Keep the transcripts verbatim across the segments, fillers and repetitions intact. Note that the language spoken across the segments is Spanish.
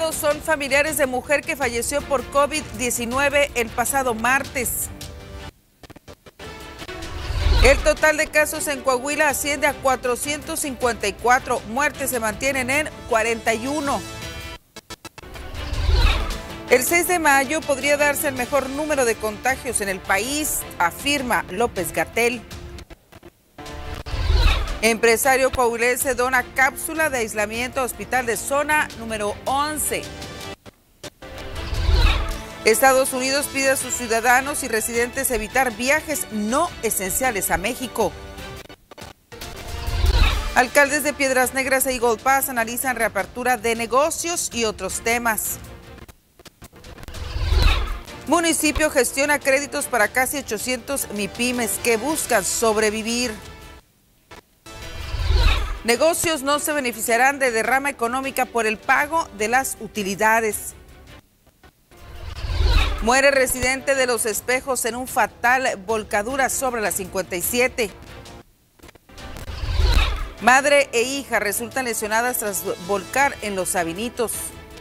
afectados son familiares de mujer que falleció por COVID diecinueve el pasado martes. El total de casos en Coahuila asciende a cuatrocientos cincuenta y cuatro, muertes se mantienen en cuarenta y uno. El seis de mayo podría darse el mejor número de contagios en el país, afirma López-Gatell. Empresario coahuilense dona cápsula de aislamiento a hospital de zona número once. Estados Unidos pide a sus ciudadanos y residentes evitar viajes no esenciales a México. Alcaldes de Piedras Negras e Eagle Pass analizan reapertura de negocios y otros temas. Municipio gestiona créditos para casi ochocientos MIPYMES que buscan sobrevivir. Negocios no se beneficiarán de derrama económica por el pago de las utilidades. Muere residente de Los Espejos en un fatal volcadura sobre la cincuenta y siete. Madre e hija resultan lesionadas tras volcar en Los Sabinitos.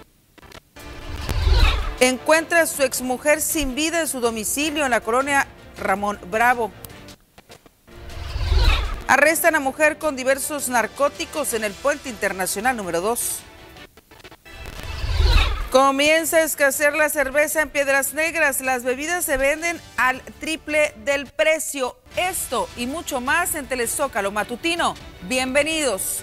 Encuentra a su exmujer sin vida en su domicilio en la colonia Ramón Bravo. Arrestan a mujer con diversos narcóticos en el puente internacional número dos. Comienza a escasear la cerveza en Piedras Negras. Las bebidas se venden al triple del precio. Esto y mucho más en Telezócalo Matutino. Bienvenidos.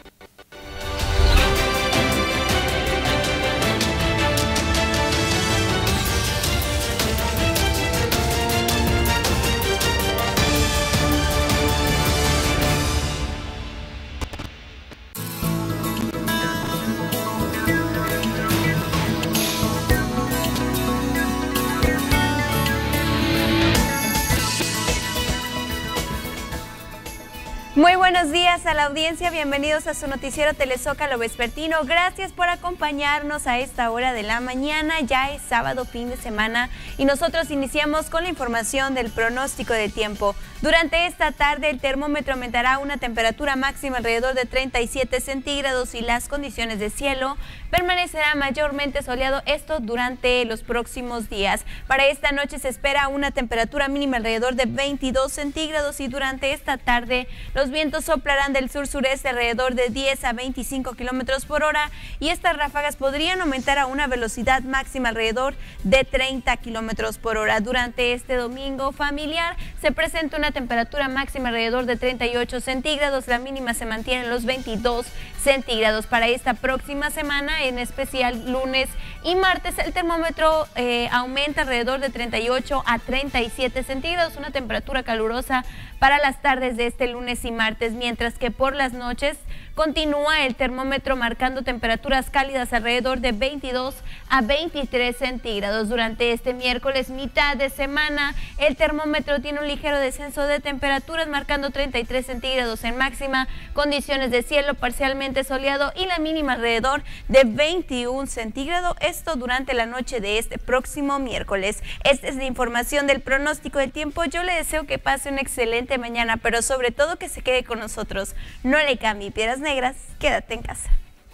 Muy buenos días a la audiencia, bienvenidos a su noticiero Telezócalo Vespertino. Gracias por acompañarnos a esta hora de la mañana, ya es sábado, fin de semana, y nosotros iniciamos con la información del pronóstico de tiempo. Durante esta tarde el termómetro aumentará una temperatura máxima alrededor de treinta y siete centígrados y las condiciones de cielo permanecerá mayormente soleado, esto durante los próximos días. Para esta noche se espera una temperatura mínima alrededor de veintidós centígrados y durante esta tarde los vientos soplarán del sur-sureste alrededor de diez a veinticinco kilómetros por hora y estas ráfagas podrían aumentar a una velocidad máxima alrededor de treinta kilómetros por hora. Durante este domingo familiar se presenta una temperatura máxima alrededor de treinta y ocho centígrados, la mínima se mantiene en los veintidós centígrados. Para esta próxima semana, en especial lunes y martes, el termómetro eh, aumenta alrededor de treinta y ocho a treinta y siete centígrados, una temperatura calurosa para las tardes de este lunes y martes, mientras que por las noches continúa el termómetro marcando temperaturas cálidas alrededor de veintidós a veintitrés centígrados. Durante este miércoles, mitad de semana, el termómetro tiene un ligero descenso de temperaturas marcando treinta y tres centígrados en máxima, condiciones de cielo parcialmente soleado y la mínima alrededor de veintiún centígrados, esto durante la noche de este próximo miércoles. Esta es la información del pronóstico del tiempo. Yo le deseo que pase una excelente mañana, pero sobre todo que se quede con nosotros. No le cambie. Piedras Negras, quédate en casa.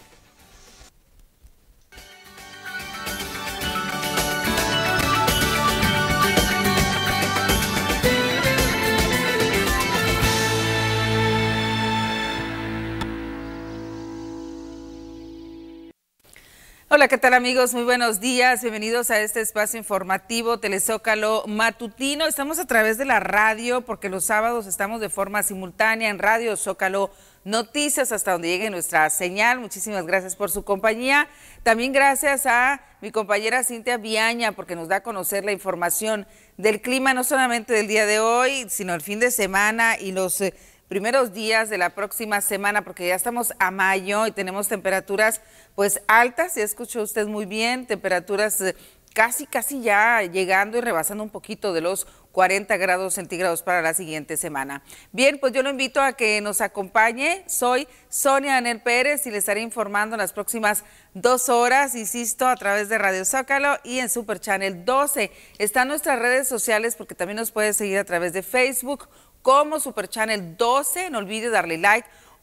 Hola, ¿qué tal amigos? Muy buenos días, bienvenidos a este espacio informativo Telezócalo Matutino. Estamos a través de la radio porque los sábados estamos de forma simultánea en Radio Zócalo Noticias hasta donde llegue nuestra señal. Muchísimas gracias por su compañía. También gracias a mi compañera Cintia Viaña porque nos da a conocer la información del clima, no solamente del día de hoy, sino el fin de semana y los eh, primeros días de la próxima semana, porque ya estamos a mayo y tenemos temperaturas pues altas, ya escuchó usted muy bien, temperaturas eh, casi casi ya llegando y rebasando un poquito de los cuarenta grados centígrados para la siguiente semana. Bien, pues yo lo invito a que nos acompañe. Soy Sonia Anel Pérez y le estaré informando en las próximas dos horas, insisto, a través de Radio Zócalo y en Super Channel doce. Están nuestras redes sociales porque también nos puede seguir a través de Facebook como Super Channel doce. No olvide darle like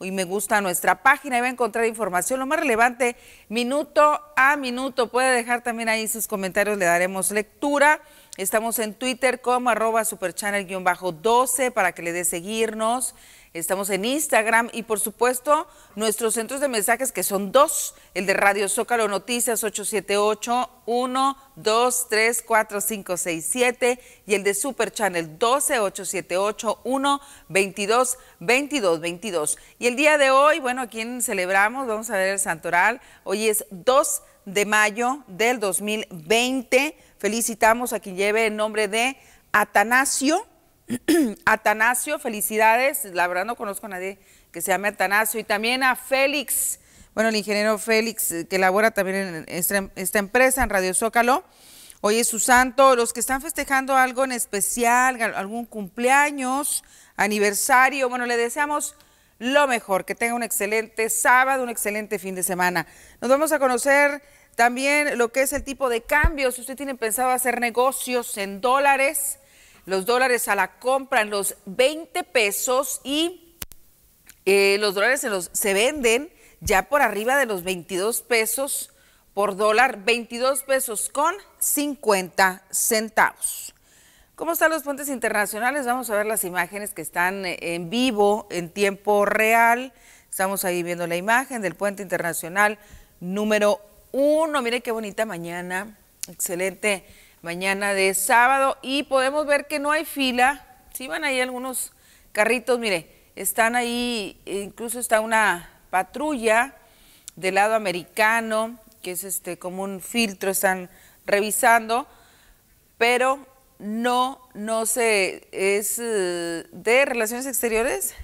y me gusta nuestra página y va a encontrar información, lo más relevante, minuto a minuto. Puede dejar también ahí sus comentarios, le daremos lectura. Estamos en Twitter como arroba superchannel-doce para que le dé seguirnos. Estamos en Instagram y, por supuesto, nuestros centros de mensajes, que son dos, el de Radio Zócalo Noticias ocho siete ocho, uno, dos, tres, cuatro, cinco, seis, siete y el de Super Channel doce, ocho siete ocho, uno, veintidós, veintidós, veintidós. Y el día de hoy, bueno, ¿a quién celebramos? Vamos a ver el santoral. Hoy es dos de mayo del dos mil veinte. Felicitamos a quien lleve el nombre de Atanasio. Atanasio, felicidades. La verdad no conozco a nadie que se llame Atanasio. Y también a Félix, bueno, el ingeniero Félix, que labora también en esta, esta empresa, en Radio Zócalo. Hoy es su santo. Los que están festejando algo en especial, algún cumpleaños, aniversario, bueno, le deseamos lo mejor, que tenga un excelente sábado, un excelente fin de semana. Nos vamos a conocer también lo que es el tipo de cambio. Si usted tiene pensado hacer negocios en dólares, los dólares a la compra en los veinte pesos y eh, los dólares se, los, se venden ya por arriba de los veintidós pesos por dólar, veintidós pesos con cincuenta centavos. ¿Cómo están los puentes internacionales? Vamos a ver las imágenes que están en vivo, en tiempo real. Estamos ahí viendo la imagen del puente internacional número uno. Mire qué bonita mañana, excelente mañana de sábado, y podemos ver que no hay fila. Sí van ahí algunos carritos, mire, están ahí, incluso está una patrulla del lado americano, que es este como un filtro, están revisando, pero no, no sé, es de Relaciones Exteriores,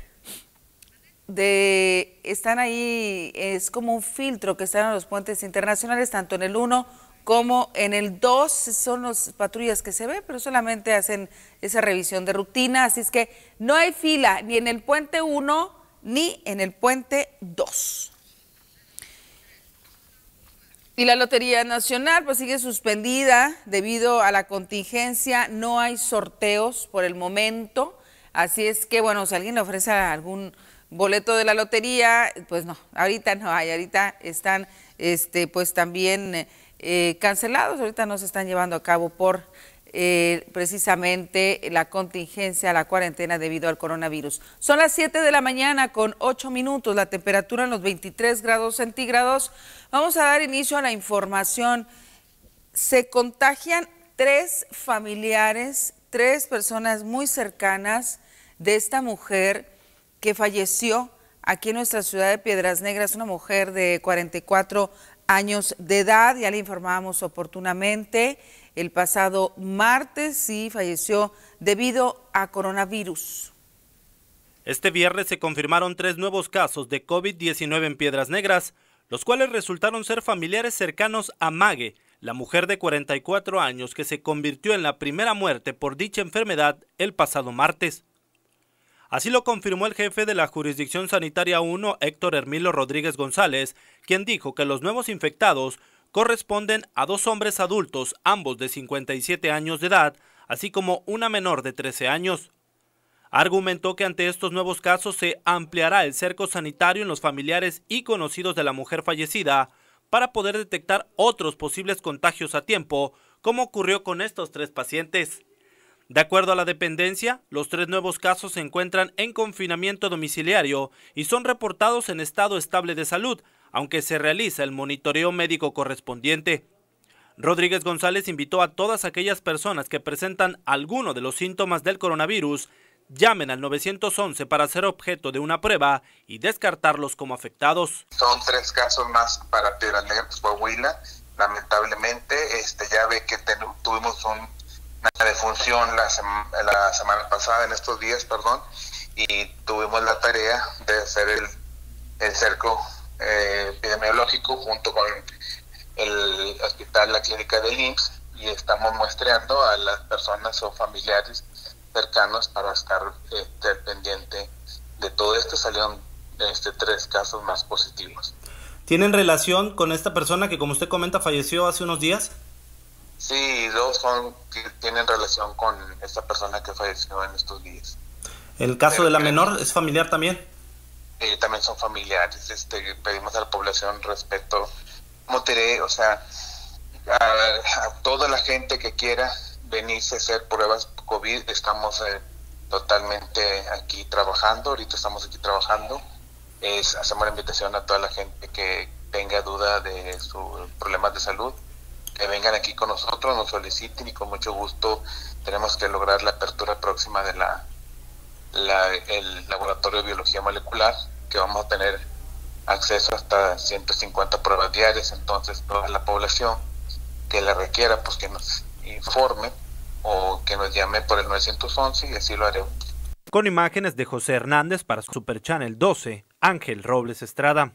de, están ahí, es como un filtro que están en los puentes internacionales, tanto en el uno como en el dos, son las patrullas que se ven, pero solamente hacen esa revisión de rutina, así es que no hay fila ni en el puente uno ni en el puente dos. Y la Lotería Nacional pues sigue suspendida debido a la contingencia, no hay sorteos por el momento, así es que bueno, si alguien le ofrece algún boleto de la lotería, pues no, ahorita no hay, ahorita están este pues también eh, cancelados, ahorita no se están llevando a cabo por eh, precisamente la contingencia, la cuarentena debido al coronavirus. Son las siete de la mañana con ocho minutos, la temperatura en los veintitrés grados centígrados. Vamos a dar inicio a la información. Se contagian tres familiares, tres personas muy cercanas de esta mujer que falleció aquí en nuestra ciudad de Piedras Negras, una mujer de cuarenta y cuatro años de edad. Ya le informábamos oportunamente el pasado martes y falleció debido a coronavirus. Este viernes se confirmaron tres nuevos casos de COVID diecinueve en Piedras Negras, los cuales resultaron ser familiares cercanos a Mague, la mujer de cuarenta y cuatro años que se convirtió en la primera muerte por dicha enfermedad el pasado martes. Así lo confirmó el jefe de la Jurisdicción Sanitaria uno, Héctor Hermilo Rodríguez González, quien dijo que los nuevos infectados corresponden a dos hombres adultos, ambos de cincuenta y siete años de edad, así como una menor de trece años. Argumentó que ante estos nuevos casos se ampliará el cerco sanitario en los familiares y conocidos de la mujer fallecida para poder detectar otros posibles contagios a tiempo, como ocurrió con estos tres pacientes. De acuerdo a la dependencia, los tres nuevos casos se encuentran en confinamiento domiciliario y son reportados en estado estable de salud, aunque se realiza el monitoreo médico correspondiente. Rodríguez González invitó a todas aquellas personas que presentan alguno de los síntomas del coronavirus, llamen al nueve once para ser objeto de una prueba y descartarlos como afectados. Son tres casos más para Piedras Negras, Coahuila. Lamentablemente, este, ya ve que ten, tuvimos un, una defunción la, sem la semana pasada, en estos días, perdón, y tuvimos la tarea de hacer el, el cerco eh, epidemiológico junto con el hospital, la clínica del I M S S, y estamos muestreando a las personas o familiares cercanos para estar este, pendiente de todo esto. Salieron este, tres casos más positivos. ¿Tienen relación con esta persona que, como usted comenta, falleció hace unos días? Sí, dos son tienen relación con esta persona que falleció en estos días. ¿El caso de la menor es familiar también? eh, también son familiares. Este, pedimos a la población respeto, como te diré, o sea, a, a toda la gente que quiera venirse a hacer pruebas COVID, estamos eh, totalmente aquí trabajando, ahorita estamos aquí trabajando. Es, hacemos la invitación a toda la gente que tenga duda de sus problemas de salud, que vengan aquí con nosotros, nos soliciten y con mucho gusto tenemos que lograr la apertura próxima de la, la el laboratorio de biología molecular, que vamos a tener acceso hasta ciento cincuenta pruebas diarias. Entonces toda la población que la requiera, pues que nos informe o que nos llame por el nueve once y así lo haremos. Con imágenes de José Hernández para Super Channel doce, Ángel Robles Estrada.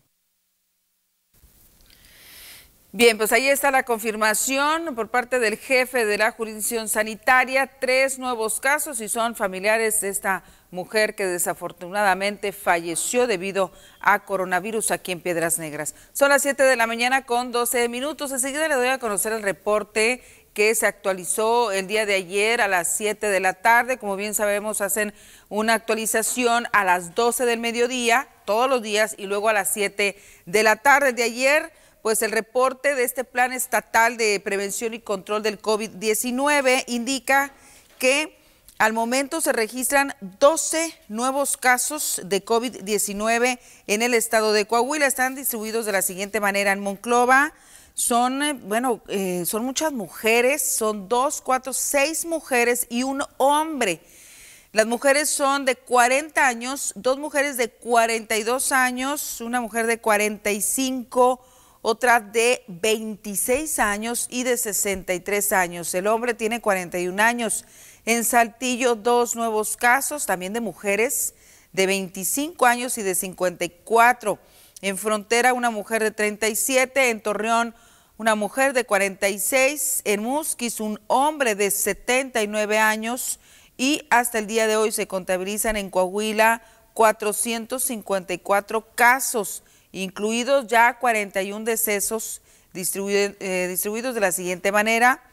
Bien, pues ahí está la confirmación por parte del jefe de la jurisdicción sanitaria, tres nuevos casos y son familiares de esta mujer que desafortunadamente falleció debido a coronavirus aquí en Piedras Negras. Son las siete de la mañana con doce minutos. Enseguida le doy a conocer el reporte que se actualizó el día de ayer a las siete de la tarde. Como bien sabemos, hacen una actualización a las doce del mediodía, todos los días, y luego a las siete de la tarde. De ayer, pues el reporte de este Plan Estatal de Prevención y Control del COVID diecinueve indica que al momento se registran doce nuevos casos de COVID diecinueve en el estado de Coahuila. Están distribuidos de la siguiente manera: en Monclova son, bueno, eh, son muchas mujeres, son dos, cuatro, seis mujeres y un hombre. Las mujeres son de cuarenta años, dos mujeres de cuarenta y dos años, una mujer de cuarenta y cinco, otra de veintiséis años y de sesenta y tres años. El hombre tiene cuarenta y un años. En Saltillo, dos nuevos casos, también de mujeres de veinticinco años y de cincuenta y cuatro. En Frontera, una mujer de treinta y siete. En Torreón, una mujer de cuarenta y seis. En Musquis, un hombre de setenta y nueve años. Y hasta el día de hoy se contabilizan en Coahuila cuatrocientos cincuenta y cuatro casos, incluidos ya cuarenta y un decesos distribuidos, eh, distribuidos de la siguiente manera.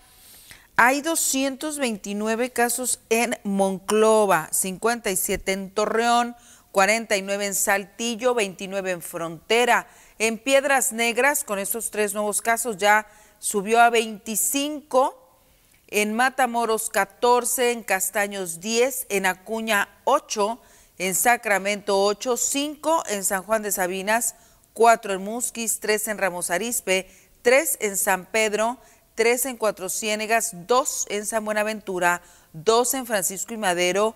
Hay doscientos veintinueve casos en Monclova, cincuenta y siete en Torreón, cuarenta y nueve en Saltillo, veintinueve en Frontera. En Piedras Negras, con estos tres nuevos casos, ya subió a veinticinco. En Matamoros, catorce, en Castaños, diez, en Acuña, ocho, en Sacramento, ocho, cinco, en San Juan de Sabinas, cuatro en Musquis, tres en Ramos Arizpe, tres en San Pedro, tres en Cuatro Ciénegas, dos en San Buenaventura, dos en Francisco y Madero,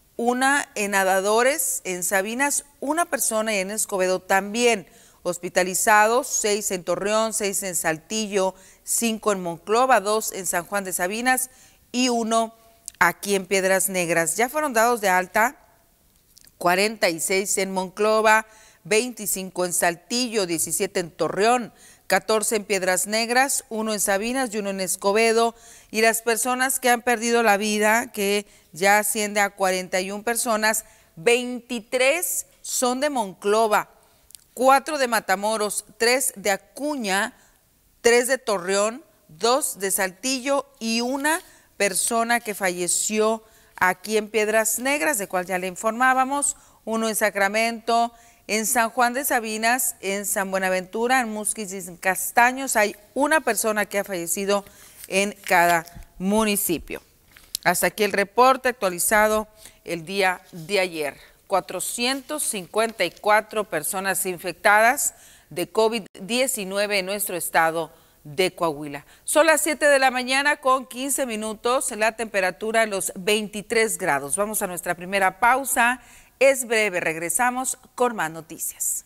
una en Nadadores, en Sabinas, una persona y en Escobedo también. Hospitalizados, seis en Torreón, seis en Saltillo, cinco en Monclova, dos en San Juan de Sabinas y uno aquí en Piedras Negras. Ya fueron dados de alta cuarenta y seis en Monclova, veinticinco en Saltillo, diecisiete en Torreón, catorce en Piedras Negras, uno en Sabinas y uno en Escobedo. Y las personas que han perdido la vida, que ya asciende a cuarenta y una personas, veintitrés son de Monclova, cuatro de Matamoros, tres de Acuña, tres de Torreón, dos de Saltillo y una persona que falleció aquí en Piedras Negras, de cual ya le informábamos, uno en Sacramento, en San Juan de Sabinas, en San Buenaventura, en Musquis y en Castaños. Hay una persona que ha fallecido en cada municipio. Hasta aquí el reporte actualizado el día de ayer. cuatrocientos cincuenta y cuatro personas infectadas de COVID diecinueve en nuestro estado de Coahuila. Son las siete de la mañana con quince minutos, la temperatura en los veintitrés grados. Vamos a nuestra primera pausa. Es breve, regresamos con más noticias.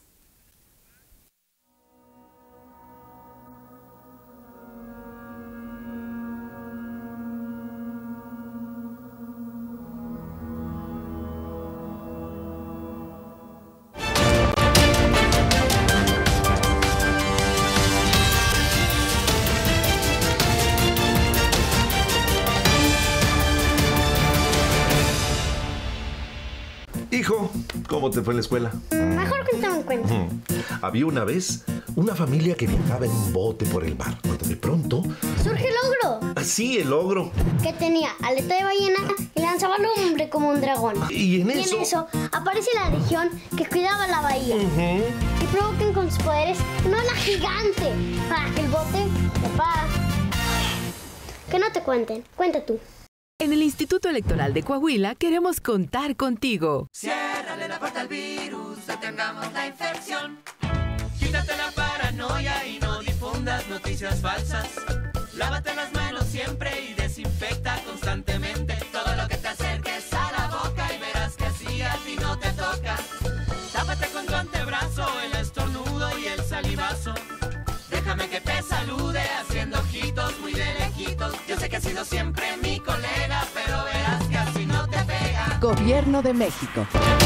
Hijo, ¿cómo te fue en la escuela? Mejor cuéntame un cuento. Mm. Había una vez una familia que viajaba en un bote por el mar, cuando de pronto... ¡Surge el ogro! Así, el ogro. Que tenía aleta de ballena y la lanzaba lumbre como un dragón. Y en Y eso... en eso aparece la legión que cuidaba la bahía. Ujú. Y provocan con sus poderes una ola gigante para que el bote se para. Que no te cuenten, cuenta tú. En el Instituto Electoral de Coahuila queremos contar contigo. Ciérrale la puerta al virus, detengamos la infección. Quítate la paranoia y no difundas noticias falsas. Lávate las manos siempre y desinfecta constantemente. Todo lo que te acerques a la boca y verás que así a ti no te toca. Tápate con tu antebrazo, el estornudo y el salivazo. Déjame que te salude haciendo ojitos muy de lejitos. Yo sé que has sido siempre mi colega, pero verás que así no te pega. Gobierno de México.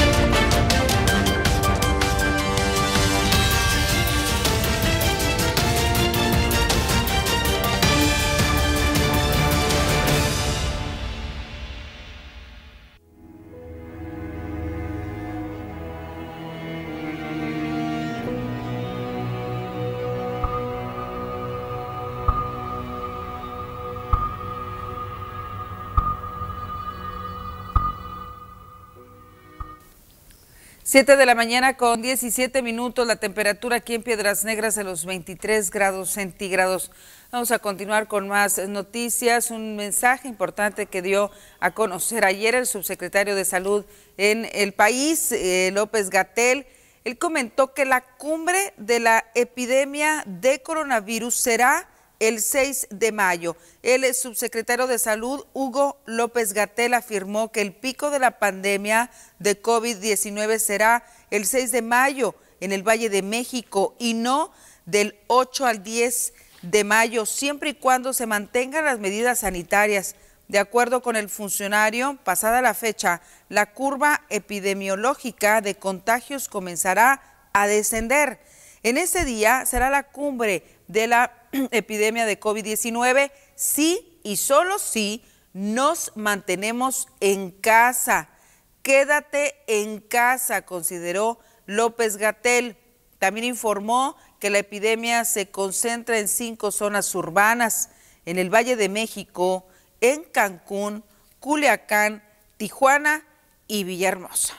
siete de la mañana con diecisiete minutos, la temperatura aquí en Piedras Negras de los veintitrés grados centígrados. Vamos a continuar con más noticias. Un mensaje importante que dio a conocer ayer el subsecretario de Salud en el país, eh, López-Gatell. Él comentó que la cumbre de la epidemia de coronavirus será el seis de mayo. El subsecretario de Salud, Hugo López-Gatell, afirmó que el pico de la pandemia de COVID diecinueve será el seis de mayo en el Valle de México y no del ocho al diez de mayo, siempre y cuando se mantengan las medidas sanitarias. De acuerdo con el funcionario, pasada la fecha, la curva epidemiológica de contagios comenzará a descender. En ese día será la cumbre de la epidemia de COVID diecinueve, sí y solo si nos mantenemos en casa. Quédate en casa, consideró López-Gatell. También informó que la epidemia se concentra en cinco zonas urbanas, en el Valle de México, en Cancún, Culiacán, Tijuana y Villahermosa.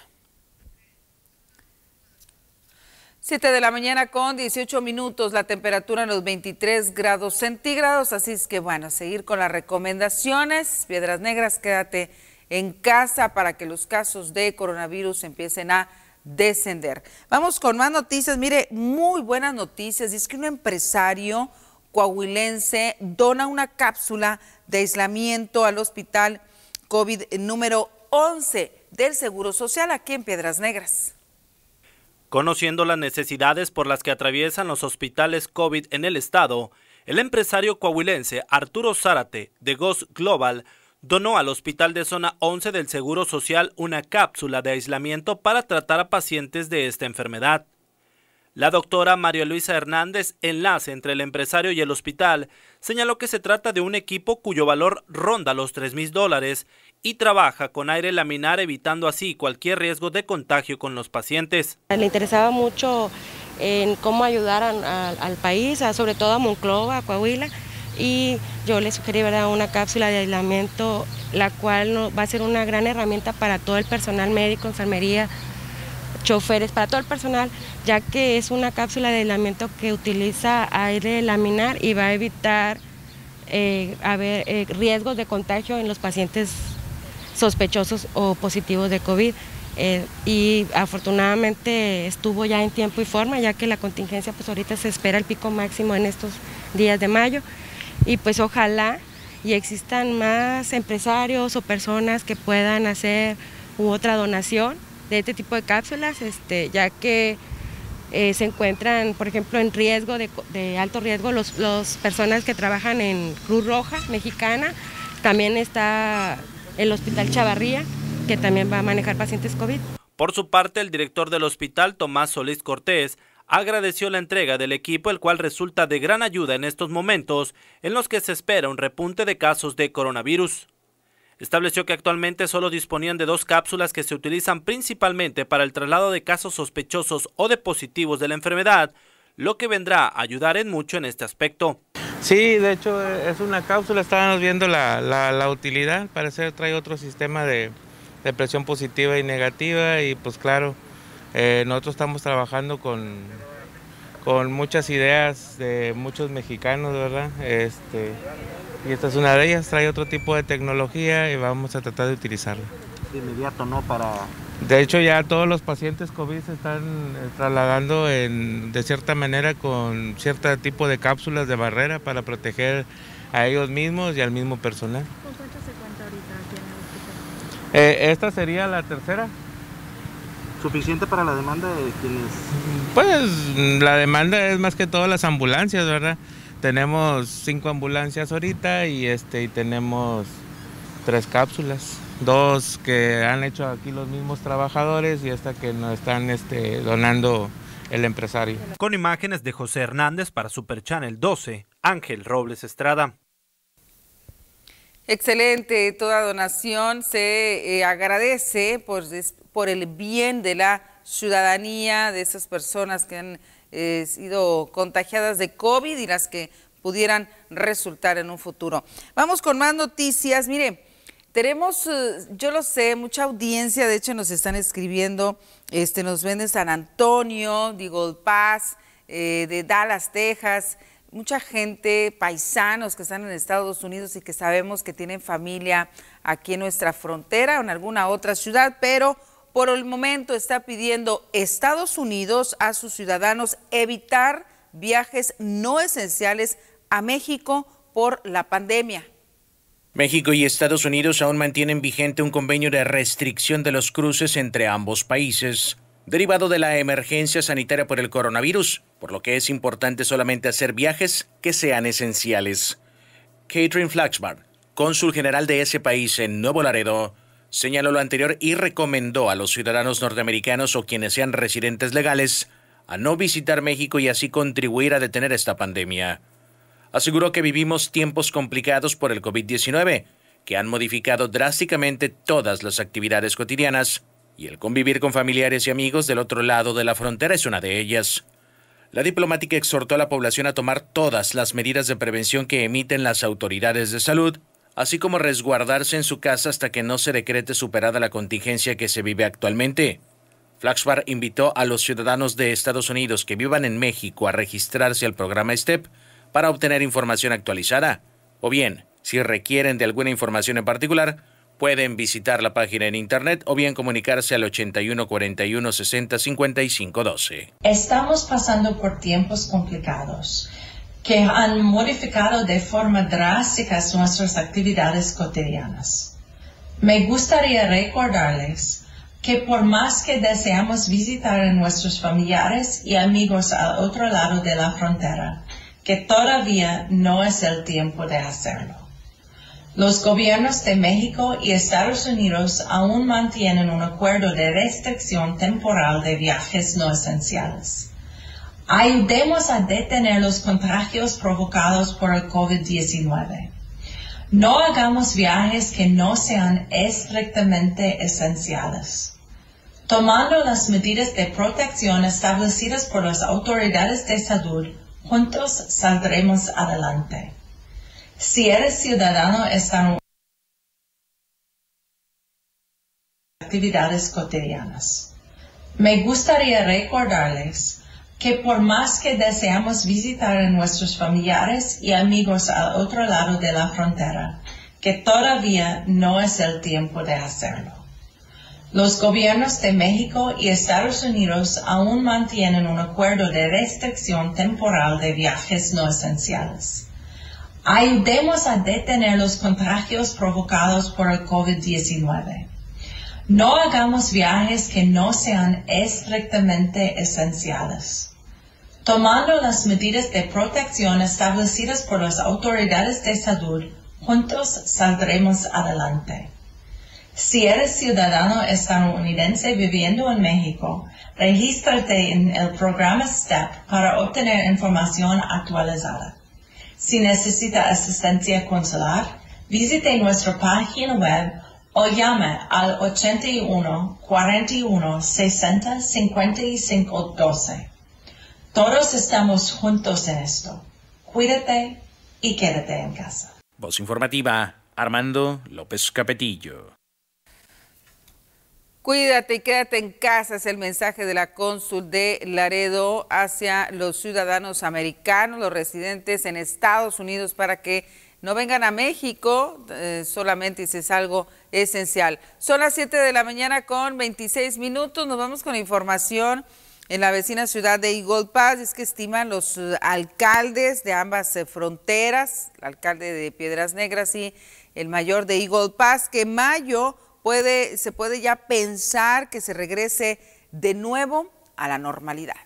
siete de la mañana con dieciocho minutos, la temperatura en los veintitrés grados centígrados, así es que bueno, seguir con las recomendaciones. Piedras Negras, quédate en casa para que los casos de coronavirus empiecen a descender. Vamos con más noticias. Mire, muy buenas noticias. Y es que un empresario coahuilense dona una cápsula de aislamiento al hospital COVID número once del Seguro Social aquí en Piedras Negras. Conociendo las necesidades por las que atraviesan los hospitales COVID en el estado, el empresario coahuilense Arturo Zárate de Goss Global donó al Hospital de Zona once del Seguro Social una cápsula de aislamiento para tratar a pacientes de esta enfermedad. La doctora María Luisa Hernández, enlace entre el empresario y el hospital, señaló que se trata de un equipo cuyo valor ronda los tres mil dólares y trabaja con aire laminar, evitando así cualquier riesgo de contagio con los pacientes. Le interesaba mucho en cómo ayudar a, a, al país, a, sobre todo a Monclova, a Coahuila, y yo le sugerí, ¿verdad?, una cápsula de aislamiento, la cual no, va a ser una gran herramienta para todo el personal médico, enfermería, choferes, para todo el personal, ya que es una cápsula de aislamiento que utiliza aire laminar y va a evitar eh, haber eh, riesgos de contagio en los pacientes sospechosos o positivos de COVID. Eh, y afortunadamente estuvo ya en tiempo y forma, ya que la contingencia pues ahorita se espera el pico máximo en estos días de mayo, y pues ojalá y existan más empresarios o personas que puedan hacer u otra donación de este tipo de cápsulas, este, ya que eh, se encuentran, por ejemplo, en riesgo de, de alto riesgo los, los personas que trabajan en Cruz Roja Mexicana. También está el Hospital Chavarría, que también va a manejar pacientes COVID. Por su parte, el director del hospital, Tomás Solís Cortés, agradeció la entrega del equipo, el cual resulta de gran ayuda en estos momentos en los que se espera un repunte de casos de coronavirus. Estableció que actualmente solo disponían de dos cápsulas que se utilizan principalmente para el traslado de casos sospechosos o de positivos de la enfermedad, lo que vendrá a ayudar en mucho en este aspecto. Sí, de hecho es una cápsula, estábamos viendo la, la, la utilidad, parece que trae otro sistema de, de presión positiva y negativa y pues claro, eh, nosotros estamos trabajando con, con muchas ideas de muchos mexicanos, ¿verdad? Este, y esta es una de ellas, trae otro tipo de tecnología y vamos a tratar de utilizarla. De inmediato, ¿no? Para... De hecho ya todos los pacientes COVID se están eh, trasladando en, de cierta manera con cierto tipo de cápsulas de barrera para proteger a ellos mismos y al mismo personal. ¿Con cuánto se cuenta ahorita aquí en el hospital? Eh, esta sería la tercera. ¿Suficiente para la demanda de quienes...? Pues la demanda es más que todo las ambulancias, ¿verdad? Tenemos cinco ambulancias ahorita y, este, y tenemos tres cápsulas. Dos que han hecho aquí los mismos trabajadores y esta que nos están este, donando el empresario. Con imágenes de José Hernández para Super Channel doce, Ángel Robles Estrada. Excelente, toda donación se eh, agradece por, por el bien de la ciudadanía, de esas personas que han eh, sido contagiadas de COVID y las que pudieran resultar en un futuro. Vamos con más noticias. Mire, tenemos, yo lo sé, mucha audiencia, de hecho nos están escribiendo, este, nos ven de San Antonio, de Gold Pass, eh, de Dallas, Texas, mucha gente, paisanos que están en Estados Unidos y que sabemos que tienen familia aquí en nuestra frontera o en alguna otra ciudad, pero por el momento está pidiendo Estados Unidos a sus ciudadanos evitar viajes no esenciales a México por la pandemia. México y Estados Unidos aún mantienen vigente un convenio de restricción de los cruces entre ambos países, derivado de la emergencia sanitaria por el coronavirus, por lo que es importante solamente hacer viajes que sean esenciales. Catherine Flaxbart, cónsul general de ese país en Nuevo Laredo, señaló lo anterior y recomendó a los ciudadanos norteamericanos o quienes sean residentes legales a no visitar México y así contribuir a detener esta pandemia. Aseguró que vivimos tiempos complicados por el COVID diecinueve, que han modificado drásticamente todas las actividades cotidianas, y el convivir con familiares y amigos del otro lado de la frontera es una de ellas. La diplomática exhortó a la población a tomar todas las medidas de prevención que emiten las autoridades de salud, así como resguardarse en su casa hasta que no se decrete superada la contingencia que se vive actualmente. Flaxbart invitó a los ciudadanos de Estados Unidos que vivan en México a registrarse al programa STEP para obtener información actualizada, o bien, si requieren de alguna información en particular, pueden visitar la página en internet o bien comunicarse al ochenta y uno cuarenta y uno sesenta cincuenta y cinco doce. Estamos pasando por tiempos complicados que han modificado de forma drástica nuestras actividades cotidianas. Me gustaría recordarles que por más que deseamos visitar a nuestros familiares y amigos al otro lado de la frontera, que todavía no es el tiempo de hacerlo. Los gobiernos de México y Estados Unidos aún mantienen un acuerdo de restricción temporal de viajes no esenciales. Ayudemos a detener los contagios provocados por el COVID diecinueve. No hagamos viajes que no sean estrictamente esenciales. Tomando las medidas de protección establecidas por las autoridades de salud, juntos saldremos adelante. Si eres ciudadano estadounidense, actividades cotidianas. Me gustaría recordarles que por más que deseamos visitar a nuestros familiares y amigos al otro lado de la frontera, que todavía no es el tiempo de hacerlo. Los gobiernos de México y Estados Unidos aún mantienen un acuerdo de restricción temporal de viajes no esenciales. Ayudemos a detener los contagios provocados por el COVID diecinueve. No hagamos viajes que no sean estrictamente esenciales. Tomando las medidas de protección establecidas por las autoridades de salud, juntos saldremos adelante. Si eres ciudadano estadounidense viviendo en México, regístrate en el programa STEP para obtener información actualizada. Si necesita asistencia consular, visite nuestra página web o llame al ochenta y uno cuarenta y uno sesenta cincuenta y cinco doce. Todos estamos juntos en esto. Cuídate y quédate en casa. Voz informativa, Armando López Capetillo. Cuídate y quédate en casa es el mensaje de la cónsul de Laredo hacia los ciudadanos americanos, los residentes en Estados Unidos, para que no vengan a México eh, solamente si es algo esencial. Son las siete de la mañana con veintiséis minutos. Nos vamos con información en la vecina ciudad de Eagle Pass. Es que estiman los uh, alcaldes de ambas eh, fronteras, el alcalde de Piedras Negras y el mayor de Eagle Pass, que mayo puede, se puede ya pensar que se regrese de nuevo a la normalidad.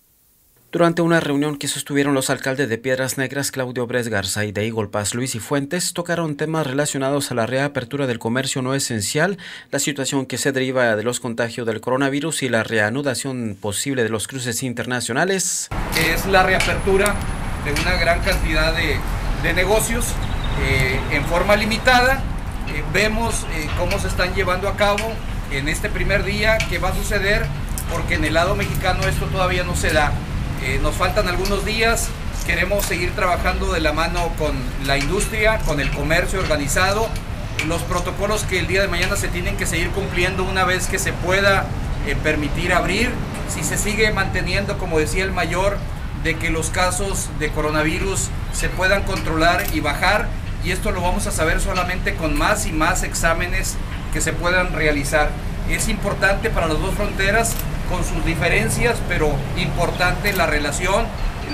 Durante una reunión que sostuvieron los alcaldes de Piedras Negras, Claudio Bres Garza, y de Eagle Pass, Luis y Fuentes, tocaron temas relacionados a la reapertura del comercio no esencial, la situación que se deriva de los contagios del coronavirus y la reanudación posible de los cruces internacionales. Es la reapertura de una gran cantidad de, de negocios eh, en forma limitada. Eh, vemos eh, cómo se están llevando a cabo en este primer día, qué va a suceder, porque en el lado mexicano esto todavía no se da. Eh, nos faltan algunos días, queremos seguir trabajando de la mano con la industria, con el comercio organizado, los protocolos que el día de mañana se tienen que seguir cumpliendo una vez que se pueda eh, permitir abrir. Si se sigue manteniendo, como decía el mayor, de que los casos de coronavirus se puedan controlar y bajar, y esto lo vamos a saber solamente con más y más exámenes que se puedan realizar. Es importante para las dos fronteras, con sus diferencias, pero importante la relación.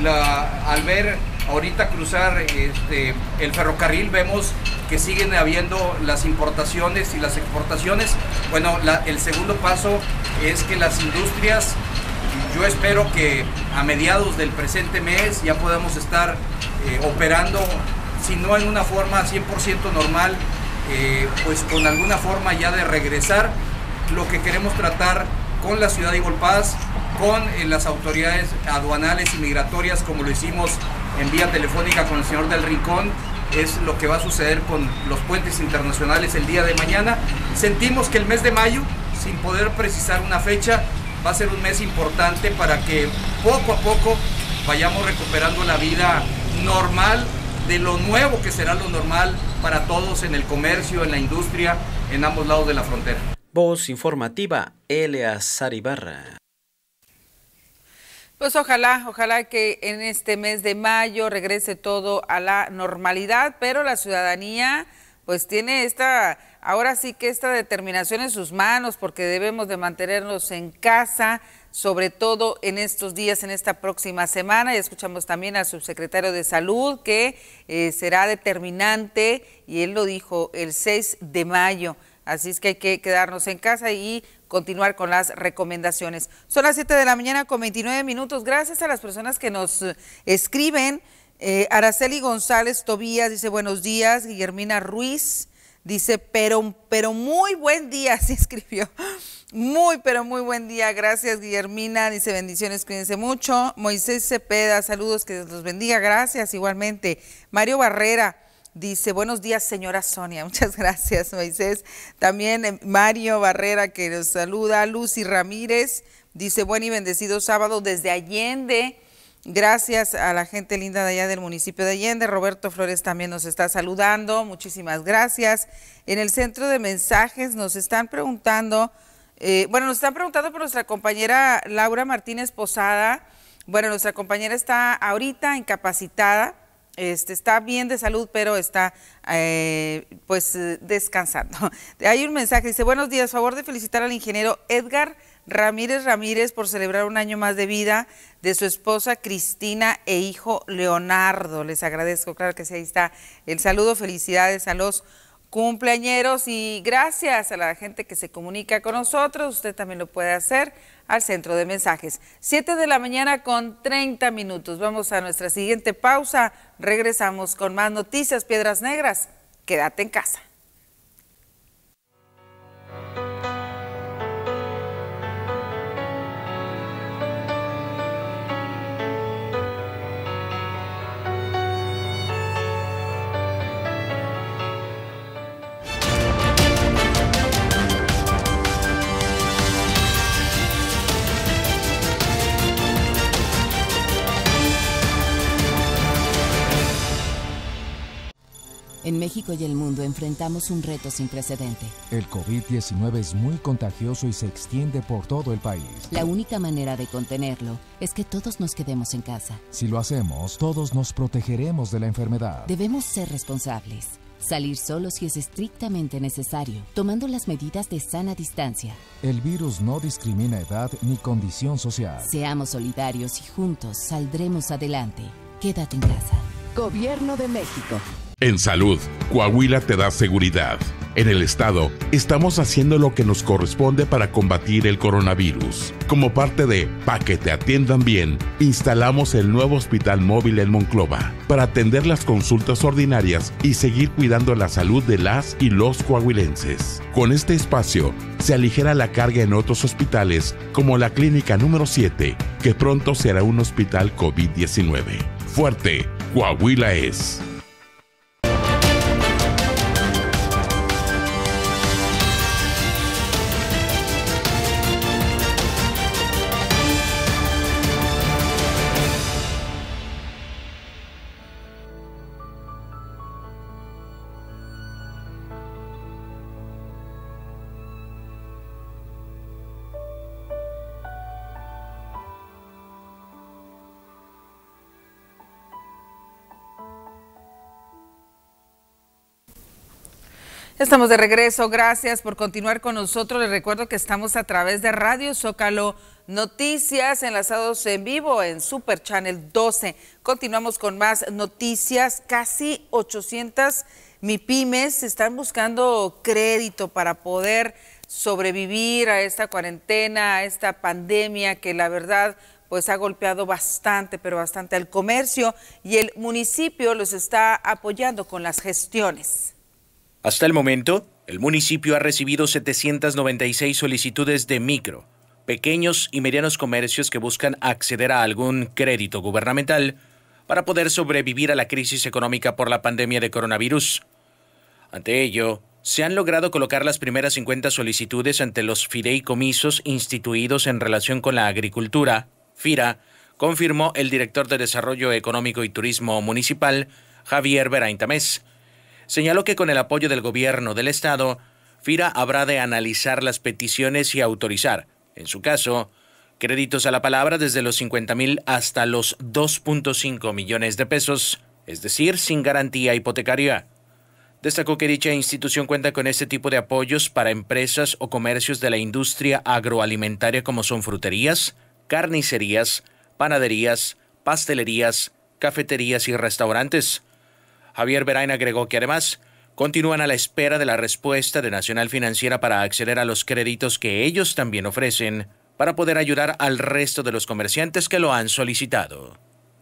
La, al ver ahorita cruzar este, el ferrocarril, vemos que siguen habiendo las importaciones y las exportaciones. Bueno, la, el segundo paso es que las industrias, yo espero que a mediados del presente mes ya podamos estar eh, operando, si no en una forma cien por ciento normal, eh, pues con alguna forma ya de regresar. Lo que queremos tratar con la ciudad de Eagle Pass, con eh, las autoridades aduanales y migratorias, como lo hicimos en vía telefónica con el señor del Rincón, es lo que va a suceder con los puentes internacionales el día de mañana. Sentimos que el mes de mayo, sin poder precisar una fecha, va a ser un mes importante para que poco a poco vayamos recuperando la vida normal, de lo nuevo que será lo normal para todos en el comercio, en la industria, en ambos lados de la frontera. Voz informativa, Eleazar Ibarra. Pues ojalá, ojalá que en este mes de mayo regrese todo a la normalidad, pero la ciudadanía pues tiene esta, ahora sí que esta determinación en sus manos, porque debemos de mantenernos en casa, sobre todo en estos días, en esta próxima semana. Y escuchamos también al subsecretario de Salud, que eh, será determinante, y él lo dijo el seis de mayo. Así es que hay que quedarnos en casa y continuar con las recomendaciones. Son las siete de la mañana con veintinueve minutos. Gracias a las personas que nos escriben. Eh, Araceli González Tobías dice buenos días. Guillermina Ruiz dice pero, pero muy buen día, así escribió. Muy, pero muy buen día. Gracias, Guillermina. Dice bendiciones, cuídense mucho. Moisés Cepeda, saludos, que Dios los bendiga. Gracias, igualmente. Mario Barrera dice, buenos días, señora Sonia. Muchas gracias, Moisés. También eh, Mario Barrera, que nos saluda. Lucy Ramírez dice, buen y bendecido sábado desde Allende. Gracias a la gente linda de allá del municipio de Allende. Roberto Flores también nos está saludando. Muchísimas gracias. En el centro de mensajes nos están preguntando, eh, bueno, nos están preguntando por nuestra compañera Laura Martínez Posada. Bueno, nuestra compañera está ahorita incapacitada. Este, está bien de salud, pero está eh, pues descansando. Hay un mensaje, dice, buenos días, favor de felicitar al ingeniero Edgar Ramírez Ramírez por celebrar un año más de vida de su esposa Cristina e hijo Leonardo. Les agradezco, claro que sí, ahí está el saludo, felicidades a los cumpleañeros y gracias a la gente que se comunica con nosotros. Usted también lo puede hacer al centro de mensajes. siete de la mañana con treinta minutos. Vamos a nuestra siguiente pausa. Regresamos con más noticias. Piedras Negras, quédate en casa. En México y el mundo enfrentamos un reto sin precedente. El COVID diecinueve es muy contagioso y se extiende por todo el país. La única manera de contenerlo es que todos nos quedemos en casa. Si lo hacemos, todos nos protegeremos de la enfermedad. Debemos ser responsables. Salir solo si es estrictamente necesario, tomando las medidas de sana distancia. El virus no discrimina edad ni condición social. Seamos solidarios y juntos saldremos adelante. Quédate en casa. Gobierno de México. En salud, Coahuila te da seguridad. En el estado, estamos haciendo lo que nos corresponde para combatir el coronavirus. Como parte de Pa' que te atiendan bien, instalamos el nuevo hospital móvil en Monclova para atender las consultas ordinarias y seguir cuidando la salud de las y los coahuilenses. Con este espacio, se aligera la carga en otros hospitales, como la Clínica número siete, que pronto será un hospital COVID diecinueve. Fuerte, Coahuila es. Estamos de regreso, gracias por continuar con nosotros. Les recuerdo que estamos a través de Radio Zócalo Noticias, enlazados en vivo en Super Channel doce. Continuamos con más noticias. Casi ochocientas MIPYMES están buscando crédito para poder sobrevivir a esta cuarentena, a esta pandemia que la verdad pues ha golpeado bastante, pero bastante al comercio, y el municipio los está apoyando con las gestiones. Hasta el momento, el municipio ha recibido setecientas noventa y seis solicitudes de micro, pequeños y medianos comercios que buscan acceder a algún crédito gubernamental para poder sobrevivir a la crisis económica por la pandemia de coronavirus. Ante ello, se han logrado colocar las primeras cincuenta solicitudes ante los fideicomisos instituidos en relación con la agricultura, FIRA, confirmó el director de Desarrollo Económico y Turismo Municipal, Javier Berain Tamés. Señaló que con el apoyo del gobierno del estado, FIRA habrá de analizar las peticiones y autorizar, en su caso, créditos a la palabra desde los cincuenta mil hasta los dos punto cinco millones de pesos, es decir, sin garantía hipotecaria. Destacó que dicha institución cuenta con este tipo de apoyos para empresas o comercios de la industria agroalimentaria como son fruterías, carnicerías, panaderías, pastelerías, cafeterías y restaurantes. Javier Berain agregó que además continúan a la espera de la respuesta de Nacional Financiera para acceder a los créditos que ellos también ofrecen para poder ayudar al resto de los comerciantes que lo han solicitado.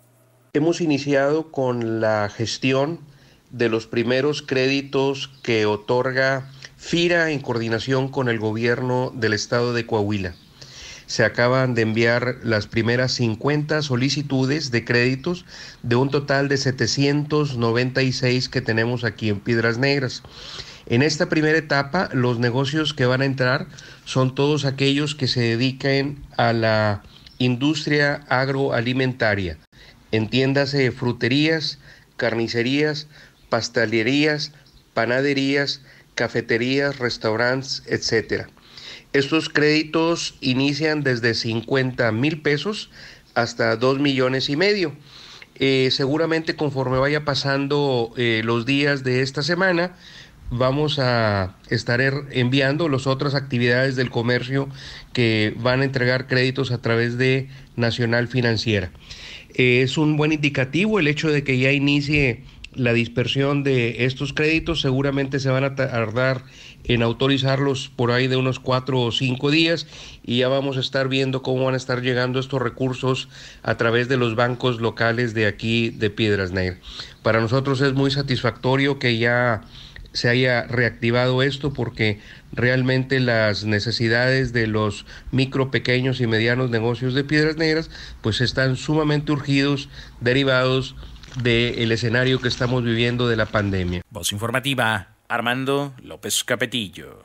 Hemos iniciado con la gestión de los primeros créditos que otorga FIRA en coordinación con el gobierno del estado de Coahuila. Se acaban de enviar las primeras cincuenta solicitudes de créditos de un total de setecientos noventa y seis que tenemos aquí en Piedras Negras. En esta primera etapa, los negocios que van a entrar son todos aquellos que se dediquen a la industria agroalimentaria. Entiéndase fruterías, carnicerías, pastelerías, panaderías, cafeterías, restaurantes, etcétera. Estos créditos inician desde cincuenta mil pesos hasta dos millones y medio. Eh, seguramente conforme vaya pasando eh, los días de esta semana, vamos a estar enviando las otras actividades del comercio que van a entregar créditos a través de Nacional Financiera. Eh, es un buen indicativo el hecho de que ya inicie la dispersión de estos créditos. Seguramente se van a tardar en autorizarlos por ahí de unos cuatro o cinco días y ya vamos a estar viendo cómo van a estar llegando estos recursos a través de los bancos locales de aquí de Piedras Negras. Para nosotros es muy satisfactorio que ya se haya reactivado esto porque realmente las necesidades de los micro, pequeños y medianos negocios de Piedras Negras pues están sumamente urgidos, derivados del escenario que estamos viviendo de la pandemia. Voz informativa, Armando López Capetillo.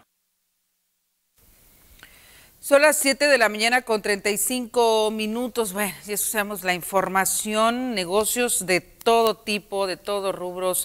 Son las siete de la mañana con treinta y cinco minutos. Bueno, ya escuchamos la información, negocios de todo tipo, de todos rubros,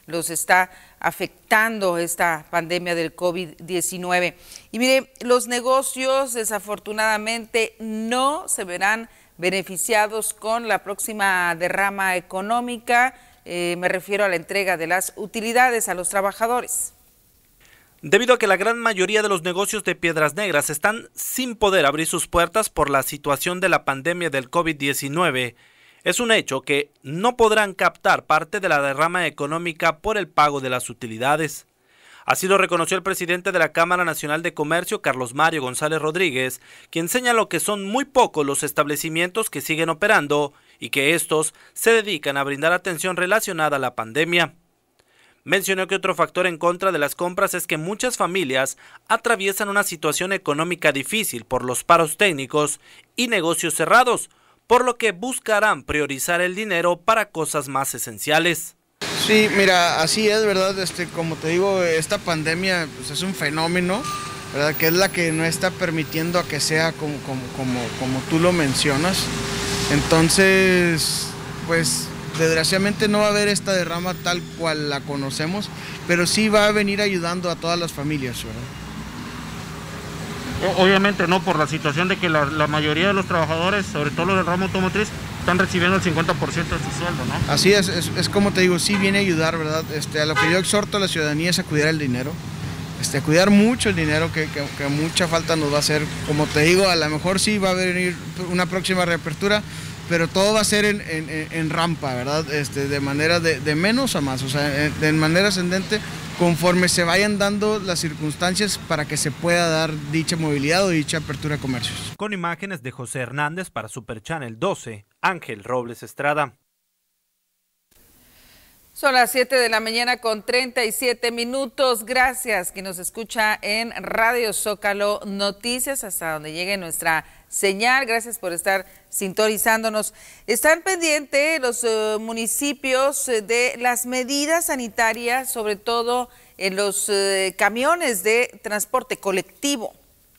los está afectando esta pandemia del COVID diecinueve. Y mire, los negocios desafortunadamente no se verán beneficiados con la próxima derrama económica. Eh, me refiero a la entrega de las utilidades a los trabajadores. Debido a que la gran mayoría de los negocios de Piedras Negras están sin poder abrir sus puertas por la situación de la pandemia del COVID diecinueve, es un hecho que no podrán captar parte de la derrama económica por el pago de las utilidades. Así lo reconoció el presidente de la Cámara Nacional de Comercio, Carlos Mario González Rodríguez, quien señaló que son muy pocos los establecimientos que siguen operando y que estos se dedican a brindar atención relacionada a la pandemia. Mencionó que otro factor en contra de las compras es que muchas familias atraviesan una situación económica difícil por los paros técnicos y negocios cerrados, por lo que buscarán priorizar el dinero para cosas más esenciales. Sí, mira, así es, ¿verdad? Este, como te digo, esta pandemia pues, es un fenómeno, ¿verdad? Que es la que no está permitiendo a que sea como, como, como, como tú lo mencionas. Entonces, pues desgraciadamente no va a haber esta derrama tal cual la conocemos, pero sí va a venir ayudando a todas las familias, ¿verdad? Obviamente no, por la situación de que la, la mayoría de los trabajadores, sobre todo los del ramo automotriz, están recibiendo el cincuenta por ciento de su sueldo, ¿no? Así es, es, es como te digo, sí viene a ayudar, ¿verdad? Este, a lo que yo exhorto a la ciudadanía es a cuidar el dinero, este, a cuidar mucho el dinero, que, que, que mucha falta nos va a hacer. Como te digo, a lo mejor sí va a venir una próxima reapertura, pero todo va a ser en, en, en rampa, ¿verdad? Este, de manera de, de menos a más, o sea, en, de manera ascendente, conforme se vayan dando las circunstancias para que se pueda dar dicha movilidad o dicha apertura de comercios. Con imágenes de José Hernández para Super Channel doce, Ángel Robles Estrada. Son las siete de la mañana con treinta y siete minutos. Gracias quien nos escucha en Radio Zócalo Noticias, hasta donde llegue nuestra señal. Gracias por estar sintonizándonos. Están pendientes los uh, municipios uh, de las medidas sanitarias, sobre todo en los uh, camiones de transporte colectivo.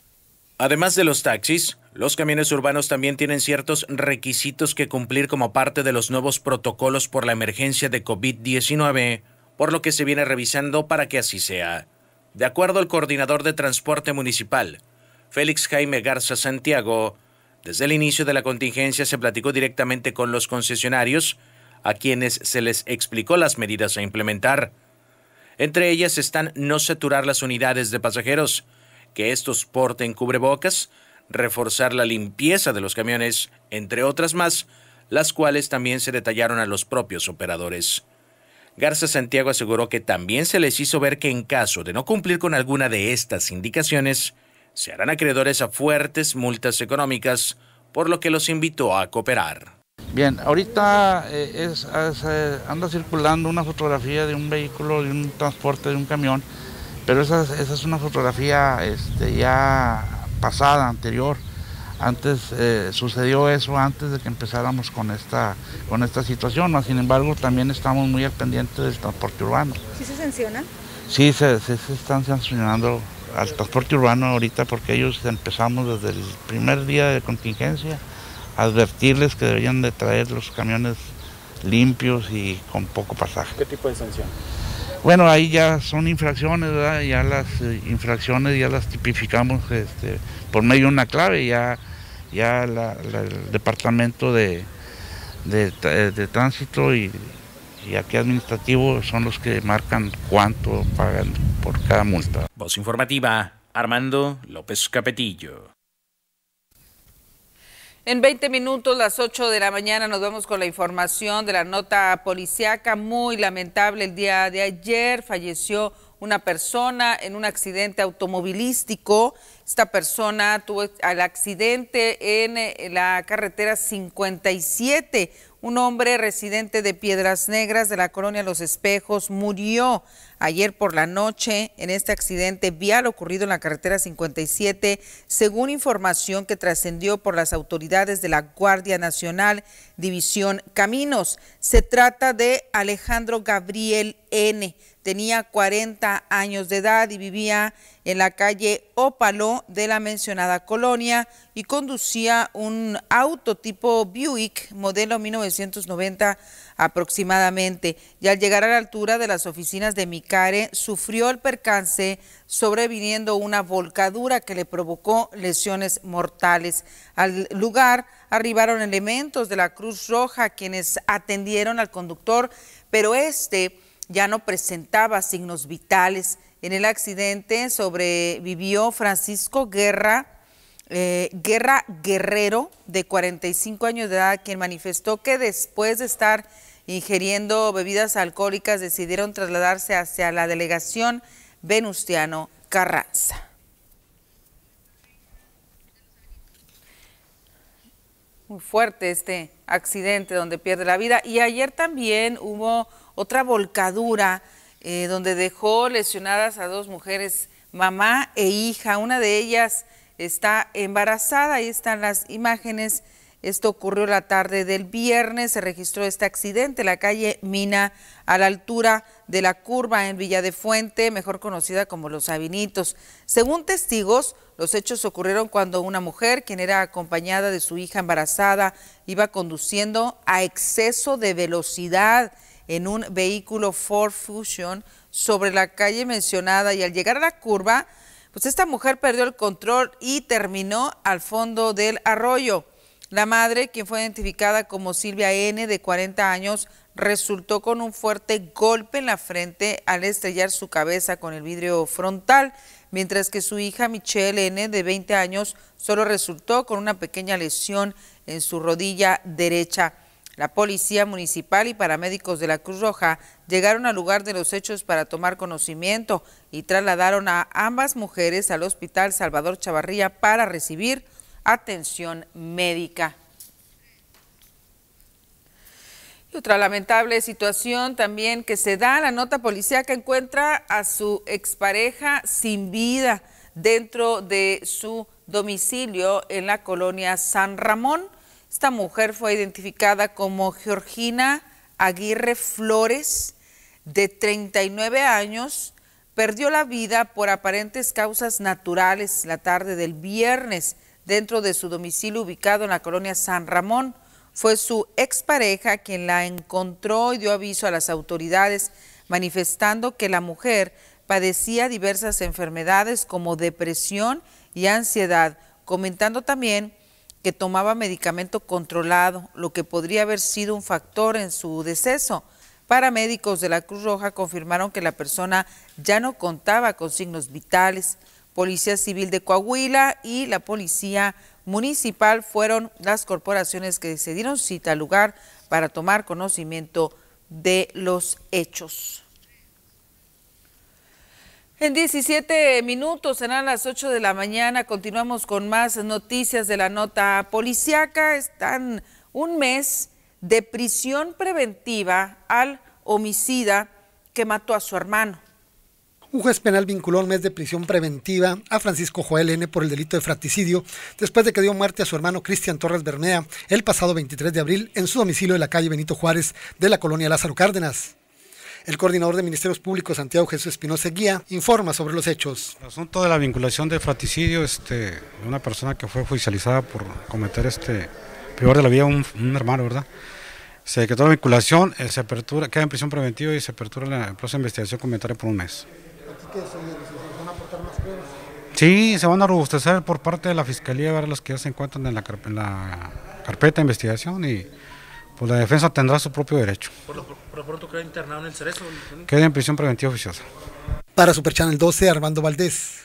Además de los taxis, los camiones urbanos también tienen ciertos requisitos que cumplir como parte de los nuevos protocolos por la emergencia de COVID diecinueve, por lo que se viene revisando para que así sea. De acuerdo al coordinador de transporte municipal, Félix Jaime Garza Santiago, desde el inicio de la contingencia se platicó directamente con los concesionarios, a quienes se les explicó las medidas a implementar. Entre ellas están no saturar las unidades de pasajeros, que estos porten cubrebocas, reforzar la limpieza de los camiones, entre otras más, las cuales también se detallaron a los propios operadores. Garza Santiago aseguró que también se les hizo ver que en caso de no cumplir con alguna de estas indicaciones, se harán acreedores a fuertes multas económicas, por lo que los invitó a cooperar. Bien, ahorita eh, es, es, eh, anda circulando una fotografía de un vehículo, de un transporte, de un camión, pero esa, esa es una fotografía este, ya pasada, anterior. Antes eh, sucedió eso antes de que empezáramos con esta, con esta situación, ¿no? Sin embargo, también estamos muy al pendiente del transporte urbano. ¿Sí se sanciona? Sí, se, se, se están sancionando al transporte urbano ahorita porque ellos empezamos desde el primer día de contingencia a advertirles que deberían de traer los camiones limpios y con poco pasaje. ¿Qué tipo de sanción? Bueno, ahí ya son infracciones, ¿verdad? Ya las eh, infracciones ya las tipificamos este, por medio de una clave, ya, ya la, la, el departamento de, de, de tránsito y, y aquí administrativo son los que marcan cuánto pagan por cada multa. Voz informativa, Armando López Capetillo. En veinte minutos, las ocho de la mañana, nos vamos con la información de la nota policiaca. Muy lamentable, el día de ayer falleció una persona en un accidente automovilístico. Esta persona tuvo el accidente en la carretera cincuenta y siete. Un hombre residente de Piedras Negras de la colonia Los Espejos murió ayer por la noche en este accidente vial ocurrido en la carretera cincuenta y siete, según información que trascendió por las autoridades de la Guardia Nacional, División Caminos. Se trata de Alejandro Gabriel N., tenía cuarenta años de edad y vivía en la calle Ópalo de la mencionada colonia y conducía un auto tipo Buick modelo mil novecientos noventa aproximadamente. Y al llegar a la altura de las oficinas de Micare sufrió el percance, sobreviniendo una volcadura que le provocó lesiones mortales. Al lugar arribaron elementos de la Cruz Roja quienes atendieron al conductor, pero este ya no presentaba signos vitales. En el accidente sobrevivió Francisco Guerra, eh, Guerra Guerrero, de cuarenta y cinco años de edad, quien manifestó que después de estar ingiriendo bebidas alcohólicas decidieron trasladarse hacia la delegación Venustiano Carranza. Muy fuerte este accidente donde pierde la vida. Y ayer también hubo otra volcadura eh, donde dejó lesionadas a dos mujeres, mamá e hija. Una de ellas está embarazada, ahí están las imágenes. Esto ocurrió la tarde del viernes, se registró este accidente en la calle Mina, a la altura de la curva en Villa de Fuente, mejor conocida como Los Sabinitos. Según testigos, los hechos ocurrieron cuando una mujer, quien era acompañada de su hija embarazada, iba conduciendo a exceso de velocidad en un vehículo Ford Fusion sobre la calle mencionada, y al llegar a la curva, pues esta mujer perdió el control y terminó al fondo del arroyo. La madre, quien fue identificada como Silvia N., de cuarenta años, resultó con un fuerte golpe en la frente al estrellar su cabeza con el vidrio frontal, mientras que su hija Michelle N., de veinte años, solo resultó con una pequeña lesión en su rodilla derecha. La policía municipal y paramédicos de la Cruz Roja llegaron al lugar de los hechos para tomar conocimiento y trasladaron a ambas mujeres al Hospital Salvador Chavarría para recibir atención médica. Y otra lamentable situación también que se da, la nota policíaca encuentra a su expareja sin vida dentro de su domicilio en la colonia San Ramón. Esta mujer fue identificada como Georgina Aguirre Flores, de treinta y nueve años, perdió la vida por aparentes causas naturales la tarde del viernes dentro de su domicilio ubicado en la colonia San Ramón. Fue su expareja quien la encontró y dio aviso a las autoridades, manifestando que la mujer padecía diversas enfermedades como depresión y ansiedad, comentando también que tomaba medicamento controlado, lo que podría haber sido un factor en su deceso. Paramédicos de la Cruz Roja confirmaron que la persona ya no contaba con signos vitales. Policía Civil de Coahuila y la Policía Municipal fueron las corporaciones que se dieron cita al lugar para tomar conocimiento de los hechos. En diecisiete minutos, serán las ocho de la mañana, continuamos con más noticias de la nota policiaca. Están un mes de prisión preventiva al homicida que mató a su hermano. Un juez penal vinculó un mes de prisión preventiva a Francisco Joel N. por el delito de fratricidio, después de que dio muerte a su hermano Cristian Torres Bernea el pasado veintitrés de abril en su domicilio de la calle Benito Juárez de la colonia Lázaro Cárdenas. El coordinador de Ministerios Públicos, Santiago Jesús Espinosa Guía, informa sobre los hechos. El asunto de la vinculación de fratricidio, este, de una persona que fue judicializada por cometer este, privar de la vida a un, un hermano, ¿verdad? Se decretó la vinculación, eh, se apertura, queda en prisión preventiva y se apertura la proceso de investigación comunitaria por un mes. ¿Qué se van a aportar más pruebas? Sí, se van a robustecer por parte de la Fiscalía, ver los que ya se encuentran en la, en la carpeta de investigación, y pues la defensa tendrá su propio derecho. ¿Por lo, por lo pronto queda internado en el Cerezo? Queda en prisión preventiva oficiosa. Para Super Channel doce, Armando Valdés.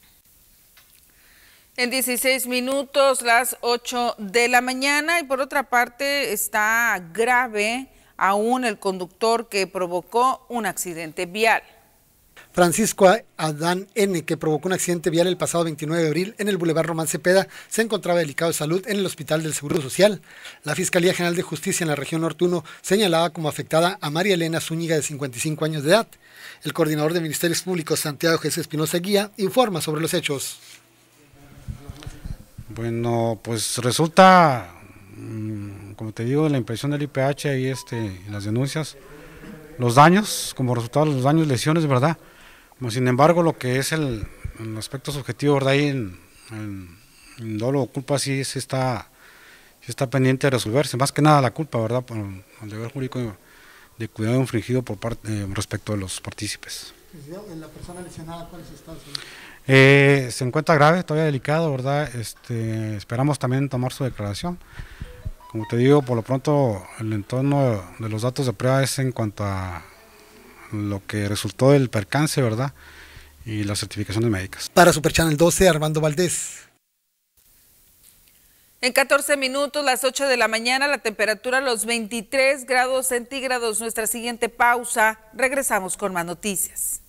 En dieciséis minutos, las ocho de la mañana, y por otra parte está grave aún el conductor que provocó un accidente vial. Francisco Adán N., que provocó un accidente vial el pasado veintinueve de abril en el Boulevard Román Cepeda, se encontraba delicado de salud en el Hospital del Seguro Social. La Fiscalía General de Justicia en la región Norte uno señalaba como afectada a María Elena Zúñiga, de cincuenta y cinco años de edad. El coordinador de Ministerios Públicos, Santiago Jesús Espinosa Guía, informa sobre los hechos. Bueno, pues resulta, como te digo, la impresión del I P H y este, las denuncias, los daños, como resultado de los daños, lesiones, ¿verdad? Sin embargo, lo que es el, el aspecto subjetivo, ¿verdad? Ahí en, en, en dolo o culpa sí, sí, está, sí está pendiente de resolverse, más que nada la culpa, ¿verdad? Por el deber jurídico de cuidado infringido por parte eh, respecto de los partícipes. ¿La persona lesionada cuál es su estado? Eh, se encuentra grave, todavía delicado, ¿verdad? Este, esperamos también tomar su declaración. Como te digo, por lo pronto el entorno de los datos de prueba es en cuanto a lo que resultó del percance, ¿verdad? Y las certificaciones médicas. Para Super Channel doce, Armando Valdés. En catorce minutos, las ocho de la mañana, la temperatura a los veintitrés grados centígrados. Nuestra siguiente pausa. Regresamos con más noticias.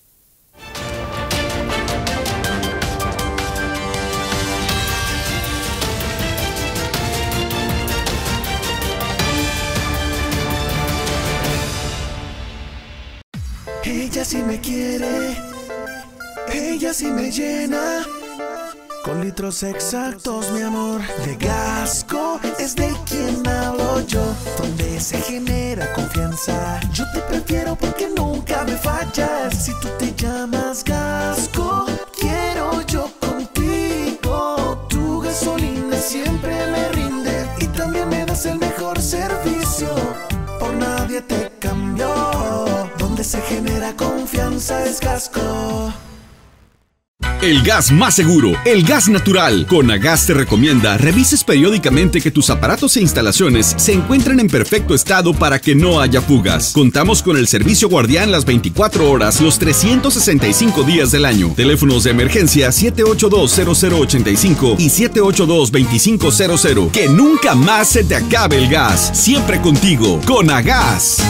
Ella sí me quiere, ella sí me llena, con litros exactos, mi amor. De Gasco es de quien hablo yo, donde se genera confianza. Yo te prefiero porque nunca me fallas. Si tú te llamas Gasco, quiero yo contigo. Tu gasolina siempre me rinde y también me das el mejor servicio. Por nadie te cambió. Donde se genera confianza es Gasco. El gas más seguro, el gas natural. Conagas te recomienda revises periódicamente que tus aparatos e instalaciones se encuentren en perfecto estado para que no haya fugas. Contamos con el servicio guardián las veinticuatro horas, los trescientos sesenta y cinco días del año. Teléfonos de emergencia siete ocho dos, cero cero ocho cinco y siete ocho dos, dos cinco cero cero. Que nunca más se te acabe el gas. Siempre contigo, Conagas.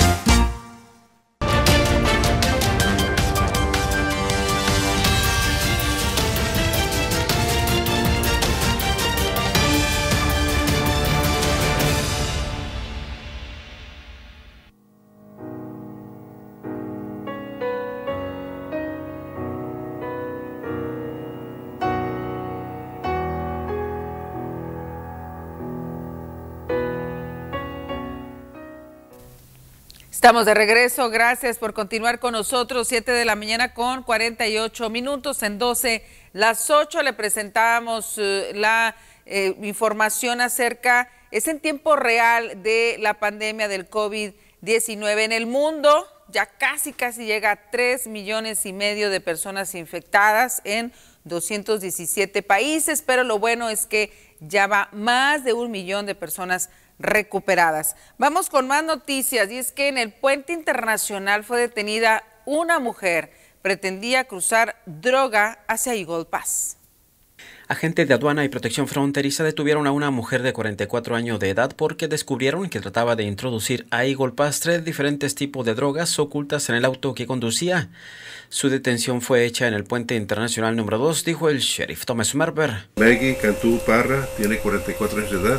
Estamos de regreso, gracias por continuar con nosotros, siete de la mañana con cuarenta y ocho minutos, en doce, las ocho le presentamos uh, la eh, información acerca, es en tiempo real de la pandemia del COVID diecinueve en el mundo, ya casi casi llega a tres millones y medio de personas infectadas en doscientos diecisiete países, pero lo bueno es que ya va más de un millón de personas recuperadas. Vamos con más noticias y es que en el puente internacional fue detenida una mujer, pretendía cruzar droga hacia Eagle Pass. Agentes de aduana y protección fronteriza detuvieron a una mujer de cuarenta y cuatro años de edad porque descubrieron que trataba de introducir a Eagle Pass tres diferentes tipos de drogas ocultas en el auto que conducía. Su detención fue hecha en el puente internacional número dos, dijo el sheriff Thomas Merber. Maggie Cantú Parra tiene cuarenta y cuatro años de edad.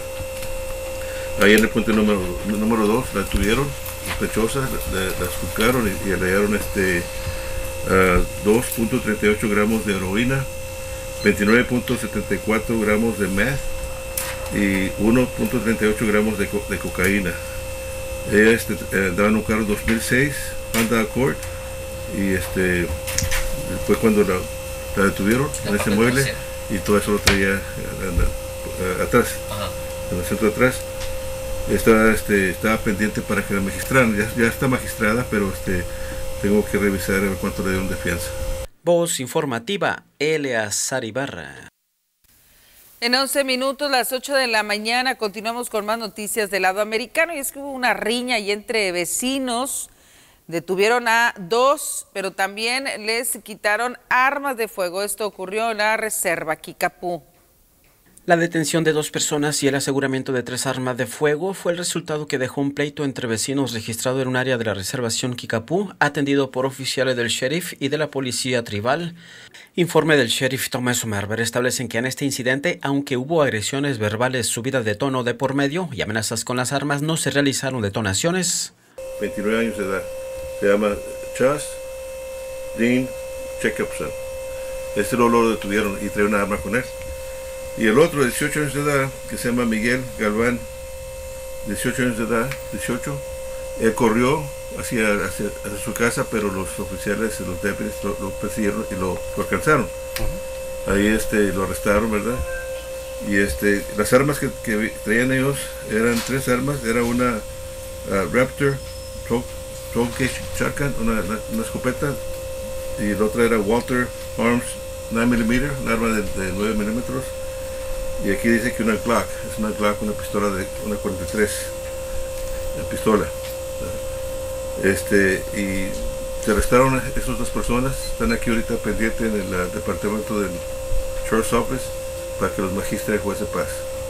Ahí en el puente número, número dos la tuvieron sospechosa, la, la esculcaron y, y hallaron este, uh, dos punto treinta y ocho gramos de heroína, veintinueve punto setenta y cuatro gramos de meth y uno punto treinta y ocho gramos de, co de cocaína. Ella este, eh, andaba en un carro dos mil seis, Honda Accord, y este, después cuando la, la detuvieron en ese mueble y todo eso lo traía uh, uh, atrás, Ajá. en el centro de atrás. Estaba, este, estaba pendiente para que la magistraran, ya, ya está magistrada, pero este, tengo que revisar a ver cuánto le dieron de fianza. Voz informativa, Eleazar Ibarra. En once minutos, las ocho de la mañana, continuamos con más noticias del lado americano y es que hubo una riña y entre vecinos, detuvieron a dos, pero también les quitaron armas de fuego. Esto ocurrió en la reserva Kickapoo. La detención de dos personas y el aseguramiento de tres armas de fuego fue el resultado que dejó un pleito entre vecinos registrado en un área de la reservación Kickapoo, atendido por oficiales del sheriff y de la policía tribal. Informe del sheriff Thomas Merber establecen que en este incidente, aunque hubo agresiones verbales subidas de tono de por medio y amenazas con las armas, no se realizaron detonaciones. veintinueve años de edad. Se llama Chas Dean Jacobson. Este lo, lo detuvieron y trae una arma con él. Y el otro, de dieciocho años de edad, que se llama Miguel Galván, dieciocho años de edad, dieciocho, él corrió hacia, hacia, hacia su casa, pero los oficiales, los deputies, lo, lo persiguieron y lo, lo alcanzaron. Uh-huh. Ahí este, lo arrestaron, ¿verdad? Y este, las armas que, que traían ellos eran tres armas, era una uh, Raptor twelve gauge shotgun, una, una, una escopeta, y la otra era Walter Arms nueve milímetros, un arma de, de nueve milímetros. Y aquí dice que una Glock, es una Glock, una pistola de una cuarenta y tres, una pistola. Este, y se arrestaron esas dos personas, están aquí ahorita pendientes en el uh, departamento del Sheriff's Office para que los magistre el juez de paz.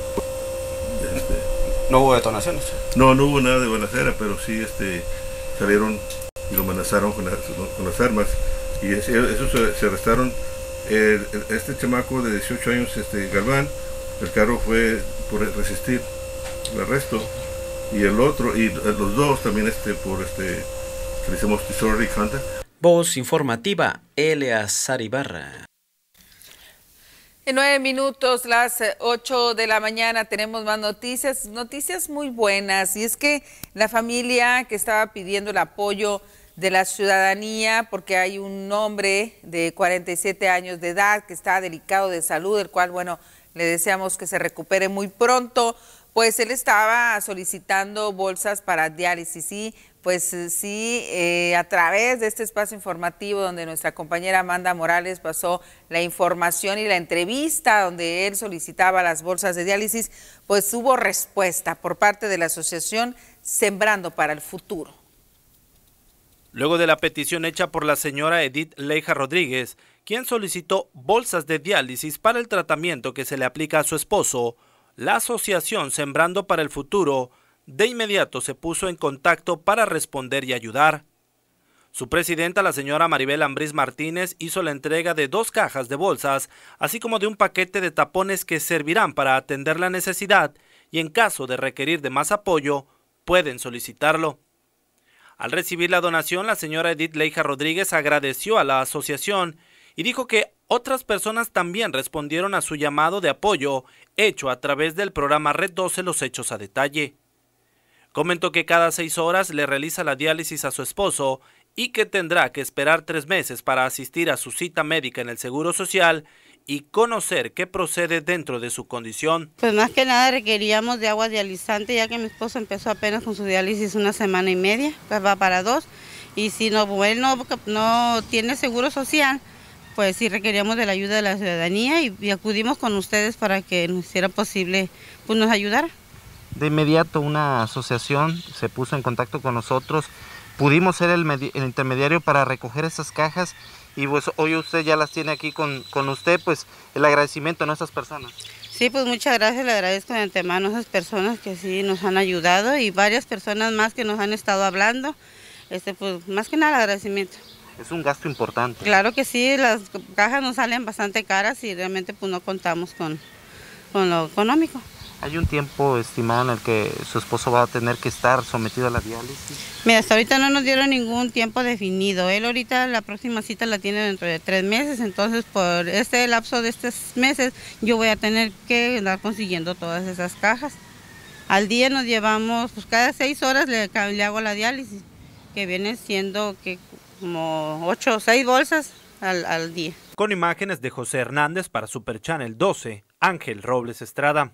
Este, ¿No hubo detonaciones? No, no hubo nada de balacera, pero sí este, salieron y lo amenazaron con las, con las armas. Y es, eso se, se arrestaron. El, el, este chamaco de dieciocho años, este Galván, el carro fue por resistir el arresto, y el otro, y los dos también este por este que le hicimos disorderly conduct. Voz informativa, Eleazar Ibarra. En nueve minutos, las ocho de la mañana, tenemos más noticias, noticias muy buenas, y es que la familia que estaba pidiendo el apoyo de la ciudadanía, porque hay un hombre de cuarenta y siete años de edad que está delicado de salud, el cual, bueno, le deseamos que se recupere muy pronto, pues él estaba solicitando bolsas para diálisis y pues sí, eh, a través de este espacio informativo donde nuestra compañera Amanda Morales pasó la información y la entrevista donde él solicitaba las bolsas de diálisis, pues hubo respuesta por parte de la asociación Sembrando para el Futuro. Luego de la petición hecha por la señora Edith Leija Rodríguez, quien solicitó bolsas de diálisis para el tratamiento que se le aplica a su esposo, la asociación Sembrando para el Futuro de inmediato se puso en contacto para responder y ayudar. Su presidenta, la señora Maribel Ambriz Martínez, hizo la entrega de dos cajas de bolsas, así como de un paquete de tapones que servirán para atender la necesidad y en caso de requerir de más apoyo, pueden solicitarlo. Al recibir la donación, la señora Edith Leija Rodríguez agradeció a la asociación y dijo que otras personas también respondieron a su llamado de apoyo hecho a través del programa Red doce Los Hechos a Detalle. Comentó que cada seis horas le realiza la diálisis a su esposo y que tendrá que esperar tres meses para asistir a su cita médica en el Seguro Social y conocer qué procede dentro de su condición. Pues más que nada requeríamos de agua dializante, ya que mi esposo empezó apenas con su diálisis una semana y media, pues va para dos, y si no, él no, no tiene Seguro Social, pues sí requeríamos de la ayuda de la ciudadanía y, y acudimos con ustedes para que nos hiciera posible, pues nos ayudara. De inmediato una asociación se puso en contacto con nosotros, pudimos ser el, el intermediario para recoger esas cajas y pues hoy usted ya las tiene aquí con, con usted, pues el agradecimiento a nuestras personas. Sí, pues muchas gracias, le agradezco de antemano a esas personas que sí nos han ayudado y varias personas más que nos han estado hablando, este, pues más que nada agradecimiento. Es un gasto importante. Claro que sí, las cajas nos salen bastante caras y realmente pues no contamos con, con lo económico. ¿Hay un tiempo estimado en el que su esposo va a tener que estar sometido a la diálisis? Mira, hasta ahorita no nos dieron ningún tiempo definido. Él ahorita la próxima cita la tiene dentro de tres meses, entonces por este lapso de estos meses yo voy a tener que andar consiguiendo todas esas cajas. Al día nos llevamos, pues cada seis horas le, le hago la diálisis, que viene siendo que como ocho o seis bolsas al, al día. Con imágenes de José Hernández para Super Channel doce, Ángel Robles Estrada.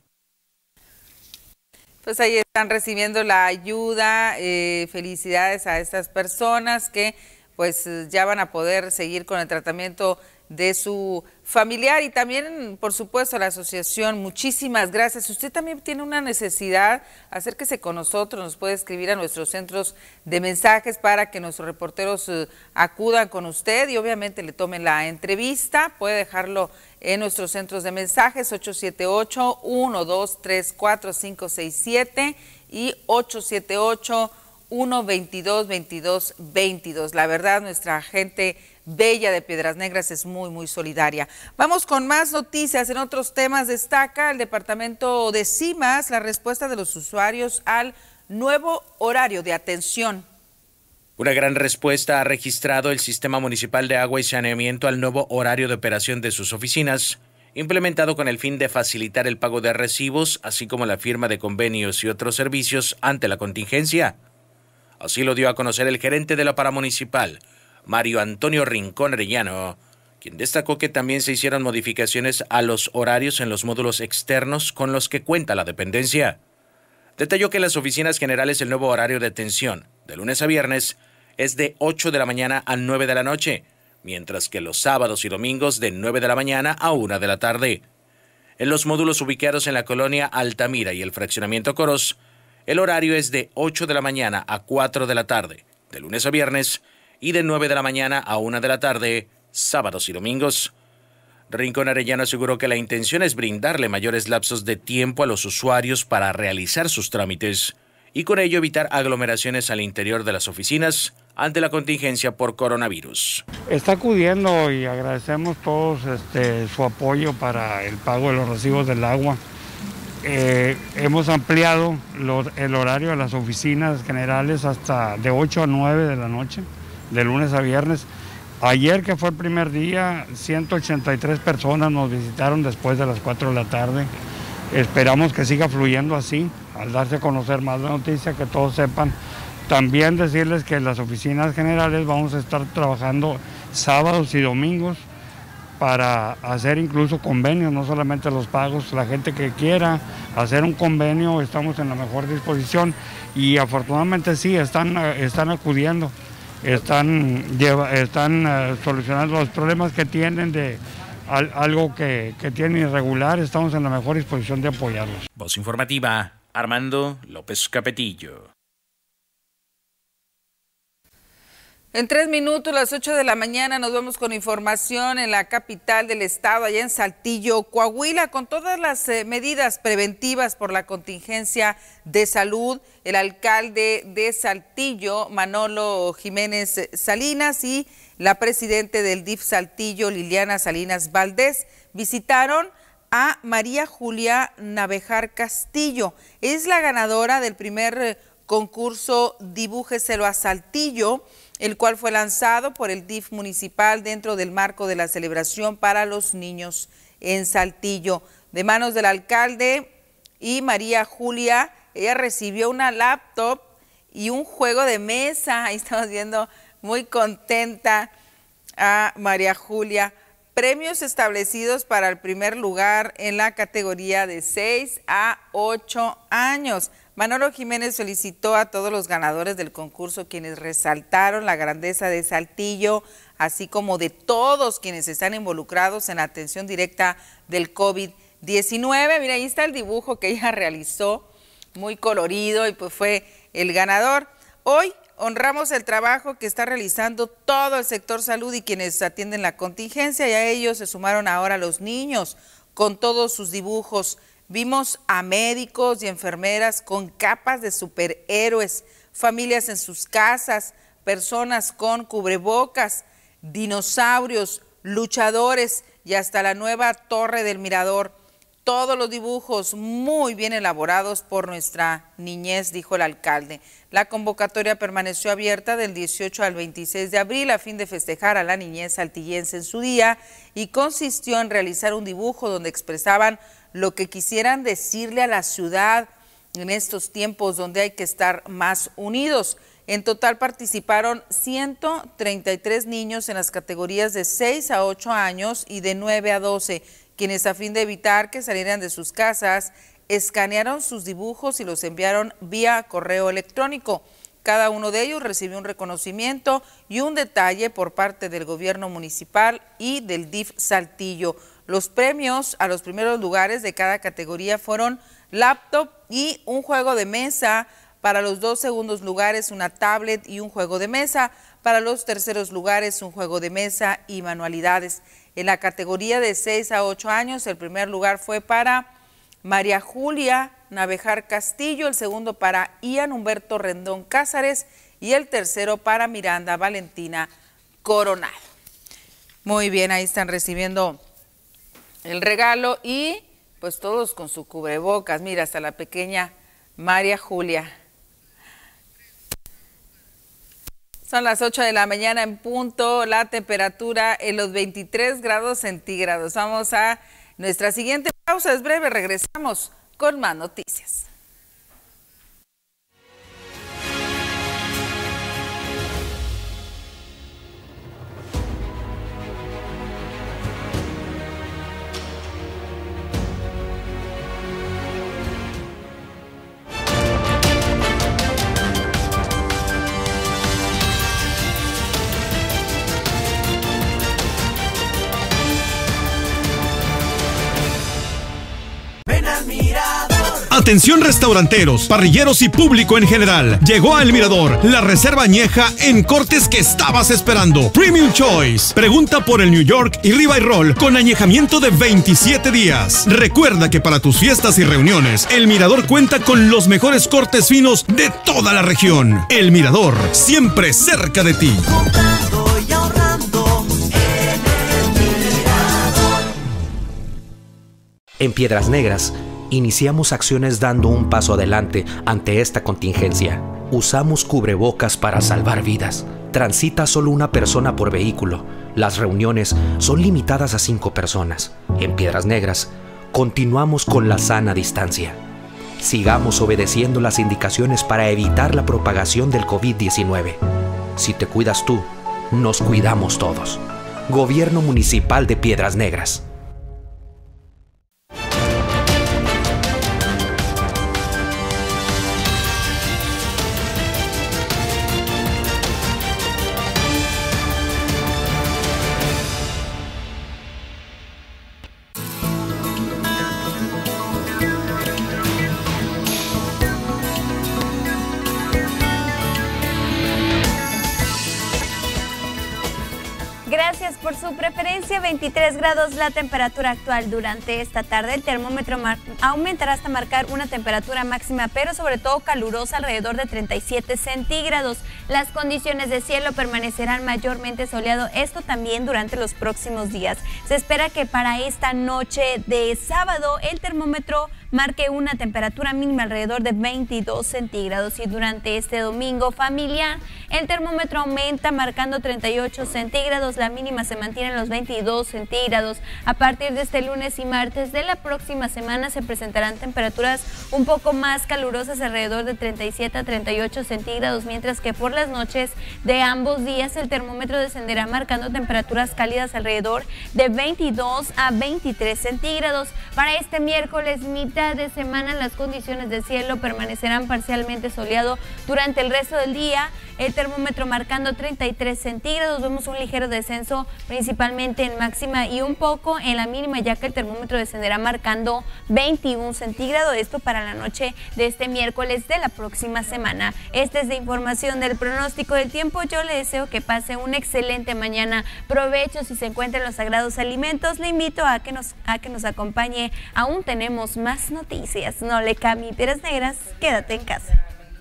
Pues ahí están recibiendo la ayuda, eh, felicidades a estas personas que pues ya van a poder seguir con el tratamiento de su familiar. Y también, por supuesto, a la asociación, muchísimas gracias. Si usted también tiene una necesidad, acérquese con nosotros, nos puede escribir a nuestros centros de mensajes para que nuestros reporteros uh, acudan con usted y obviamente le tomen la entrevista. Puede dejarlo en nuestros centros de mensajes ocho siete ocho, uno dos tres cuatro cinco seis siete y ocho siete ocho, uno dos dos, dos dos dos dos. La verdad, nuestra gente bella de Piedras Negras es muy, muy solidaria. Vamos con más noticias. En otros temas destaca el departamento de CIMAS la respuesta de los usuarios al nuevo horario de atención. Una gran respuesta ha registrado el Sistema Municipal de Agua y Saneamiento al nuevo horario de operación de sus oficinas, implementado con el fin de facilitar el pago de recibos, así como la firma de convenios y otros servicios ante la contingencia. Así lo dio a conocer el gerente de la paramunicipal, Mario Antonio Rincón Arellano, quien destacó que también se hicieron modificaciones a los horarios en los módulos externos con los que cuenta la dependencia. Detalló que en las oficinas generales el nuevo horario de atención, de lunes a viernes, es de ocho de la mañana a nueve de la noche, mientras que los sábados y domingos de nueve de la mañana a una de la tarde. En los módulos ubicados en la colonia Altamira y el fraccionamiento Coros, el horario es de ocho de la mañana a cuatro de la tarde, de lunes a viernes, y de nueve de la mañana a una de la tarde, sábados y domingos. Rincón Arellano aseguró que la intención es brindarle mayores lapsos de tiempo a los usuarios para realizar sus trámites y con ello evitar aglomeraciones al interior de las oficinas ante la contingencia por coronavirus. Está acudiendo y agradecemos todos este, su apoyo para el pago de los recibos del agua. Eh, hemos ampliado los, el horario de las oficinas generales hasta de ocho a nueve de la noche, de lunes a viernes. Ayer, que fue el primer día, ciento ochenta y tres personas nos visitaron después de las cuatro de la tarde. Esperamos que siga fluyendo así, al darse a conocer más la noticia, que todos sepan. También decirles que en las oficinas generales vamos a estar trabajando sábados y domingos para hacer incluso convenios, no solamente los pagos. La gente que quiera hacer un convenio, estamos en la mejor disposición y afortunadamente sí, están, están acudiendo. Están, lleva, están uh, solucionando los problemas que tienen de al, algo que, que tienen irregular. Estamos en la mejor disposición de apoyarlos. Voz informativa, Armando López Capetillo. En tres minutos, las ocho de la mañana, nos vemos con información en la capital del estado, allá en Saltillo, Coahuila, con todas las eh, medidas preventivas por la contingencia de salud. El alcalde de Saltillo, Manolo Jiménez Salinas, y la presidenta del D I F Saltillo, Liliana Salinas Valdés, visitaron a María Julia Navejar Castillo. Es la ganadora del primer concurso Dibújeselo a Saltillo, el cual fue lanzado por el D I F municipal dentro del marco de la celebración para los niños en Saltillo. De manos del alcalde y María Julia, ella recibió una laptop y un juego de mesa. Ahí estamos viendo muy contenta a María Julia. Premios establecidos para el primer lugar en la categoría de seis a ocho años. Manolo Jiménez felicitó a todos los ganadores del concurso, quienes resaltaron la grandeza de Saltillo, así como de todos quienes están involucrados en la atención directa del COVID diecinueve. Mira, ahí está el dibujo que ella realizó, muy colorido, y pues fue el ganador. Hoy honramos el trabajo que está realizando todo el sector salud y quienes atienden la contingencia, y a ellos se sumaron ahora los niños con todos sus dibujos. Vimos a médicos y enfermeras con capas de superhéroes, familias en sus casas, personas con cubrebocas, dinosaurios, luchadores y hasta la nueva Torre del Mirador. Todos los dibujos muy bien elaborados por nuestra niñez, dijo el alcalde. La convocatoria permaneció abierta del dieciocho al veintiséis de abril a fin de festejar a la niñez saltillense en su día, y consistió en realizar un dibujo donde expresaban lo que quisieran decirle a la ciudad en estos tiempos donde hay que estar más unidos. En total participaron ciento treinta y tres niños en las categorías de seis a ocho años y de nueve a doce, quienes a fin de evitar que salieran de sus casas, escanearon sus dibujos y los enviaron vía correo electrónico. Cada uno de ellos recibió un reconocimiento y un detalle por parte del gobierno municipal y del D I F Saltillo. Los premios a los primeros lugares de cada categoría fueron laptop y un juego de mesa. Para los dos segundos lugares, una tablet y un juego de mesa. Para los terceros lugares, un juego de mesa y manualidades. En la categoría de seis a ocho años, el primer lugar fue para María Julia Navejar Castillo, el segundo para Ian Humberto Rendón Cázares y el tercero para Miranda Valentina Coronado. Muy bien, ahí están recibiendo el regalo y pues todos con su cubrebocas. Mira, hasta la pequeña María Julia. Son las ocho de la mañana en punto, la temperatura en los veintitrés grados centígrados. Vamos a nuestra siguiente pausa, es breve, regresamos con más noticias. Atención restauranteros, parrilleros y público en general. Llegó a El Mirador, la reserva añeja en cortes que estabas esperando. Premium Choice. Pregunta por el New York y Ribeye Roll con añejamiento de veintisiete días. Recuerda que para tus fiestas y reuniones, El Mirador cuenta con los mejores cortes finos de toda la región. El Mirador, siempre cerca de ti. En Piedras Negras, iniciamos acciones dando un paso adelante ante esta contingencia. Usamos cubrebocas para salvar vidas. Transita solo una persona por vehículo. Las reuniones son limitadas a cinco personas. En Piedras Negras, continuamos con la sana distancia. Sigamos obedeciendo las indicaciones para evitar la propagación del COVID diecinueve. Si te cuidas tú, nos cuidamos todos. Gobierno Municipal de Piedras Negras. Gracias por su preferencia. veintitrés grados la temperatura actual. Durante esta tarde el termómetro aumentará hasta marcar una temperatura máxima, pero sobre todo calurosa, alrededor de treinta y siete centígrados. Las condiciones de cielo permanecerán mayormente soleado, esto también durante los próximos días. Se espera que para esta noche de sábado el termómetro marque una temperatura mínima alrededor de veintidós centígrados y durante este domingo familiar el termómetro aumenta marcando treinta y ocho centígrados, la mínima se mantiene en los veintidós centígrados. A partir de este lunes y martes de la próxima semana se presentarán temperaturas un poco más calurosas alrededor de treinta y siete a treinta y ocho centígrados, mientras que por las noches de ambos días el termómetro descenderá marcando temperaturas cálidas alrededor de veintidós a veintitrés centígrados. Para este miércoles, mitad de semana, las condiciones de cielo permanecerán parcialmente soleado durante el resto del día. El termómetro marcando treinta y tres centígrados, vemos un ligero descenso principalmente en máxima y un poco en la mínima, ya que el termómetro descenderá marcando veintiún centígrados, esto para la noche de este miércoles de la próxima semana. Esta es la información del pronóstico del tiempo. Yo le deseo que pase una excelente mañana. Provecho si se encuentra en los sagrados alimentos. Le invito a que nos, a que nos acompañe. Aún tenemos más noticias. No le cambie. Piedras Negras, quédate en casa.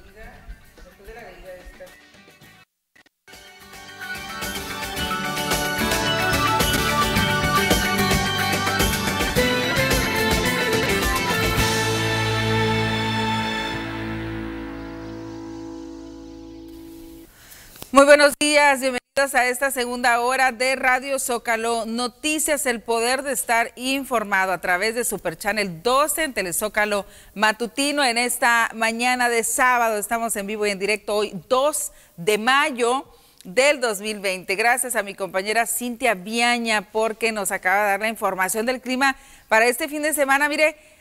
Muy buenos días, bienvenidos a esta segunda hora de Radio Zócalo Noticias, el poder de estar informado a través de Super Channel doce en Telezócalo Matutino. En esta mañana de sábado estamos en vivo y en directo hoy dos de mayo del dos mil veinte. Gracias a mi compañera Cintia Viaña porque nos acaba de dar la información del clima para este fin de semana. Mire,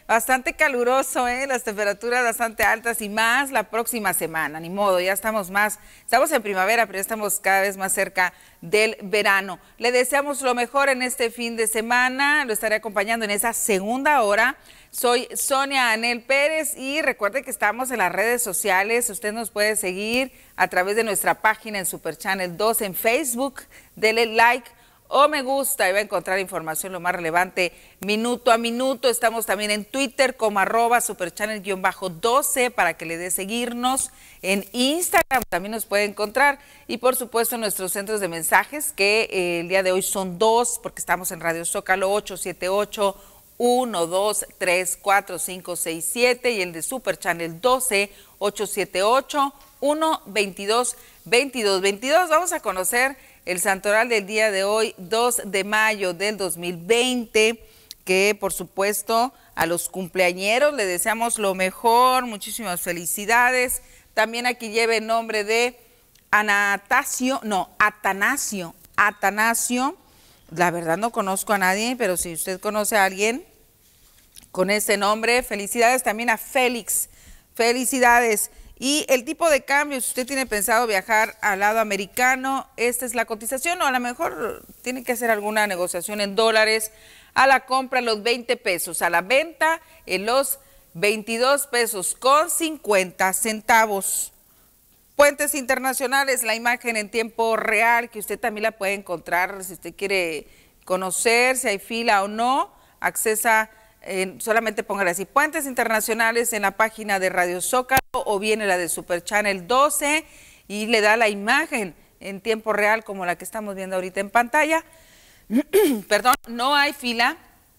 Bastante caluroso, ¿eh? Las temperaturas bastante altas y más la próxima semana. Ni modo, ya estamos más, estamos en primavera, pero ya estamos cada vez más cerca del verano. Le deseamos lo mejor en este fin de semana. Lo estaré acompañando en esa segunda hora. Soy Sonia Anel Pérez y recuerde que estamos en las redes sociales. Usted nos puede seguir a través de nuestra página en Super Channel dos en Facebook. Dele like o me gusta y va a encontrar información lo más relevante minuto a minuto. Estamos también en Twitter como arroba superchannel doce para que le dé seguirnos. En Instagram también nos puede encontrar y por supuesto nuestros centros de mensajes que eh, el día de hoy son dos porque estamos en Radio Zócalo ocho siete ocho, uno dos tres cuatro cinco seis siete y el de Super Channel doce ocho siete ocho, uno veintidós veintidós veintidós. Vamos a conocer el santoral del día de hoy, dos de mayo del dos mil veinte, que por supuesto a los cumpleañeros le deseamos lo mejor, muchísimas felicidades. También aquí lleva el nombre de Anatasio, no, Atanasio, Atanasio. La verdad no conozco a nadie, pero si usted conoce a alguien con ese nombre, felicidades también a Félix, felicidades. Y el tipo de cambio, si usted tiene pensado viajar al lado americano, esta es la cotización o a lo mejor tiene que hacer alguna negociación en dólares. A la compra los veinte pesos, a la venta en los veintidós pesos con cincuenta centavos. Puentes internacionales, la imagen en tiempo real que usted también la puede encontrar si usted quiere conocer si hay fila o no, accesa. Eh, solamente póngale así, Puentes Internacionales en la página de Radio Zócalo o viene la de Super Channel doce y le da la imagen en tiempo real como la que estamos viendo ahorita en pantalla. Perdón, no hay fila,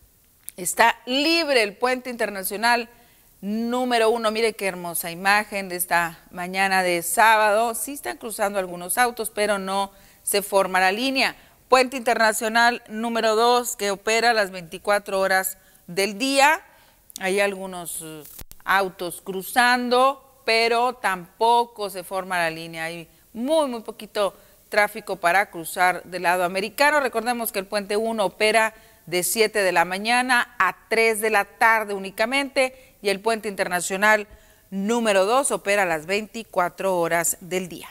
está libre el Puente Internacional número uno. Mire qué hermosa imagen de esta mañana de sábado. Sí están cruzando algunos autos, pero no se forma la línea. Puente Internacional número dos que opera las veinticuatro horas del día. Hay algunos uh, autos cruzando, pero tampoco se forma la línea. Hay muy, muy poquito tráfico para cruzar del lado americano. Recordemos que el Puente uno opera de siete de la mañana a tres de la tarde únicamente y el Puente Internacional número dos opera a las veinticuatro horas del día.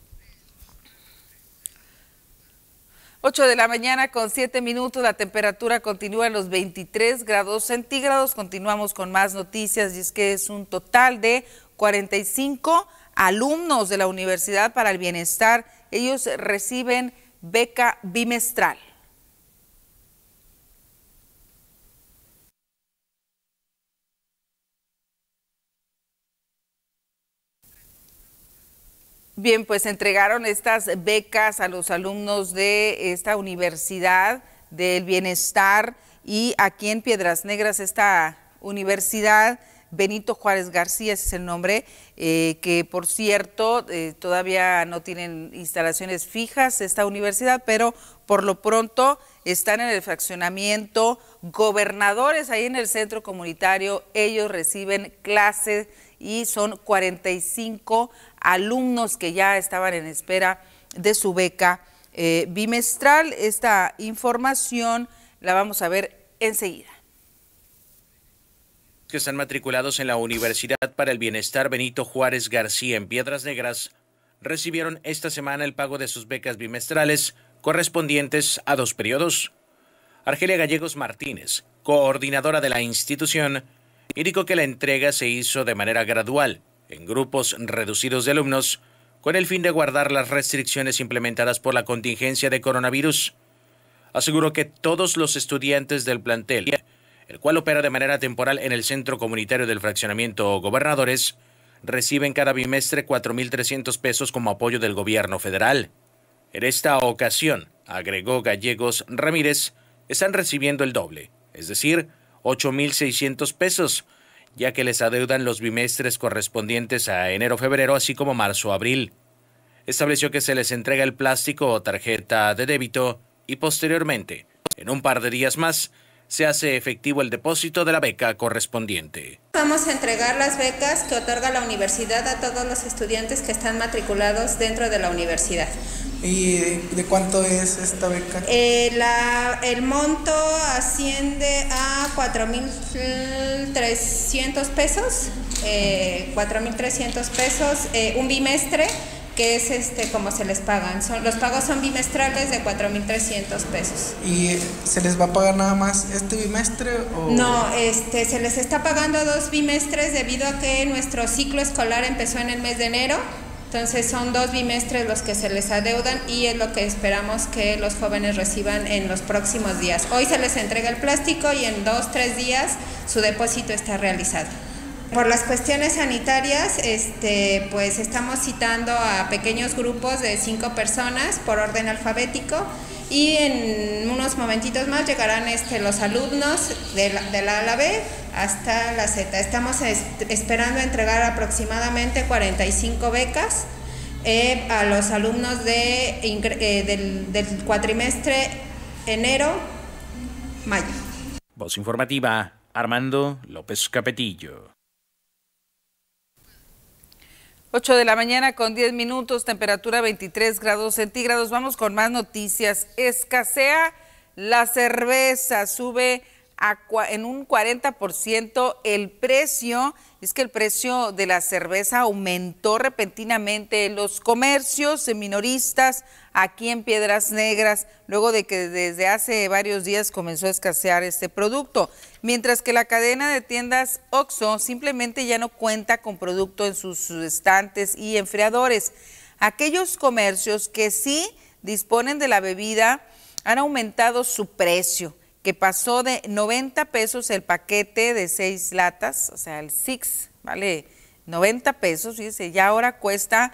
ocho de la mañana con siete minutos, la temperatura continúa en los veintitrés grados centígrados. Continuamos con más noticias y es que es un total de cuarenta y cinco alumnos de la Universidad para el Bienestar. Ellos reciben beca bimestral. Bien, pues entregaron estas becas a los alumnos de esta Universidad del Bienestar y aquí en Piedras Negras esta universidad, Benito Juárez García ese es el nombre, eh, que por cierto eh, todavía no tienen instalaciones fijas esta universidad, pero por lo pronto están en el fraccionamiento Gobernadores, ahí en el centro comunitario. Ellos reciben clases y son cuarenta y cinco alumnos que ya estaban en espera de su beca eh, bimestral. Esta información la vamos a ver enseguida. Que están matriculados en la Universidad para el Bienestar Benito Juárez García en Piedras Negras recibieron esta semana el pago de sus becas bimestrales correspondientes a dos periodos. Argelia Gallegos Martínez, coordinadora de la institución, indicó que la entrega se hizo de manera gradual, en grupos reducidos de alumnos, con el fin de guardar las restricciones implementadas por la contingencia de coronavirus. Aseguró que todos los estudiantes del plantel, el cual opera de manera temporal en el centro comunitario del fraccionamiento Gobernadores, reciben cada bimestre cuatro mil trescientos pesos como apoyo del gobierno federal. En esta ocasión, agregó Gallegos Ramírez, están recibiendo el doble, es decir, ocho mil seiscientos pesos, ya que les adeudan los bimestres correspondientes a enero-febrero, así como marzo-abril. Estableció que se les entrega el plástico o tarjeta de débito y posteriormente, en un par de días más, se hace efectivo el depósito de la beca correspondiente. Vamos a entregar las becas que otorga la universidad a todos los estudiantes que están matriculados dentro de la universidad. ¿Y de, de cuánto es esta beca? Eh, la, el monto asciende a cuatro mil trescientos pesos, eh, cuatro mil trescientos pesos, eh, un bimestre, que es este como se les pagan. Son, los pagos son bimestrales de cuatro mil trescientos pesos. ¿Y se les va a pagar nada más este bimestre? O... No, este, se les está pagando dos bimestres debido a que nuestro ciclo escolar empezó en el mes de enero. Entonces son dos bimestres los que se les adeudan y es lo que esperamos que los jóvenes reciban en los próximos días. Hoy se les entrega el plástico y en dos, tres días su depósito está realizado. Por las cuestiones sanitarias, este, pues estamos citando a pequeños grupos de cinco personas por orden alfabético y en unos momentitos más llegarán este, los alumnos de la, de la A a la B hasta la Z. Estamos es, esperando entregar aproximadamente cuarenta y cinco becas eh, a los alumnos de, eh, del, del cuatrimestre enero-mayo. Voz informativa, Armando López Capetillo. ocho de la mañana con diez minutos, temperatura veintitrés grados centígrados. Vamos con más noticias. Escasea la cerveza, sube a, en un cuarenta por ciento el precio. Es que el precio de la cerveza aumentó repentinamente en los comercios minoristas aquí en Piedras Negras, luego de que desde hace varios días comenzó a escasear este producto, mientras que la cadena de tiendas Oxxo simplemente ya no cuenta con producto en sus estantes y enfriadores. Aquellos comercios que sí disponen de la bebida han aumentado su precio, que pasó de noventa pesos el paquete de seis latas, o sea, el Six, vale noventa pesos, fíjese, ya ahora cuesta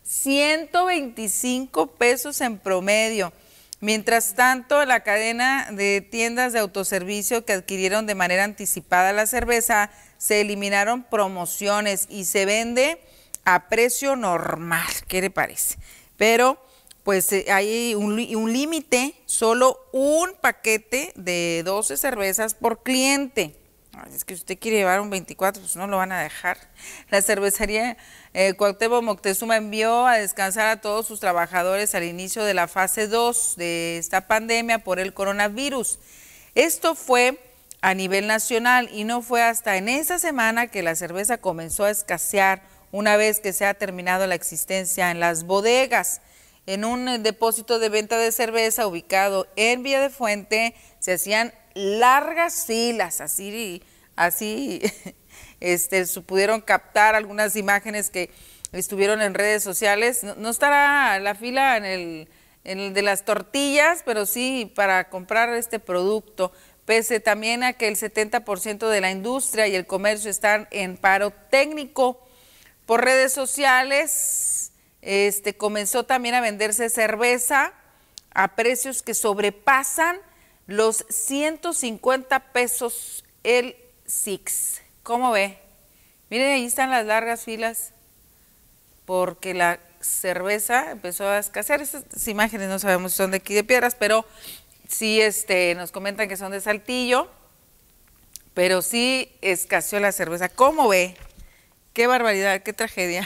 ciento veinticinco pesos en promedio. Mientras tanto, la cadena de tiendas de autoservicio que adquirieron de manera anticipada la cerveza, se eliminaron promociones y se vende a precio normal, ¿qué le parece? Pero pues eh, hay un, un límite, solo un paquete de doce cervezas por cliente. Ay, es que usted quiere llevar un veinticuatro, pues no lo van a dejar. La cervecería eh, Cuauhtémoc Moctezuma envió a descansar a todos sus trabajadores al inicio de la fase dos de esta pandemia por el coronavirus. Esto fue a nivel nacional y no fue hasta en esa semana que la cerveza comenzó a escasear una vez que se ha terminado la existencia en las bodegas. En un depósito de venta de cerveza ubicado en Villa de Fuente se hacían largas filas, así, así este, pudieron captar algunas imágenes que estuvieron en redes sociales. No, no estará la fila en el, en el de las tortillas, pero sí para comprar este producto, pese también a que el setenta por ciento de la industria y el comercio están en paro técnico. Por redes sociales este, comenzó también a venderse cerveza a precios que sobrepasan los ciento cincuenta pesos el Six. ¿Cómo ve? Miren, ahí están las largas filas porque la cerveza empezó a escasear. Estas imágenes no sabemos si son de aquí de Piedras, pero sí este, nos comentan que son de Saltillo, pero sí escaseó la cerveza. ¿Cómo ve? Qué barbaridad, qué tragedia.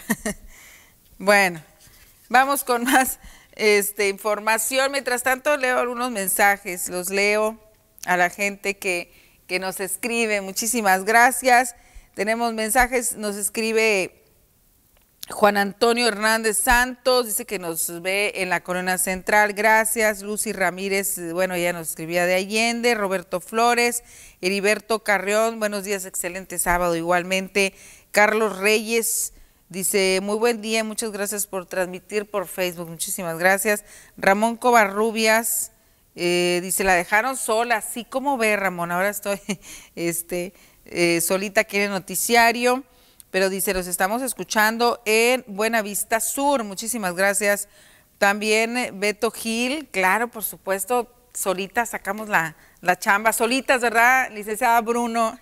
Bueno, vamos con más este, información. Mientras tanto, leo algunos mensajes, los leo a la gente que, que nos escribe. Muchísimas gracias. Tenemos mensajes, nos escribe Juan Antonio Hernández Santos, dice que nos ve en la Corona Central, gracias. Lucy Ramírez, bueno, ella nos escribía de Allende. Roberto Flores, Heriberto Carrión, buenos días, excelente sábado igualmente. Carlos Reyes dice, muy buen día, muchas gracias por transmitir por Facebook, muchísimas gracias. Ramón Covarrubias, eh, dice, la dejaron sola, sí, ¿cómo ve, Ramón? Ahora estoy este, eh, solita aquí en el noticiario, pero dice, los estamos escuchando en Buenavista Sur, muchísimas gracias. También Beto Gil, claro, por supuesto, solitas sacamos la, la chamba, solitas, ¿verdad? Licenciada Bruno.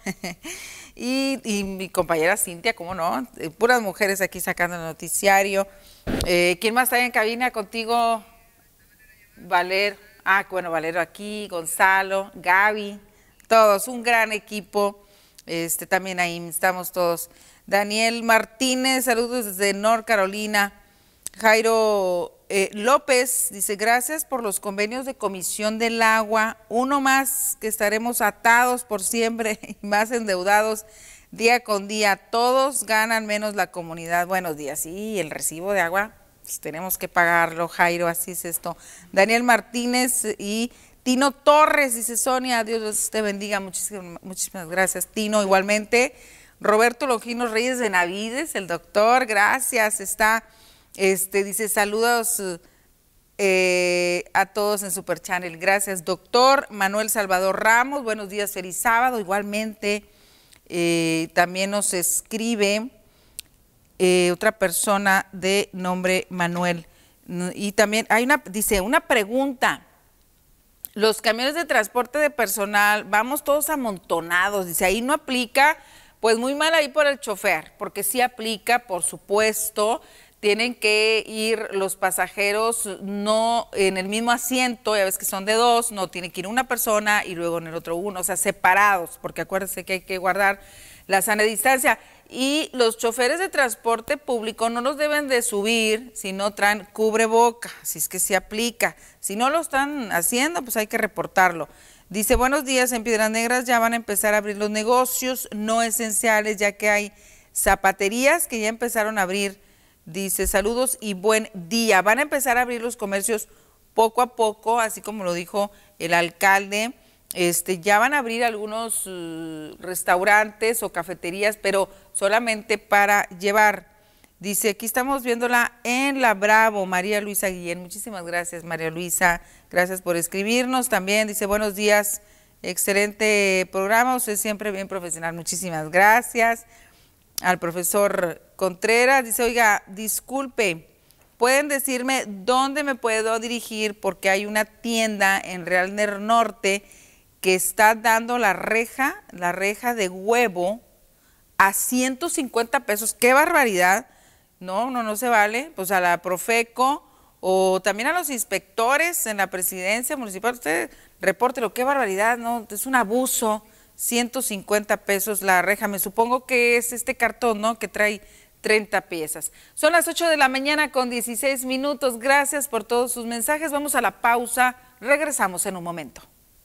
Y, y mi compañera Cintia, ¿cómo no? Eh, puras mujeres aquí sacando el noticiario. Eh, ¿Quién más está en cabina contigo? Valero. Ah, bueno, Valero aquí, Gonzalo, Gaby, todos, un gran equipo, este, también ahí estamos todos. Daniel Martínez, saludos desde North Carolina. Jairo eh, López dice, gracias por los convenios de Comisión del Agua, uno más que estaremos atados por siempre y más endeudados día con día, todos ganan menos la comunidad. Buenos días, sí, el recibo de agua, pues tenemos que pagarlo, Jairo, así es esto. Daniel Martínez y Tino Torres, dice Sonia, Dios te bendiga, muchísimas, muchísimas gracias, Tino, igualmente. Roberto Longinos Reyes de Navides, el doctor, gracias, está, este, dice, saludos eh, a todos en Super Channel, gracias, doctor. Manuel Salvador Ramos, buenos días, feliz sábado, igualmente. Eh, también nos escribe eh, otra persona de nombre Manuel, y también hay una, dice, una pregunta, los camiones de transporte de personal, vamos todos amontonados, dice, ahí no aplica, pues muy mal ahí por el chofer, porque sí aplica, por supuesto, tienen que ir los pasajeros no en el mismo asiento, ya ves que son de dos, no, tiene que ir una persona y luego en el otro uno, o sea, separados, porque acuérdense que hay que guardar la sana distancia. Y los choferes de transporte público no los deben de subir si no traen cubreboca, así es que sí aplica. Si no lo están haciendo, pues hay que reportarlo. Dice, buenos días, en Piedras Negras ya van a empezar a abrir los negocios no esenciales, ya que hay zapaterías que ya empezaron a abrir. Dice, saludos y buen día. Van a empezar a abrir los comercios poco a poco, así como lo dijo el alcalde. Este, ya van a abrir algunos uh, restaurantes o cafeterías, pero solamente para llevar. Dice, aquí estamos viéndola en La Bravo, María Luisa Guillén. Muchísimas gracias, María Luisa. Gracias por escribirnos también. Dice, buenos días, excelente programa. Usted siempre bien profesional. Muchísimas gracias. Al profesor Contreras, dice, oiga, disculpe, ¿pueden decirme dónde me puedo dirigir? Porque hay una tienda en Real del Norte que está dando la reja, la reja de huevo a ciento cincuenta pesos. ¡Qué barbaridad! No, no, no se vale. Pues a la Profeco o también a los inspectores en la presidencia municipal, usted repórtelo, qué barbaridad, ¿no? Es un abuso. ciento cincuenta pesos la reja, me supongo que es este cartón, ¿no? Que trae treinta piezas. Son las ocho de la mañana con dieciséis minutos, gracias por todos sus mensajes, vamos a la pausa, regresamos en un momento.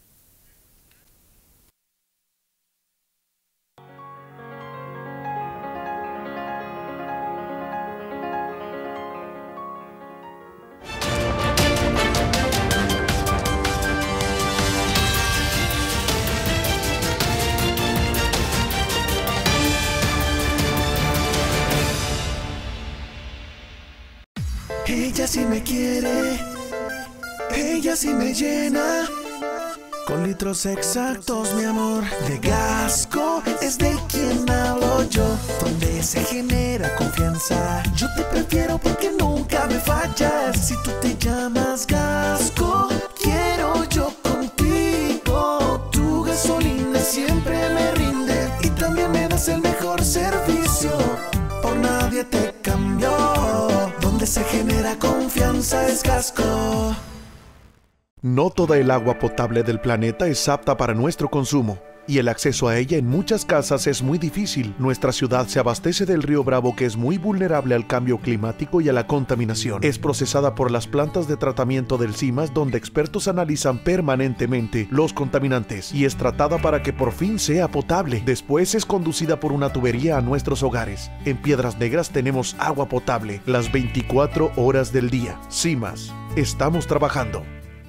Ella sí me quiere, ella sí me llena, con litros exactos, mi amor. De Gasco es de quien hablo yo, donde se genera confianza. Yo te prefiero porque nunca me fallas. Si tú te llamas Gasco, quiero yo contigo. Tu gasolina siempre me rinde y también me das el mejor servicio. Por nadie te cambio. Donde se genera confianza es Gasco. No toda el agua potable del planeta es apta para nuestro consumo, y el acceso a ella en muchas casas es muy difícil. Nuestra ciudad se abastece del río Bravo, que es muy vulnerable al cambio climático y a la contaminación. Es procesada por las plantas de tratamiento del CIMAS, donde expertos analizan permanentemente los contaminantes, y es tratada para que por fin sea potable. Después es conducida por una tubería a nuestros hogares. En Piedras Negras tenemos agua potable las veinticuatro horas del día. CIMAS, estamos trabajando.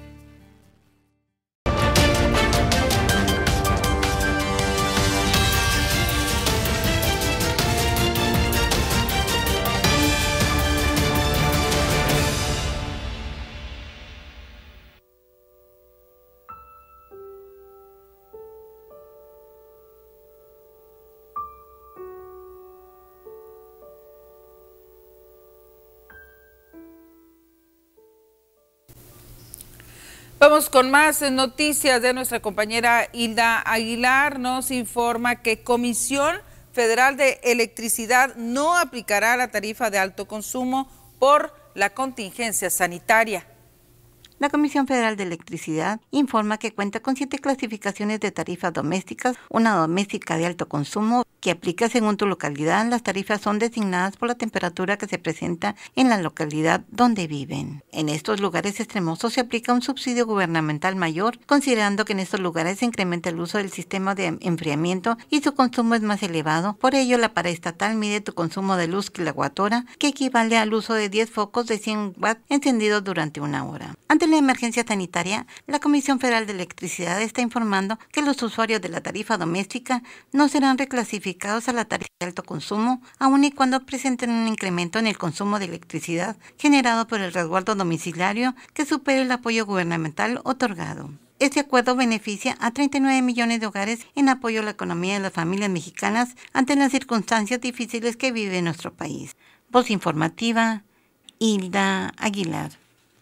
Vamos con más noticias de nuestra compañera Hilda Aguilar. Nos informa que Comisión Federal de Electricidad no aplicará la tarifa de alto consumo por la contingencia sanitaria. La Comisión Federal de Electricidad informa que cuenta con siete clasificaciones de tarifas domésticas, una doméstica de alto consumo que aplica según tu localidad. Las tarifas son designadas por la temperatura que se presenta en la localidad donde viven. En estos lugares extremosos se aplica un subsidio gubernamental mayor, considerando que en estos lugares se incrementa el uso del sistema de enfriamiento y su consumo es más elevado. Por ello, la paraestatal mide tu consumo de luz kilowatt hora, que equivale al uso de diez focos de cien watts encendidos durante una hora. Ante la emergencia sanitaria, la Comisión Federal de Electricidad está informando que los usuarios de la tarifa doméstica no serán reclasificados a la tarifa de alto consumo, aun y cuando presenten un incremento en el consumo de electricidad generado por el resguardo domiciliario que supere el apoyo gubernamental otorgado. Este acuerdo beneficia a treinta y nueve millones de hogares en apoyo a la economía de las familias mexicanas ante las circunstancias difíciles que vive nuestro país. Voz informativa, Hilda Aguilar.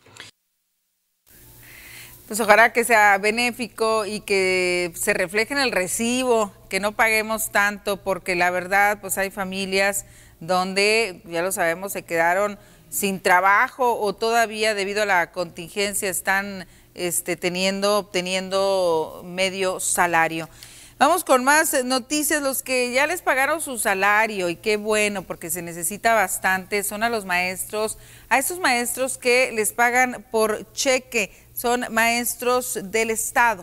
Pues ojalá que sea benéfico y que se refleje en el recibo, que no paguemos tanto, porque la verdad, pues hay familias donde, ya lo sabemos, se quedaron sin trabajo o todavía debido a la contingencia están este, teniendo, obteniendo medio salario. Vamos con más noticias. Los que ya les pagaron su salario, y qué bueno, porque se necesita bastante, son a los maestros, a esos maestros que les pagan por cheque, son maestros del Estado.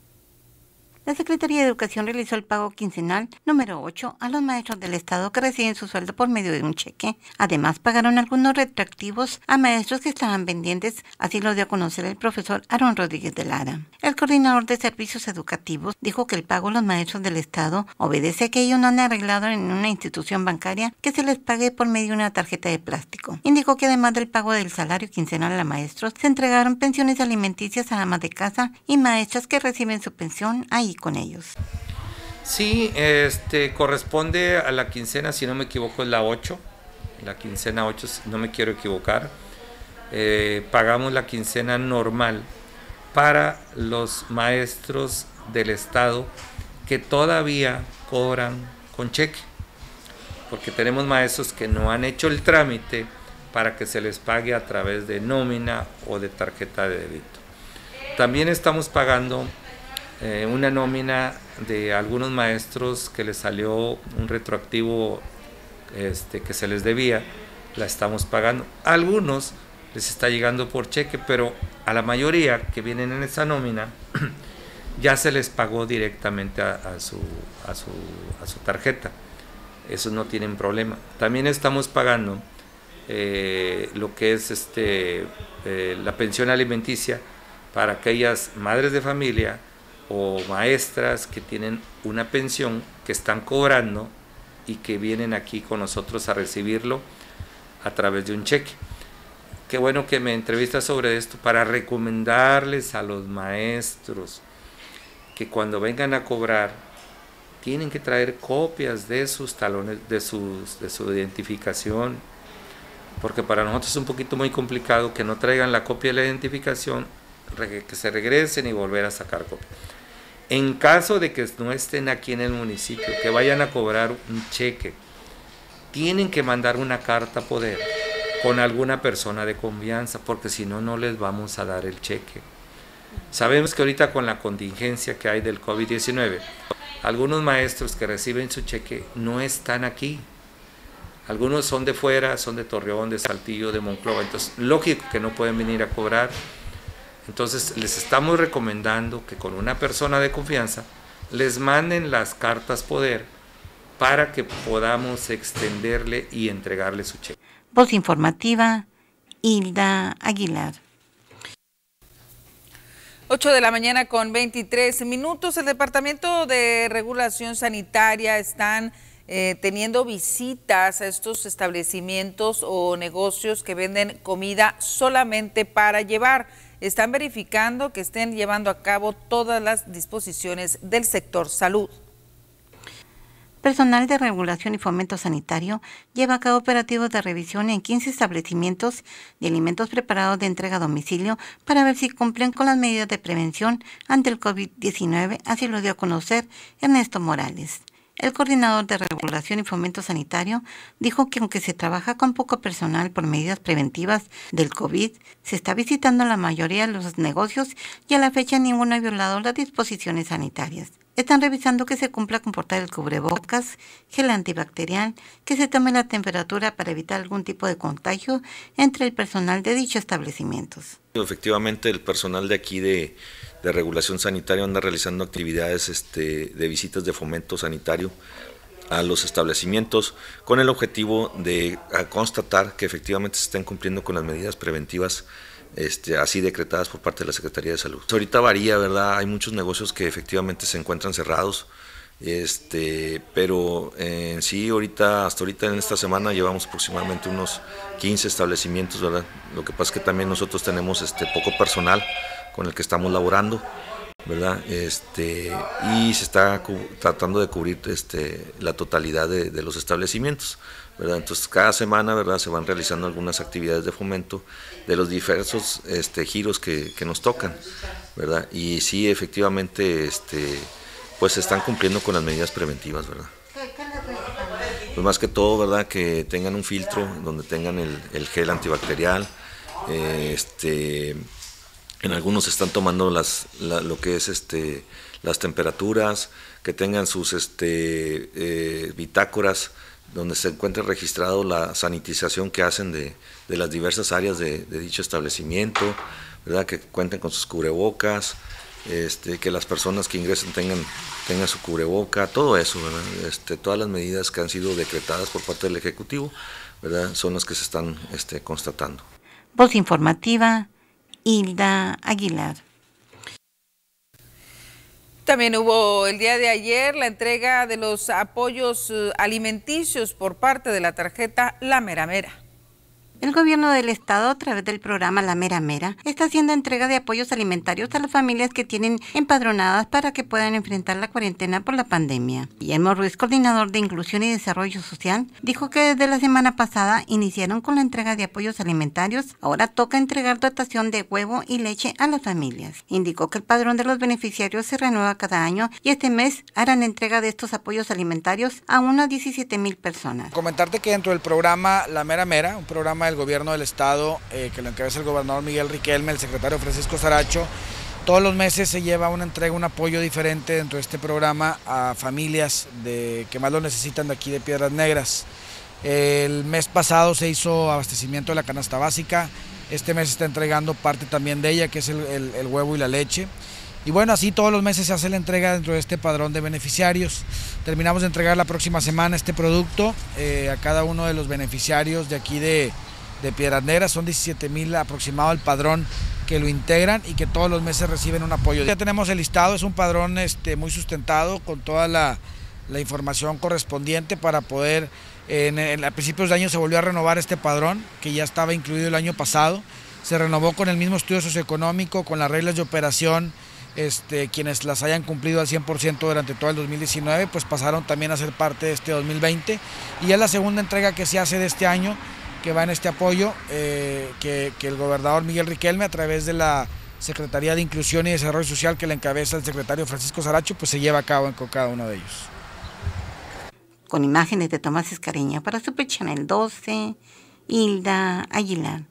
La Secretaría de Educación realizó el pago quincenal número ocho a los maestros del Estado que reciben su sueldo por medio de un cheque. Además, pagaron algunos retroactivos a maestros que estaban pendientes, así lo dio a conocer el profesor Aaron Rodríguez de Lara. El coordinador de servicios educativos dijo que el pago a los maestros del Estado obedece a que ellos no han arreglado en una institución bancaria que se les pague por medio de una tarjeta de plástico. Indicó que además del pago del salario quincenal a maestros, se entregaron pensiones alimenticias a amas de casa y maestras que reciben su pensión ahí con ellos. Sí, este corresponde a la quincena, si no me equivoco es la ocho, la quincena ocho, no me quiero equivocar. Eh, pagamos la quincena normal para los maestros del Estado que todavía cobran con cheque, porque tenemos maestros que no han hecho el trámite para que se les pague a través de nómina o de tarjeta de débito. También estamos pagando Eh, una nómina de algunos maestros que les salió un retroactivo este, que se les debía, la estamos pagando. A algunos les está llegando por cheque, pero a la mayoría que vienen en esa nómina ya se les pagó directamente a, a, su, a, su, a su tarjeta. Esos no tienen problema. También estamos pagando eh, lo que es este, eh, la pensión alimenticia para aquellas madres de familia o maestras que tienen una pensión que están cobrando y que vienen aquí con nosotros a recibirlo a través de un cheque. Qué bueno que me entrevistas sobre esto para recomendarles a los maestros que cuando vengan a cobrar tienen que traer copias de sus talones, de, sus, de su identificación, porque para nosotros es un poquito muy complicado que no traigan la copia de la identificación, que se regresen y volver a sacar copia. En caso de que no estén aquí en el municipio, que vayan a cobrar un cheque, tienen que mandar una carta poder con alguna persona de confianza, porque si no, no les vamos a dar el cheque. Sabemos que ahorita con la contingencia que hay del COVID diecinueve, algunos maestros que reciben su cheque no están aquí. Algunos son de fuera, son de Torreón, de Saltillo, de Monclova, entonces lógico que no pueden venir a cobrar. Entonces les estamos recomendando que con una persona de confianza les manden las cartas poder para que podamos extenderle y entregarle su cheque. Voz informativa, Hilda Aguilar. ocho de la mañana con veintitrés minutos. El Departamento de Regulación Sanitaria están eh, teniendo visitas a estos establecimientos o negocios que venden comida solamente para llevar. Están verificando que estén llevando a cabo todas las disposiciones del sector salud. Personal de Regulación y Fomento Sanitario lleva a cabo operativos de revisión en quince establecimientos de alimentos preparados de entrega a domicilio para ver si cumplen con las medidas de prevención ante el COVID diecinueve, así lo dio a conocer Ernesto Morales. El coordinador de regulación y fomento sanitario dijo que aunque se trabaja con poco personal por medidas preventivas del COVID, se está visitando la mayoría de los negocios y a la fecha ninguno ha violado las disposiciones sanitarias. Están revisando que se cumpla con portar el cubrebocas, gel antibacterial, que se tome la temperatura para evitar algún tipo de contagio entre el personal de dichos establecimientos. Efectivamente, el personal de aquí de, de regulación sanitaria anda realizando actividades este, de visitas de fomento sanitario a los establecimientos con el objetivo de constatar que efectivamente se estén cumpliendo con las medidas preventivas Este, así decretadas por parte de la Secretaría de Salud. Ahorita varía, ¿verdad? Hay muchos negocios que efectivamente se encuentran cerrados, este, pero en eh, sí, ahorita, hasta ahorita en esta semana llevamos aproximadamente unos quince establecimientos, ¿verdad? Lo que pasa es que también nosotros tenemos este, poco personal con el que estamos laborando, ¿verdad? Este, y se está tratando de cubrir este, la totalidad de, de los establecimientos, ¿verdad? Entonces cada semana, ¿verdad?, se van realizando algunas actividades de fomento de los diversos este, giros que, que nos tocan, ¿verdad? Y sí, efectivamente, este, pues se están cumpliendo con las medidas preventivas, ¿verdad? Pues más que todo, ¿verdad?, que tengan un filtro donde tengan el, el gel antibacterial, eh, este, en algunos están tomando las, la, lo que es este, las temperaturas, que tengan sus este, eh, bitácoras, donde se encuentre registrado la sanitización que hacen de, de las diversas áreas de, de dicho establecimiento, ¿verdad? Que cuenten con sus cubrebocas, este, que las personas que ingresen tengan, tengan su cubreboca, todo eso, ¿verdad? Este, todas las medidas que han sido decretadas por parte del Ejecutivo, ¿verdad?, son las que se están este, constatando. Voz informativa, Hilda Aguilar. También hubo el día de ayer la entrega de los apoyos alimenticios por parte de la tarjeta La Mera Mera. El gobierno del estado, a través del programa La Mera Mera, está haciendo entrega de apoyos alimentarios a las familias que tienen empadronadas para que puedan enfrentar la cuarentena por la pandemia. Guillermo Ruiz, coordinador de Inclusión y Desarrollo Social, dijo que desde la semana pasada iniciaron con la entrega de apoyos alimentarios. Ahora toca entregar dotación de huevo y leche a las familias. Indicó que el padrón de los beneficiarios se renueva cada año y este mes harán entrega de estos apoyos alimentarios a unas diecisiete mil personas. Comentarte que dentro del programa La Mera Mera, un programa del gobierno del estado eh, que lo encabeza el gobernador Miguel Riquelme, el secretario Francisco Saracho, todos los meses se lleva una entrega, un apoyo diferente dentro de este programa a familias de, que más lo necesitan de aquí de Piedras Negras. El mes pasado se hizo abastecimiento de la canasta básica, este mes se está entregando parte también de ella, que es el, el, el huevo y la leche. Y bueno, así todos los meses se hace la entrega dentro de este padrón de beneficiarios. Terminamos de entregar la próxima semana este producto eh, a cada uno de los beneficiarios de aquí de, de Piedras Negras. Son diecisiete mil aproximado el padrón que lo integran y que todos los meses reciben un apoyo. Ya tenemos el listado, es un padrón este, muy sustentado con toda la, la información correspondiente para poder, en, en, a principios de año se volvió a renovar este padrón que ya estaba incluido el año pasado. Se renovó con el mismo estudio socioeconómico, con las reglas de operación. Este, quienes las hayan cumplido al cien por ciento durante todo el dos mil diecinueve, pues pasaron también a ser parte de este dos mil veinte y es la segunda entrega que se hace de este año, que va en este apoyo eh, que, que el gobernador Miguel Riquelme, a través de la Secretaría de Inclusión y Desarrollo Social que le encabeza el secretario Francisco Saracho, pues se lleva a cabo con cada uno de ellos. Con imágenes de Tomás Escariña para Super Channel doce, Hilda Aguilar.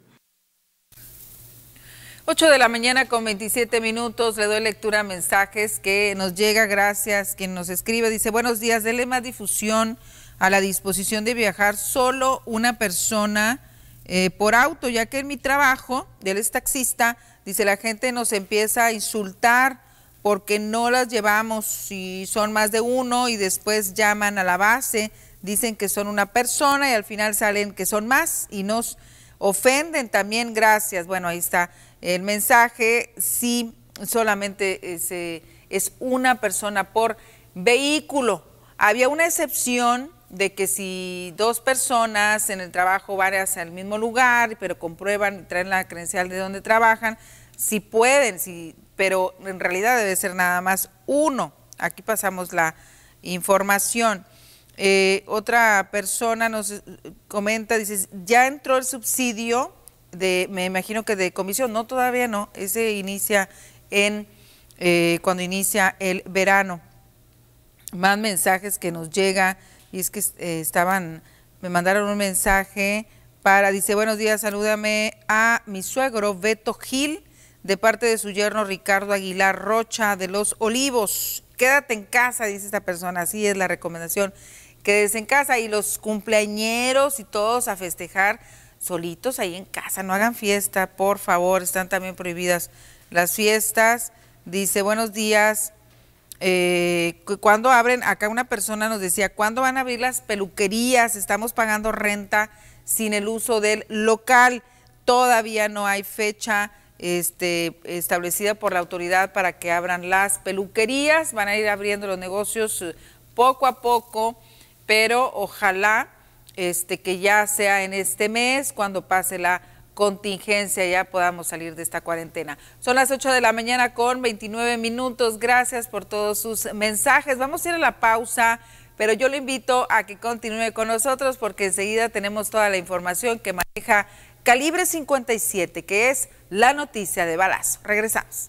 ocho de la mañana con veintisiete minutos, le doy lectura a mensajes que nos llega, gracias, quien nos escribe, dice, buenos días, dele más difusión a la disposición de viajar solo una persona eh, por auto, ya que en mi trabajo, él es taxista, dice, la gente nos empieza a insultar porque no las llevamos si son más de uno y después llaman a la base, dicen que son una persona y al final salen que son más y nos ofenden también, gracias. Bueno, ahí está el mensaje, sí, solamente es, eh, es una persona por vehículo. Había una excepción de que si dos personas en el trabajo van hacia el mismo lugar, pero comprueban, traen la credencial de donde trabajan, sí pueden, sí, pero en realidad debe ser nada más uno. Aquí pasamos la información. Eh, otra persona nos comenta, dice, ya entró el subsidio de, me imagino que de comisión, no, todavía no, ese inicia en, eh, cuando inicia el verano. más mensajes que nos llega, y es que eh, estaban, me mandaron un mensaje para, dice, buenos días, salúdame a mi suegro Beto Gil, de parte de su yerno Ricardo Aguilar Rocha de Los Olivos. Quédate en casa, dice esta persona, así es la recomendación, quédese en casa, y los cumpleañeros y todos a festejar solitos ahí en casa, no hagan fiesta, por favor, están también prohibidas las fiestas. Dice, buenos días, eh, ¿cuándo abren? Acá una persona nos decía, ¿cuándo van a abrir las peluquerías? Estamos pagando renta sin el uso del local, todavía no hay fecha este, establecida por la autoridad para que abran las peluquerías, van a ir abriendo los negocios poco a poco, pero ojalá este, que ya sea en este mes, cuando pase la contingencia, ya podamos salir de esta cuarentena. Son las ocho de la mañana con veintinueve minutos. Gracias por todos sus mensajes. Vamos a ir a la pausa, pero yo le invito a que continúe con nosotros porque enseguida tenemos toda la información que maneja Calibre cincuenta y siete, que es la noticia de balazo. Regresamos.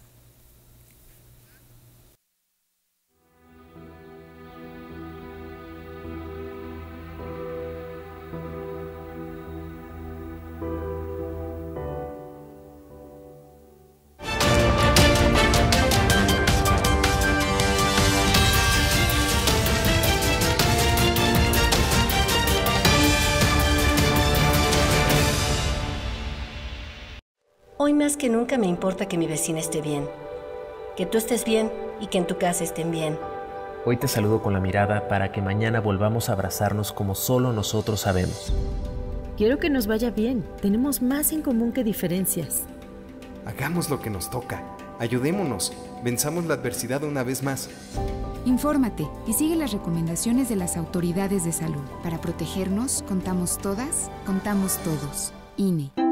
Hoy más que nunca me importa que mi vecina esté bien, que tú estés bien y que en tu casa estén bien. Hoy te saludo con la mirada para que mañana volvamos a abrazarnos como solo nosotros sabemos. Quiero que nos vaya bien. Tenemos más en común que diferencias. Hagamos lo que nos toca. Ayudémonos. Venzamos la adversidad una vez más. Infórmate y sigue las recomendaciones de las autoridades de salud. Para protegernos, contamos todas, contamos todos. I N E.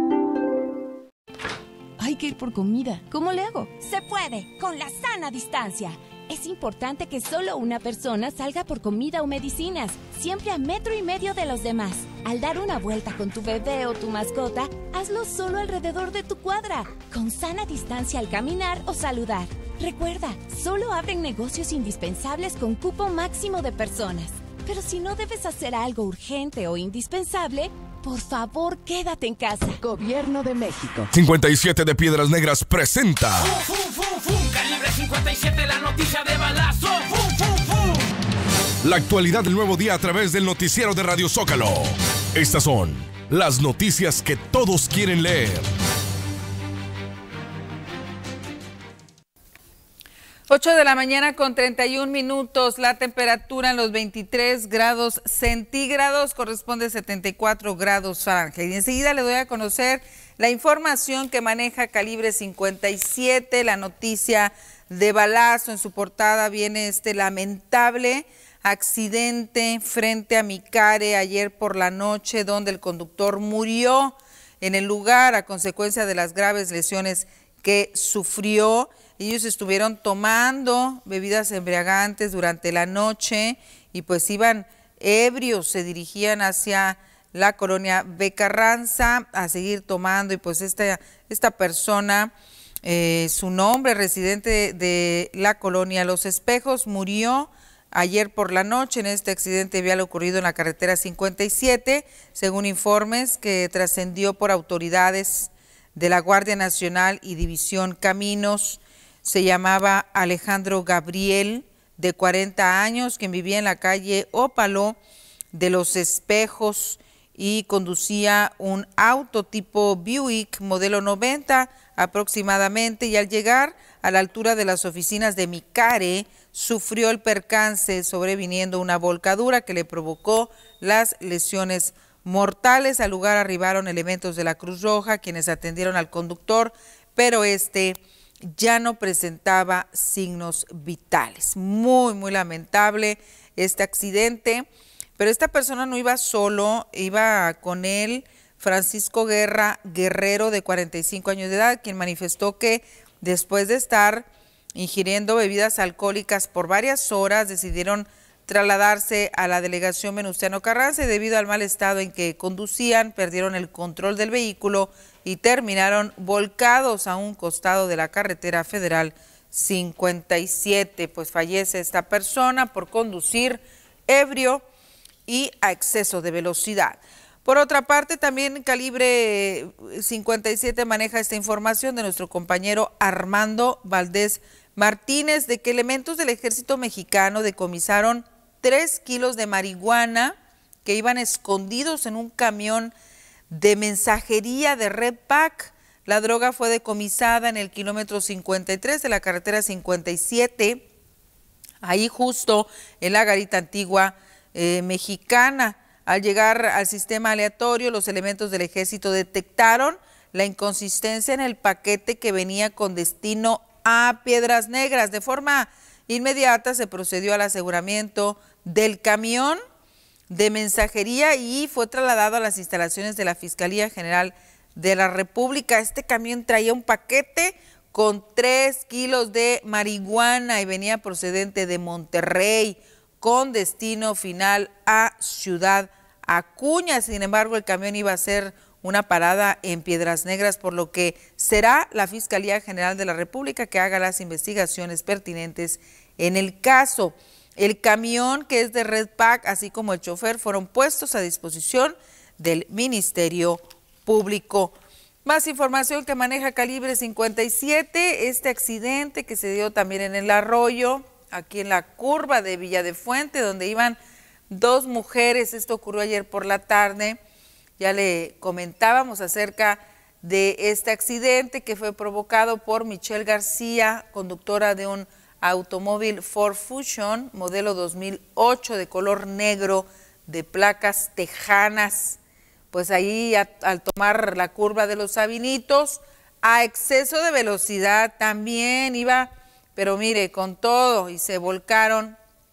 Hay que ir por comida. ¿Cómo le hago? Se puede, con la sana distancia. Es importante que solo una persona salga por comida o medicinas, siempre a metro y medio de los demás. Al dar una vuelta con tu bebé o tu mascota, hazlo solo alrededor de tu cuadra, con sana distancia al caminar o saludar. Recuerda, solo abren negocios indispensables con cupo máximo de personas. Pero si no debes hacer algo urgente o indispensable, por favor, quédate en casa. Gobierno de México. cincuenta y siete de Piedras Negras presenta. ¡Fum, fum, fum, fum! Calibre cincuenta y siete, la noticia de balazo. ¡Fum, fum, fum! La actualidad del nuevo día a través del noticiero de Radio Zócalo. Estas son las noticias que todos quieren leer. ocho de la mañana con treinta y un minutos, la temperatura en los veintitrés grados centígrados, corresponde a setenta y cuatro grados Fahrenheit. Y enseguida le doy a conocer la información que maneja Calibre cincuenta y siete, la noticia de balazo. En su portada viene este lamentable accidente frente a Micare ayer por la noche, donde el conductor murió en el lugar a consecuencia de las graves lesiones que sufrió. Ellos estuvieron tomando bebidas embriagantes durante la noche y pues iban ebrios, se dirigían hacia la colonia Becarranza a seguir tomando, y pues esta, esta persona, eh, su nombre, residente de la colonia Los Espejos, murió ayer por la noche en este accidente vial ocurrido en la carretera cincuenta y siete, según informes que trascendió por autoridades de la Guardia Nacional y División Caminos. Se llamaba Alejandro Gabriel, de cuarenta años, quien vivía en la calle Ópalo de Los Espejos y conducía un auto tipo Buick modelo noventa aproximadamente, y al llegar a la altura de las oficinas de Micare sufrió el percance, sobreviniendo una volcadura que le provocó las lesiones mortales. Al lugar arribaron elementos de la Cruz Roja, quienes atendieron al conductor, pero este ya no presentaba signos vitales. Muy, muy lamentable este accidente, pero esta persona no iba solo, iba con él Francisco Guerra Guerrero, de cuarenta y cinco años de edad, quien manifestó que después de estar ingiriendo bebidas alcohólicas por varias horas, decidieron trasladarse a la delegación Venustiano Carranza, y debido al mal estado en que conducían, perdieron el control del vehículo y terminaron volcados a un costado de la carretera federal cincuenta y siete. Pues fallece esta persona por conducir ebrio y a exceso de velocidad. Por otra parte, también Calibre cincuenta y siete maneja esta información de nuestro compañero Armando Valdés Martínez, de que elementos del ejército mexicano decomisaron tres kilos de marihuana que iban escondidos en un camión de mensajería de Redpack. La droga fue decomisada en el kilómetro cincuenta y tres de la carretera cincuenta y siete, ahí justo en la garita antigua eh, mexicana. Al llegar al sistema aleatorio, los elementos del ejército detectaron la inconsistencia en el paquete que venía con destino a Piedras Negras. De forma inmediata se procedió al aseguramiento del camión de mensajería y fue trasladado a las instalaciones de la Fiscalía General de la República. Este camión traía un paquete con tres kilos de marihuana y venía procedente de Monterrey con destino final a Ciudad Acuña. Sin embargo, el camión iba a hacer una parada en Piedras Negras, por lo que será la Fiscalía General de la República que haga las investigaciones pertinentes en el caso. El camión, que es de Redpack, así como el chofer, fueron puestos a disposición del Ministerio Público. Más información que maneja Calibre cincuenta y siete, este accidente que se dio también en el arroyo, aquí en la curva de Villa de Fuente, donde iban dos mujeres. Esto ocurrió ayer por la tarde. Ya le comentábamos acerca de este accidente que fue provocado por Michelle García, conductora de un automóvil Ford Fusion, modelo dos mil ocho, de color negro, de placas tejanas. Pues ahí a, al tomar la curva de los Sabinitos, a exceso de velocidad también iba, pero mire, con todo, y se volcaron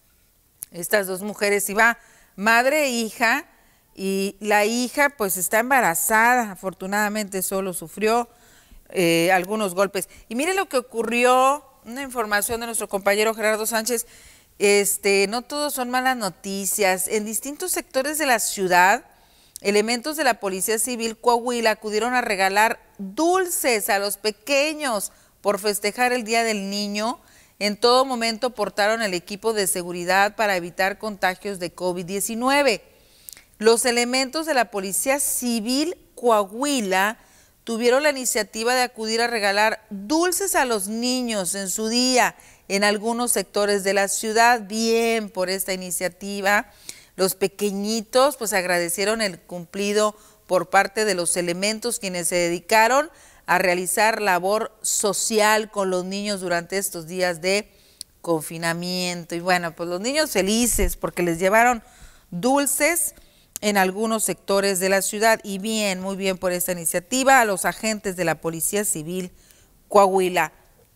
estas dos mujeres. Iba madre e hija, y la hija pues está embarazada, afortunadamente solo sufrió eh, algunos golpes. Y mire lo que ocurrió, una información de nuestro compañero Gerardo Sánchez. Este, no todos son malas noticias. En distintos sectores de la ciudad, elementos de la Policía Civil Coahuila acudieron a regalar dulces a los pequeños por festejar el Día del Niño. En todo momento portaron el equipo de seguridad para evitar contagios de COVID diecinueve. Los elementos de la Policía Civil Coahuila tuvieron la iniciativa de acudir a regalar dulces a los niños en su día en algunos sectores de la ciudad. Bien por esta iniciativa. Los pequeñitos pues agradecieron el cumplido por parte de los elementos, quienes se dedicaron a realizar labor social con los niños durante estos días de confinamiento. Y bueno, pues los niños felices porque les llevaron dulces en algunos sectores de la ciudad. Y bien, muy bien por esta iniciativa a los agentes de la Policía Civil Coahuila.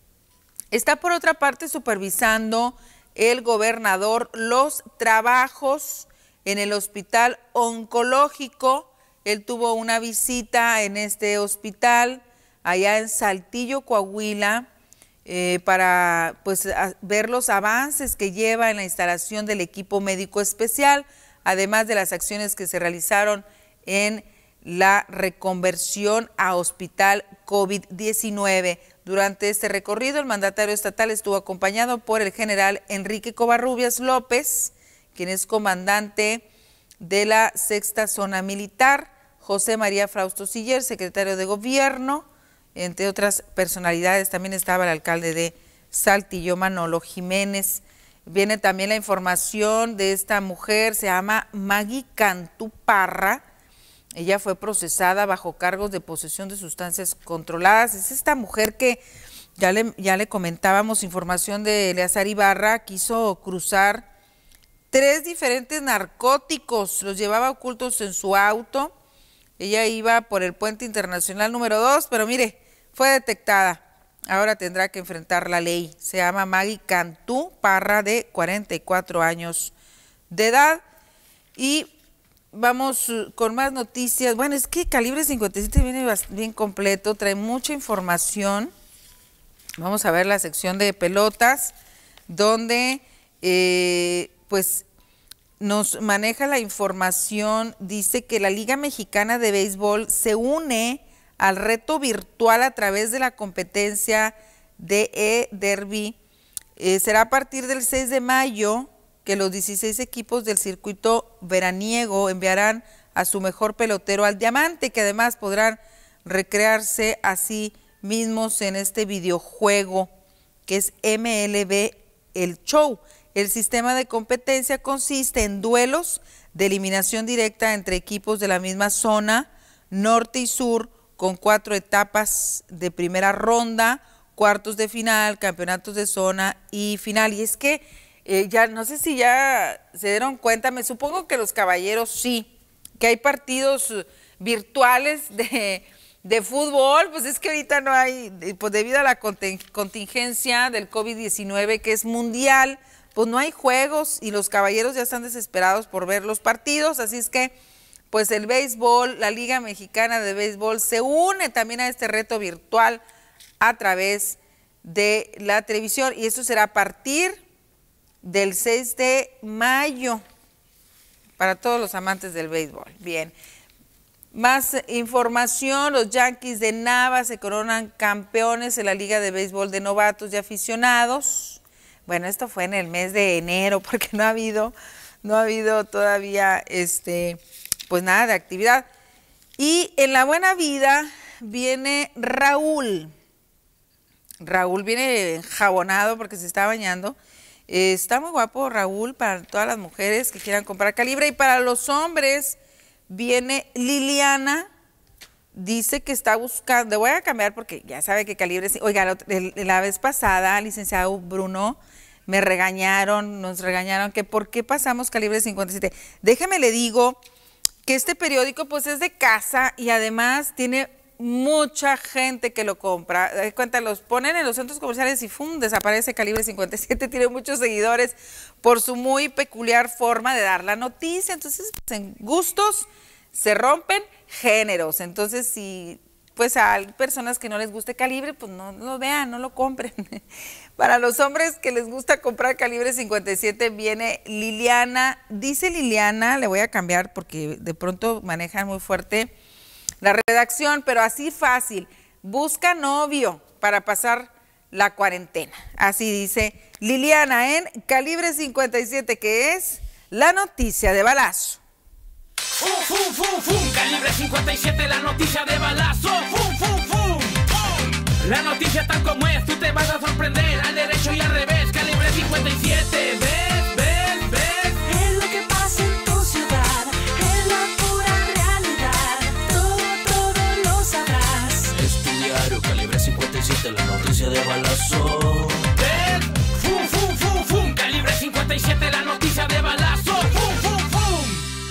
Está por otra parte supervisando el gobernador los trabajos en el hospital oncológico. Él tuvo una visita en este hospital allá en Saltillo, Coahuila, eh, para pues a, ver los avances que lleva en la instalación del equipo médico especial, además de las acciones que se realizaron en la reconversión a hospital COVID diecinueve. Durante este recorrido, el mandatario estatal estuvo acompañado por el general Enrique Covarrubias López, quien es comandante de la sexta zona militar, José María Frausto Siller, secretario de gobierno, entre otras personalidades. También estaba el alcalde de Saltillo, Manolo Jiménez. Viene también la información de esta mujer, se llama Maggie Cantú Parra. Ella fue procesada bajo cargos de posesión de sustancias controladas. Es esta mujer que ya le, ya le comentábamos, información de Eleazar Ibarra, quiso cruzar tres diferentes narcóticos, los llevaba ocultos en su auto. Ella iba por el puente internacional número dos, pero mire, fue detectada. Ahora tendrá que enfrentar la ley. Se llama Maggie Cantú Parra, de cuarenta y cuatro años de edad. Y vamos con más noticias. Bueno, es que Calibre cincuenta y siete viene bien completo, trae mucha información. Vamos a ver la sección de pelotas, donde eh, pues nos maneja la información. Dice que la Liga Mexicana de Béisbol se une al reto virtual a través de la competencia D E Derby. Eh, será a partir del seis de mayo que los dieciséis equipos del circuito veraniego enviarán a su mejor pelotero al diamante, que además podrán recrearse a sí mismos en este videojuego que es M L B El Show. El sistema de competencia consiste en duelos de eliminación directa entre equipos de la misma zona, norte y sur, con cuatro etapas de primera ronda, cuartos de final, campeonatos de zona y final. Y es que eh, ya no sé si ya se dieron cuenta, me supongo que los caballeros sí, que hay partidos virtuales de, de fútbol, pues es que ahorita no hay, pues debido a la contingencia del COVID diecinueve que es mundial, pues no hay juegos y los caballeros ya están desesperados por ver los partidos, así es que pues el béisbol, la Liga Mexicana de Béisbol se une también a este reto virtual a través de la televisión y eso será a partir del seis de mayo para todos los amantes del béisbol. Bien, más información, los Yankees de Nava se coronan campeones en la Liga de Béisbol de Novatos y Aficionados. Bueno, esto fue en el mes de enero porque no ha habido, no ha habido todavía este, pues nada de actividad. Y en la buena vida viene Raúl. Raúl viene enjabonado porque se está bañando. Eh, está muy guapo Raúl para todas las mujeres que quieran comprar calibre. Y para los hombres viene Liliana. Dice que está buscando, le voy a cambiar porque ya sabe que calibre... Oiga, la, la vez pasada, licenciado Bruno, me regañaron, nos regañaron que por qué pasamos calibre cincuenta y siete. Déjeme le digo que este periódico pues es de casa y además tiene mucha gente que lo compra. De cuenta, los ponen en los centros comerciales y ¡fum! Desaparece calibre cincuenta y siete. Tiene muchos seguidores por su muy peculiar forma de dar la noticia. Entonces, pues, en gustos se rompen géneros. Entonces, si pues hay personas que no les guste calibre, pues no lo vean, no lo compren. Para los hombres que les gusta comprar calibre cincuenta y siete viene Liliana. Dice Liliana, le voy a cambiar porque de pronto manejan muy fuerte la redacción, pero así fácil, busca novio para pasar la cuarentena. Así dice Liliana en calibre cincuenta y siete, que es la noticia de balazo. ¡Fum, fum, fum, fum! Calibre cincuenta y siete, la noticia de balazo. ¡Fum, fum, fum! La noticia tal como es, tú te vas a sorprender al derecho y al revés. Calibre cincuenta y siete, ¿ves? ¿Ves? ¿Ves? Es lo que pasa en tu ciudad, es la pura realidad. Todo, todo lo sabrás. Es tu diario, calibre cincuenta y siete, la noticia de balazo. ¿Ves? ¡Fum, fum, fum, fum! Calibre cincuenta y siete, la noticia de balazo. ¡Fum, fum, fum!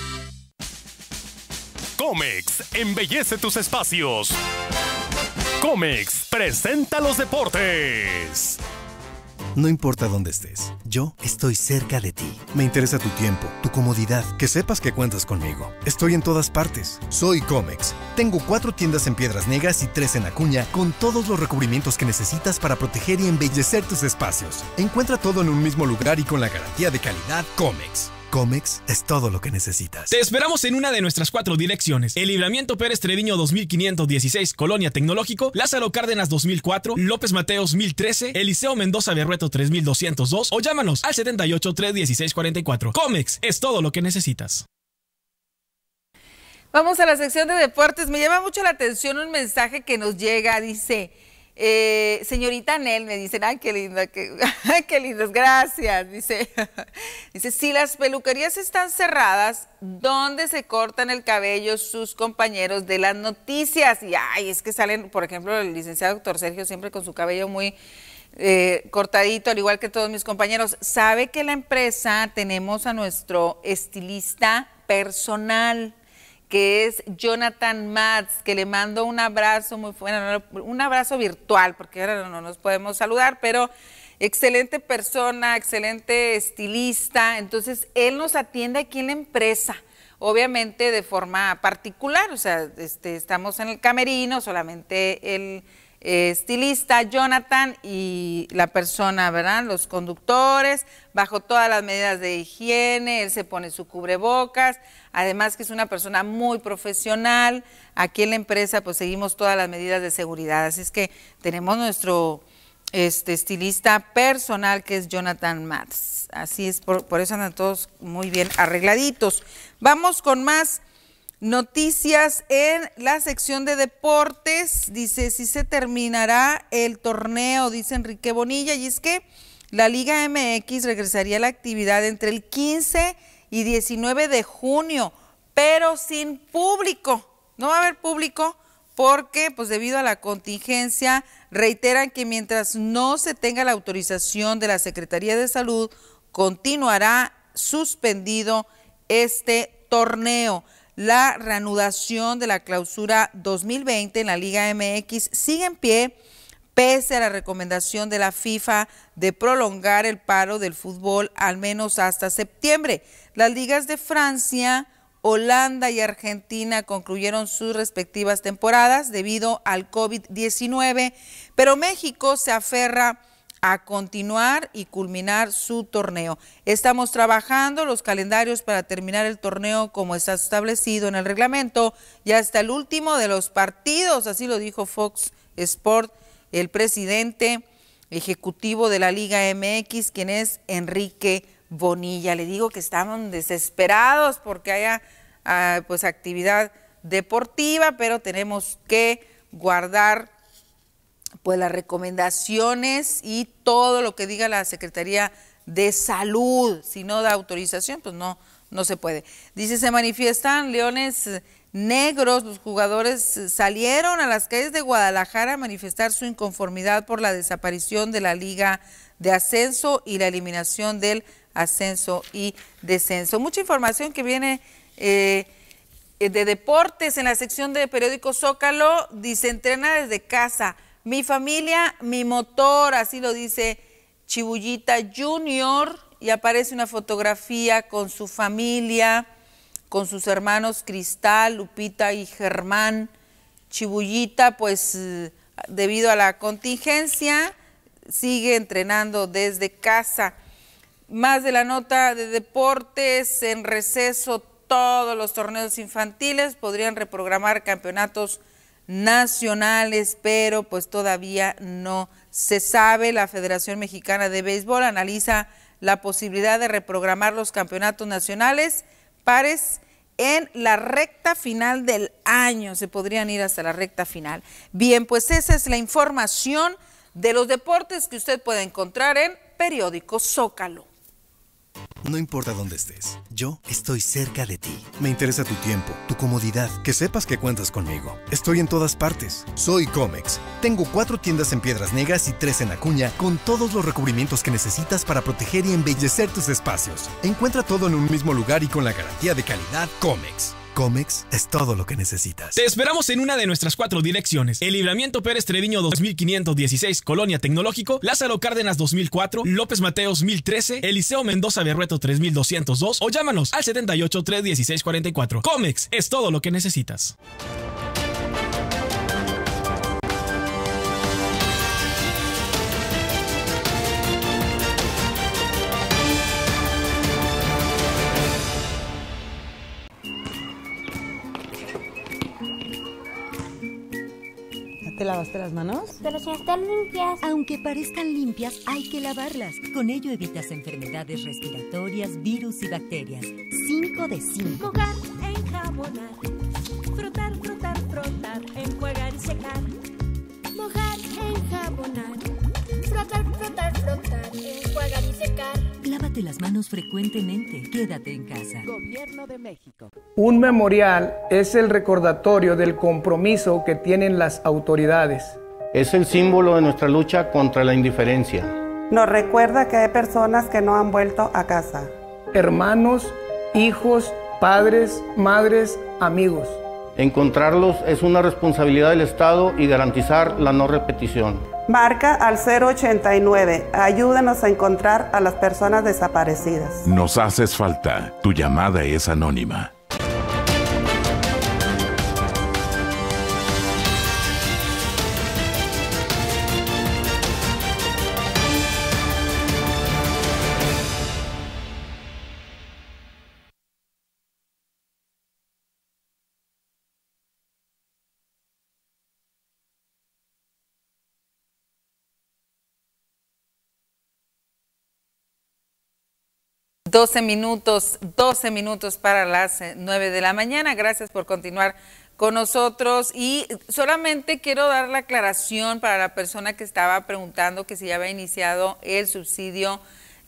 Comex, embellece tus espacios. Comex, presenta los deportes. No importa dónde estés, yo estoy cerca de ti. Me interesa tu tiempo, tu comodidad, que sepas que cuentas conmigo. Estoy en todas partes. Soy Comex. Tengo cuatro tiendas en Piedras Negras y tres en Acuña, con todos los recubrimientos que necesitas para proteger y embellecer tus espacios. Encuentra todo en un mismo lugar y con la garantía de calidad Comex. Comex es todo lo que necesitas. Te esperamos en una de nuestras cuatro direcciones: El Libramiento Pérez Treviño dos mil quinientos dieciséis, Colonia Tecnológico; Lázaro Cárdenas dos mil cuatro, López Mateos mil trece, Eliseo Mendoza Berrueto tres mil doscientos dos, o llámanos al setenta y ocho, tres dieciséis, cuarenta y cuatro. Comex es todo lo que necesitas. Vamos a la sección de deportes. Me llama mucho la atención un mensaje que nos llega, dice... Eh, señorita Nel, me dicen, ay, qué linda, qué, qué lindas, gracias. Dice, dice, si las peluquerías están cerradas, ¿dónde se cortan el cabello sus compañeros de las noticias? Y ay, es que salen, por ejemplo, el licenciado doctor Sergio siempre con su cabello muy eh, cortadito, al igual que todos mis compañeros. Sabe que la empresa tenemos a nuestro estilista personal, que es Jonathan Matz, que le mando un abrazo muy bueno, un abrazo virtual, porque ahora no nos podemos saludar, pero excelente persona, excelente estilista. Entonces, él nos atiende aquí en la empresa, obviamente de forma particular, o sea, este, estamos en el camerino, solamente el eh, estilista Jonathan y la persona, ¿verdad? Los conductores, bajo todas las medidas de higiene, él se pone su cubrebocas, además que es una persona muy profesional. Aquí en la empresa pues seguimos todas las medidas de seguridad, así es que tenemos nuestro este estilista personal que es Jonathan Matz. Así es, por, por eso andan todos muy bien arregladitos. Vamos con más noticias en la sección de deportes. Dice, si se terminará el torneo, dice Enrique Bonilla, y es que la Liga M X regresaría a la actividad entre el quince y diecinueve de junio, pero sin público. No va a haber público porque, pues debido a la contingencia, reiteran que mientras no se tenga la autorización de la Secretaría de Salud, continuará suspendido este torneo. La reanudación de la clausura dos mil veinte en la Liga M X sigue en pie, pese a la recomendación de la FIFA de prolongar el paro del fútbol al menos hasta septiembre. Las ligas de Francia, Holanda y Argentina concluyeron sus respectivas temporadas debido al COVID diecinueve, pero México se aferra a continuar y culminar su torneo. Estamos trabajando los calendarios para terminar el torneo como está establecido en el reglamento y hasta el último de los partidos, así lo dijo Fox Sport, el presidente ejecutivo de la Liga M X, quien es Enrique Bonilla. Le digo que estaban desesperados porque haya uh, pues actividad deportiva, pero tenemos que guardar pues las recomendaciones y todo lo que diga la Secretaría de Salud. Si no da autorización, pues no, no se puede. Dice, se manifiestan leones negros, los jugadores salieron a las calles de Guadalajara a manifestar su inconformidad por la desaparición de la Liga de Ascenso y la eliminación del ascenso y descenso. Mucha información que viene eh, de deportes en la sección de periódico Zócalo. Dice, entrena desde casa. Mi familia, mi motor, así lo dice Chibullita Junior, y aparece una fotografía con su familia, con sus hermanos Cristal, Lupita y Germán. Chibullita, pues debido a la contingencia, sigue entrenando desde casa. Más de la nota de deportes, en receso todos los torneos infantiles, podrían reprogramar campeonatos nacionales, pero pues todavía no se sabe. La Federación Mexicana de Béisbol analiza la posibilidad de reprogramar los campeonatos nacionales pares en la recta final del año. Se podrían ir hasta la recta final. Bien, pues esa es la información de los deportes que usted puede encontrar en Periódico Zócalo. No importa dónde estés, yo estoy cerca de ti. Me interesa tu tiempo, tu comodidad, que sepas que cuentas conmigo. Estoy en todas partes. Soy Comex. Tengo cuatro tiendas en Piedras Negras y tres en Acuña, con todos los recubrimientos que necesitas para proteger y embellecer tus espacios. Encuentra todo en un mismo lugar y con la garantía de calidad Comex. Comex es todo lo que necesitas. Te esperamos en una de nuestras cuatro direcciones: El Libramiento Pérez Treviño dos mil quinientos dieciséis, Colonia Tecnológico; Lázaro Cárdenas dos mil cuatro, López Mateos mil trece, Eliseo Mendoza Berrueto tres mil doscientos dos, o llámanos al setenta y ocho, tres dieciséis, cuarenta y cuatro. Comex es todo lo que necesitas. ¿Te lavaste las manos? Pero si están limpias. Aunque parezcan limpias, hay que lavarlas. Con ello evitas enfermedades respiratorias, virus y bacterias. cinco de cinco. Mojar, enjabonar. Frotar, frotar, frotar. Enjuagar y secar. Mojar, enjabonar. Frotar, frotar, frotar. Enjuagar y secar. Lávate las manos frecuentemente. Quédate en casa. Gobierno de México. Un memorial es el recordatorio del compromiso que tienen las autoridades. Es el símbolo de nuestra lucha contra la indiferencia. Nos recuerda que hay personas que no han vuelto a casa. Hermanos, hijos, padres, madres, amigos. Encontrarlos es una responsabilidad del Estado y garantizar la no repetición. Marca al cero ochenta y nueve. Ayúdanos a encontrar a las personas desaparecidas. Nos haces falta. Tu llamada es anónima. doce minutos, doce minutos para las nueve de la mañana. Gracias por continuar con nosotros y solamente quiero dar la aclaración para la persona que estaba preguntando que si ya había iniciado el subsidio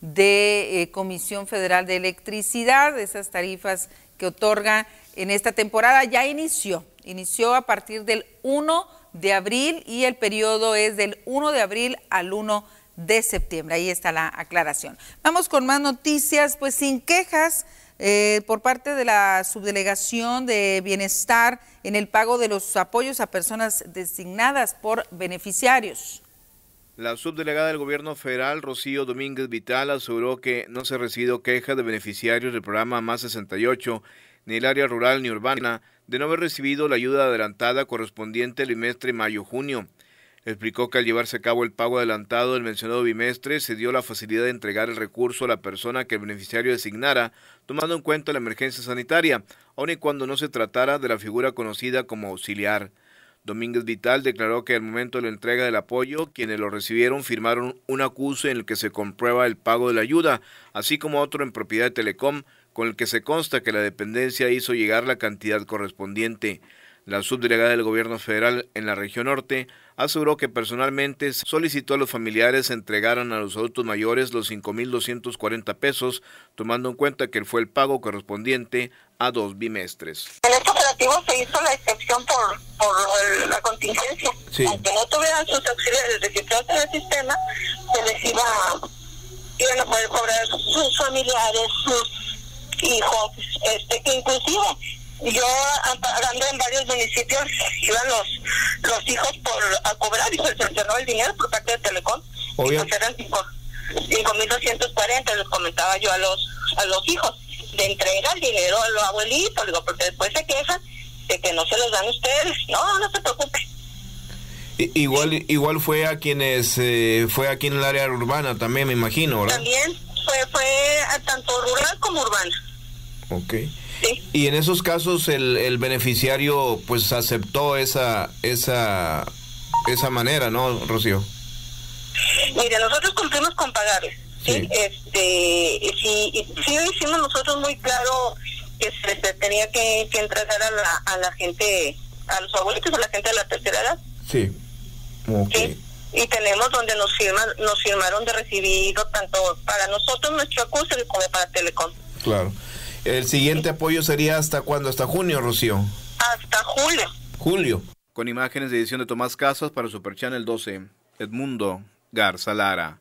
de eh, Comisión Federal de Electricidad, esas tarifas que otorga en esta temporada. Ya inició, inició a partir del uno de abril y el periodo es del uno de abril al uno de septiembre. Ahí está la aclaración. Vamos con más noticias, pues sin quejas eh, por parte de la Subdelegación de Bienestar en el pago de los apoyos a personas designadas por beneficiarios. La subdelegada del Gobierno Federal, Rocío Domínguez Vital, aseguró que no se ha recibido quejas de beneficiarios del programa Más sesenta y ocho, ni el área rural ni urbana, de no haber recibido la ayuda adelantada correspondiente al bimestre mayo-junio. Explicó que al llevarse a cabo el pago adelantado del mencionado bimestre, se dio la facilidad de entregar el recurso a la persona que el beneficiario designara, tomando en cuenta la emergencia sanitaria, aun y cuando no se tratara de la figura conocida como auxiliar. Domínguez Vital declaró que al momento de la entrega del apoyo, quienes lo recibieron firmaron un acuse en el que se comprueba el pago de la ayuda, así como otro en propiedad de Telecom, con el que se consta que la dependencia hizo llegar la cantidad correspondiente. La subdelegada del Gobierno Federal en la región norte aseguró que personalmente solicitó a los familiares entregaran a los adultos mayores los cinco mil doscientos cuarenta pesos, tomando en cuenta que fue el pago correspondiente a dos bimestres. En este operativo se hizo la excepción por, por el, la contingencia. Sí. Aunque no tuvieran sus auxiliares registrados en el sistema, se les iba, iban a poder cobrar sus familiares, sus hijos, este, que inclusive yo hablando en varios municipios iban los los hijos por a cobrar y se les cerró el dinero por parte de Telecom. Obvio. Y pues eran cinco mil doscientos cuarenta, les comentaba yo a los a los hijos, de entrega el dinero a los abuelitos, digo, porque después se quejan de que no se los dan ustedes. No, no se preocupe. Igual igual fue a quienes eh, fue aquí en el área urbana también, me imagino, ¿verdad? También fue fue a tanto rural como urbana. Okay. Sí. Y en esos casos el, el beneficiario pues aceptó esa esa esa manera, ¿no, Rocío? Mire, nosotros cumplimos con pagarles. Sí. ¿Sí? Este, sí, sí hicimos nosotros muy claro que se, se tenía que, que entregar a la a la gente, a los abuelitos, a la gente de la tercera edad. Sí. Okay. Sí. Y tenemos donde nos firman, nos firmaron de recibido tanto para nosotros nuestro acuse como para Telecom. Claro. El siguiente apoyo sería ¿hasta cuándo? ¿Hasta junio, Rocío? Hasta julio. Julio. Con imágenes de edición de Tomás Casas para Super Channel doce, Edmundo Garza Lara.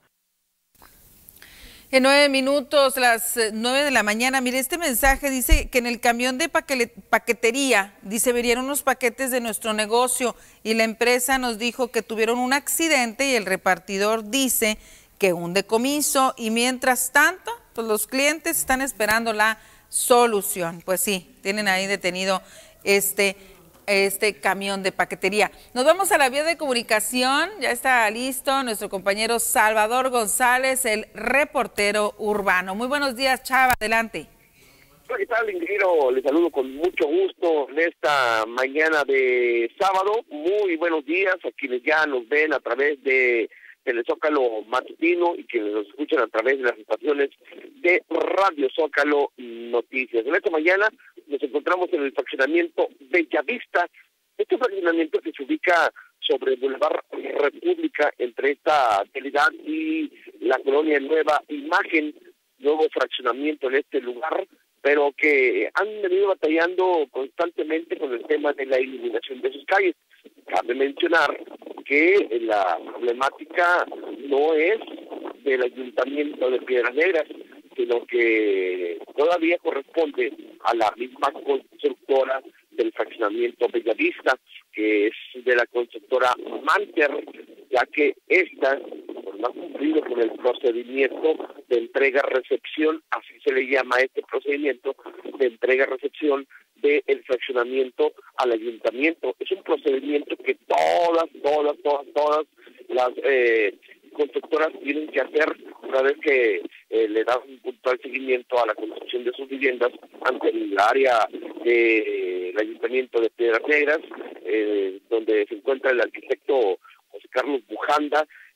En nueve minutos, las nueve de la mañana, mire, este mensaje dice que en el camión de paquetería, dice, venían unos paquetes de nuestro negocio y la empresa nos dijo que tuvieron un accidente y el repartidor dice que un decomiso y mientras tanto, pues los clientes están esperando la solución. Pues sí, tienen ahí detenido este, este camión de paquetería. Nos vamos a la vía de comunicación, ya está listo nuestro compañero Salvador González, el reportero urbano. Muy buenos días, Chava, adelante. Hola, ¿qué tal, Ingrid? Les saludo con mucho gusto en esta mañana de sábado. Muy buenos días a quienes ya nos ven a través de Telezócalo Matutino y quienes nos escuchan a través de las estaciones de Radio Zócalo Noticias. En esta mañana nos encontramos en el fraccionamiento Bellavista. Este fraccionamiento que se ubica sobre el Boulevard República entre esta vialidad y la colonia Nueva Imagen, nuevo fraccionamiento en este lugar, pero que han venido batallando constantemente con el tema de la iluminación de sus calles. Cabe mencionar que la problemática no es del Ayuntamiento de Piedras Negras, sino que todavía corresponde a la misma constructora del fraccionamiento Bellavista, que es de la constructora Manter, ya que esta no ha cumplido con el procedimiento de entrega-recepción, así se le llama a este procedimiento, de entrega-recepción del fraccionamiento al ayuntamiento. Es un procedimiento que todas, todas, todas, todas las eh, constructoras tienen que hacer una vez que eh, le dan un puntual seguimiento a la construcción de sus viviendas ante el área del ayuntamiento de Piedras Negras, eh, donde se encuentra el arquitecto José Carlos Bujanda.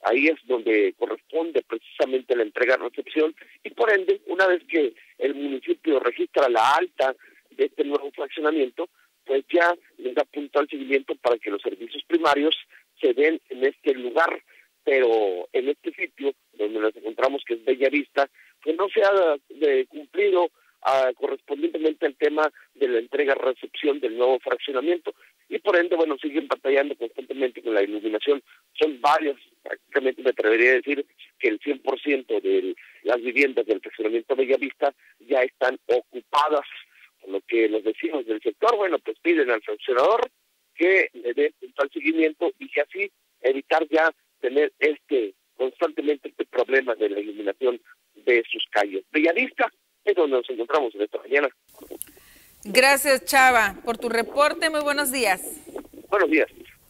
ahí es donde corresponde precisamente la entrega-recepción, y por ende, una vez que el municipio registra la alta de este nuevo fraccionamiento, pues ya les da puntual seguimiento para que los servicios primarios se den en este lugar, pero en este sitio donde nos encontramos, que es Bellavista, pues no se ha de cumplido uh, correspondientemente al tema de la entrega-recepción del nuevo fraccionamiento, y por ende, bueno, siguen batallando constantemente con la iluminación. Son varias, prácticamente me atrevería a decir que el cien por ciento de las viviendas del fraccionamiento Bellavista ya están ocupadas, por lo que los vecinos del sector, bueno, pues piden al fraccionador que le dé puntual seguimiento y que así evitar ya tener este constantemente este problema de la iluminación de sus calles. Bellavista es donde nos encontramos en esta mañana. Gracias, Chava, por tu reporte. Muy buenos días. Buenos días.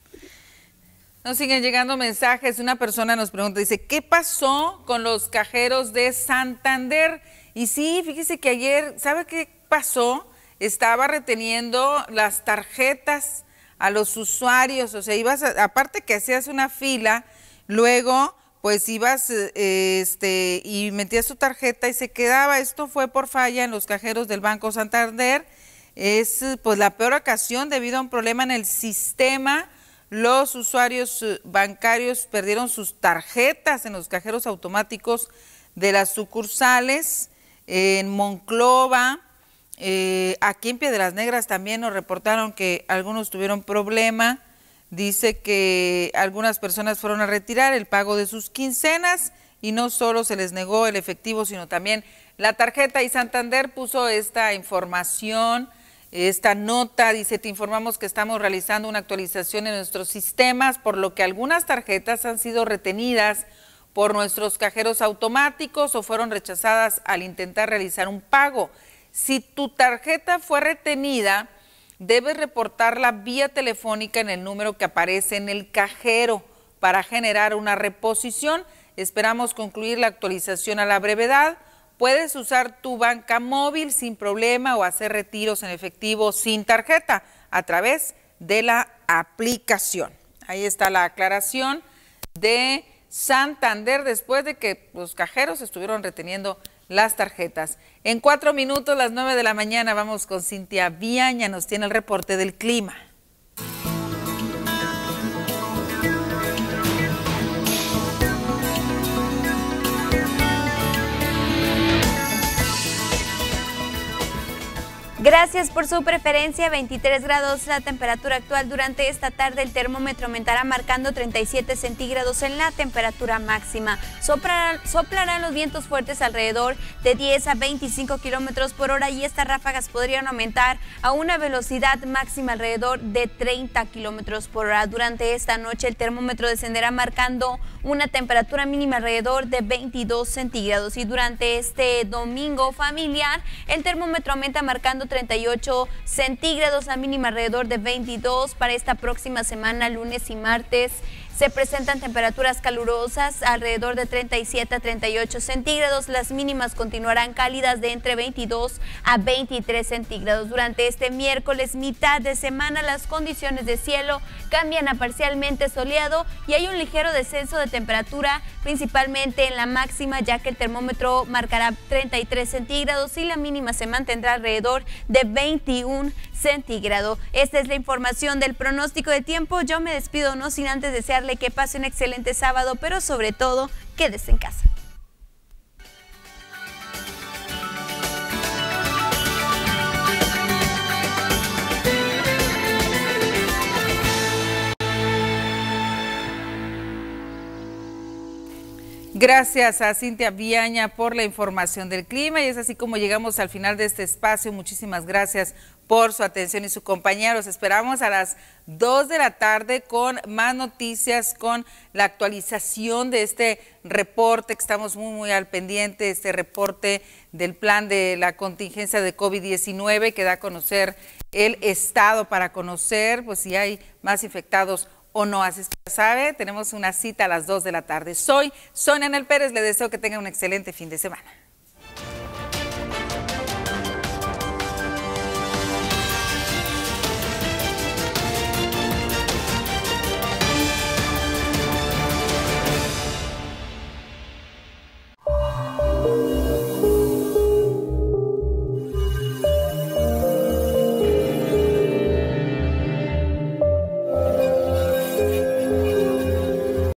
Nos siguen llegando mensajes. Una persona nos pregunta, dice, ¿qué pasó con los cajeros de Santander? Y sí, fíjese que ayer, ¿sabe qué pasó? Estaba reteniendo las tarjetas a los usuarios. O sea, ibas, a, aparte que hacías una fila, luego pues ibas eh, este y metías tu tarjeta y se quedaba. Esto fue por falla en los cajeros del Banco Santander. Es pues la peor ocasión debido a un problema en el sistema. Los usuarios bancarios perdieron sus tarjetas en los cajeros automáticos de las sucursales en Monclova. Eh, aquí en Piedras Negras también nos reportaron que algunos tuvieron problema. Dice que algunas personas fueron a retirar el pago de sus quincenas y no solo se les negó el efectivo, sino también la tarjeta. Y Santander puso esta información, esta nota, dice, te informamos que estamos realizando una actualización en nuestros sistemas, por lo que algunas tarjetas han sido retenidas por nuestros cajeros automáticos o fueron rechazadas al intentar realizar un pago. Si tu tarjeta fue retenida, debes reportarla vía telefónica en el número que aparece en el cajero para generar una reposición. Esperamos concluir la actualización a la brevedad. Puedes usar tu banca móvil sin problema o hacer retiros en efectivo sin tarjeta a través de la aplicación. Ahí está la aclaración de Santander después de que los cajeros estuvieron reteniendo las tarjetas. En cuatro minutos, las nueve de la mañana, vamos con Cintia Viaña, nos tiene el reporte del clima. Gracias por su preferencia. veintitrés grados la temperatura actual. Durante esta tarde el termómetro aumentará marcando treinta y siete centígrados en la temperatura máxima. Soplarán, soplarán los vientos fuertes alrededor de diez a veinticinco kilómetros por hora y estas ráfagas podrían aumentar a una velocidad máxima alrededor de treinta kilómetros por hora. Durante esta noche el termómetro descenderá marcando una temperatura mínima alrededor de veintidós centígrados y durante este domingo familiar el termómetro aumenta marcando treinta y ocho centígrados, la mínima alrededor de veintidós. Para esta próxima semana, lunes y martes, se presentan temperaturas calurosas alrededor de treinta y siete a treinta y ocho centígrados. Las mínimas continuarán cálidas de entre veintidós a veintitrés centígrados. Durante este miércoles, mitad de semana, las condiciones de cielo cambian a parcialmente soleado y hay un ligero descenso de temperatura, principalmente en la máxima, ya que el termómetro marcará treinta y tres centígrados y la mínima se mantendrá alrededor de veintiún centígrados. Esta es la información del pronóstico de tiempo. Yo me despido, no sin antes desearle que pase un excelente sábado, pero sobre todo, quédese en casa. Gracias a Cintia Viaña por la información del clima y es así como llegamos al final de este espacio. Muchísimas gracias por su atención y su compañía. Los esperamos a las dos de la tarde con más noticias, con la actualización de este reporte que estamos muy, muy al pendiente, este reporte del plan de la contingencia de COVID diecinueve que da a conocer el Estado para conocer pues si hay más infectados o no. Así es que ya sabe, tenemos una cita a las dos de la tarde. Soy Sonia Anel Pérez, le deseo que tenga un excelente fin de semana.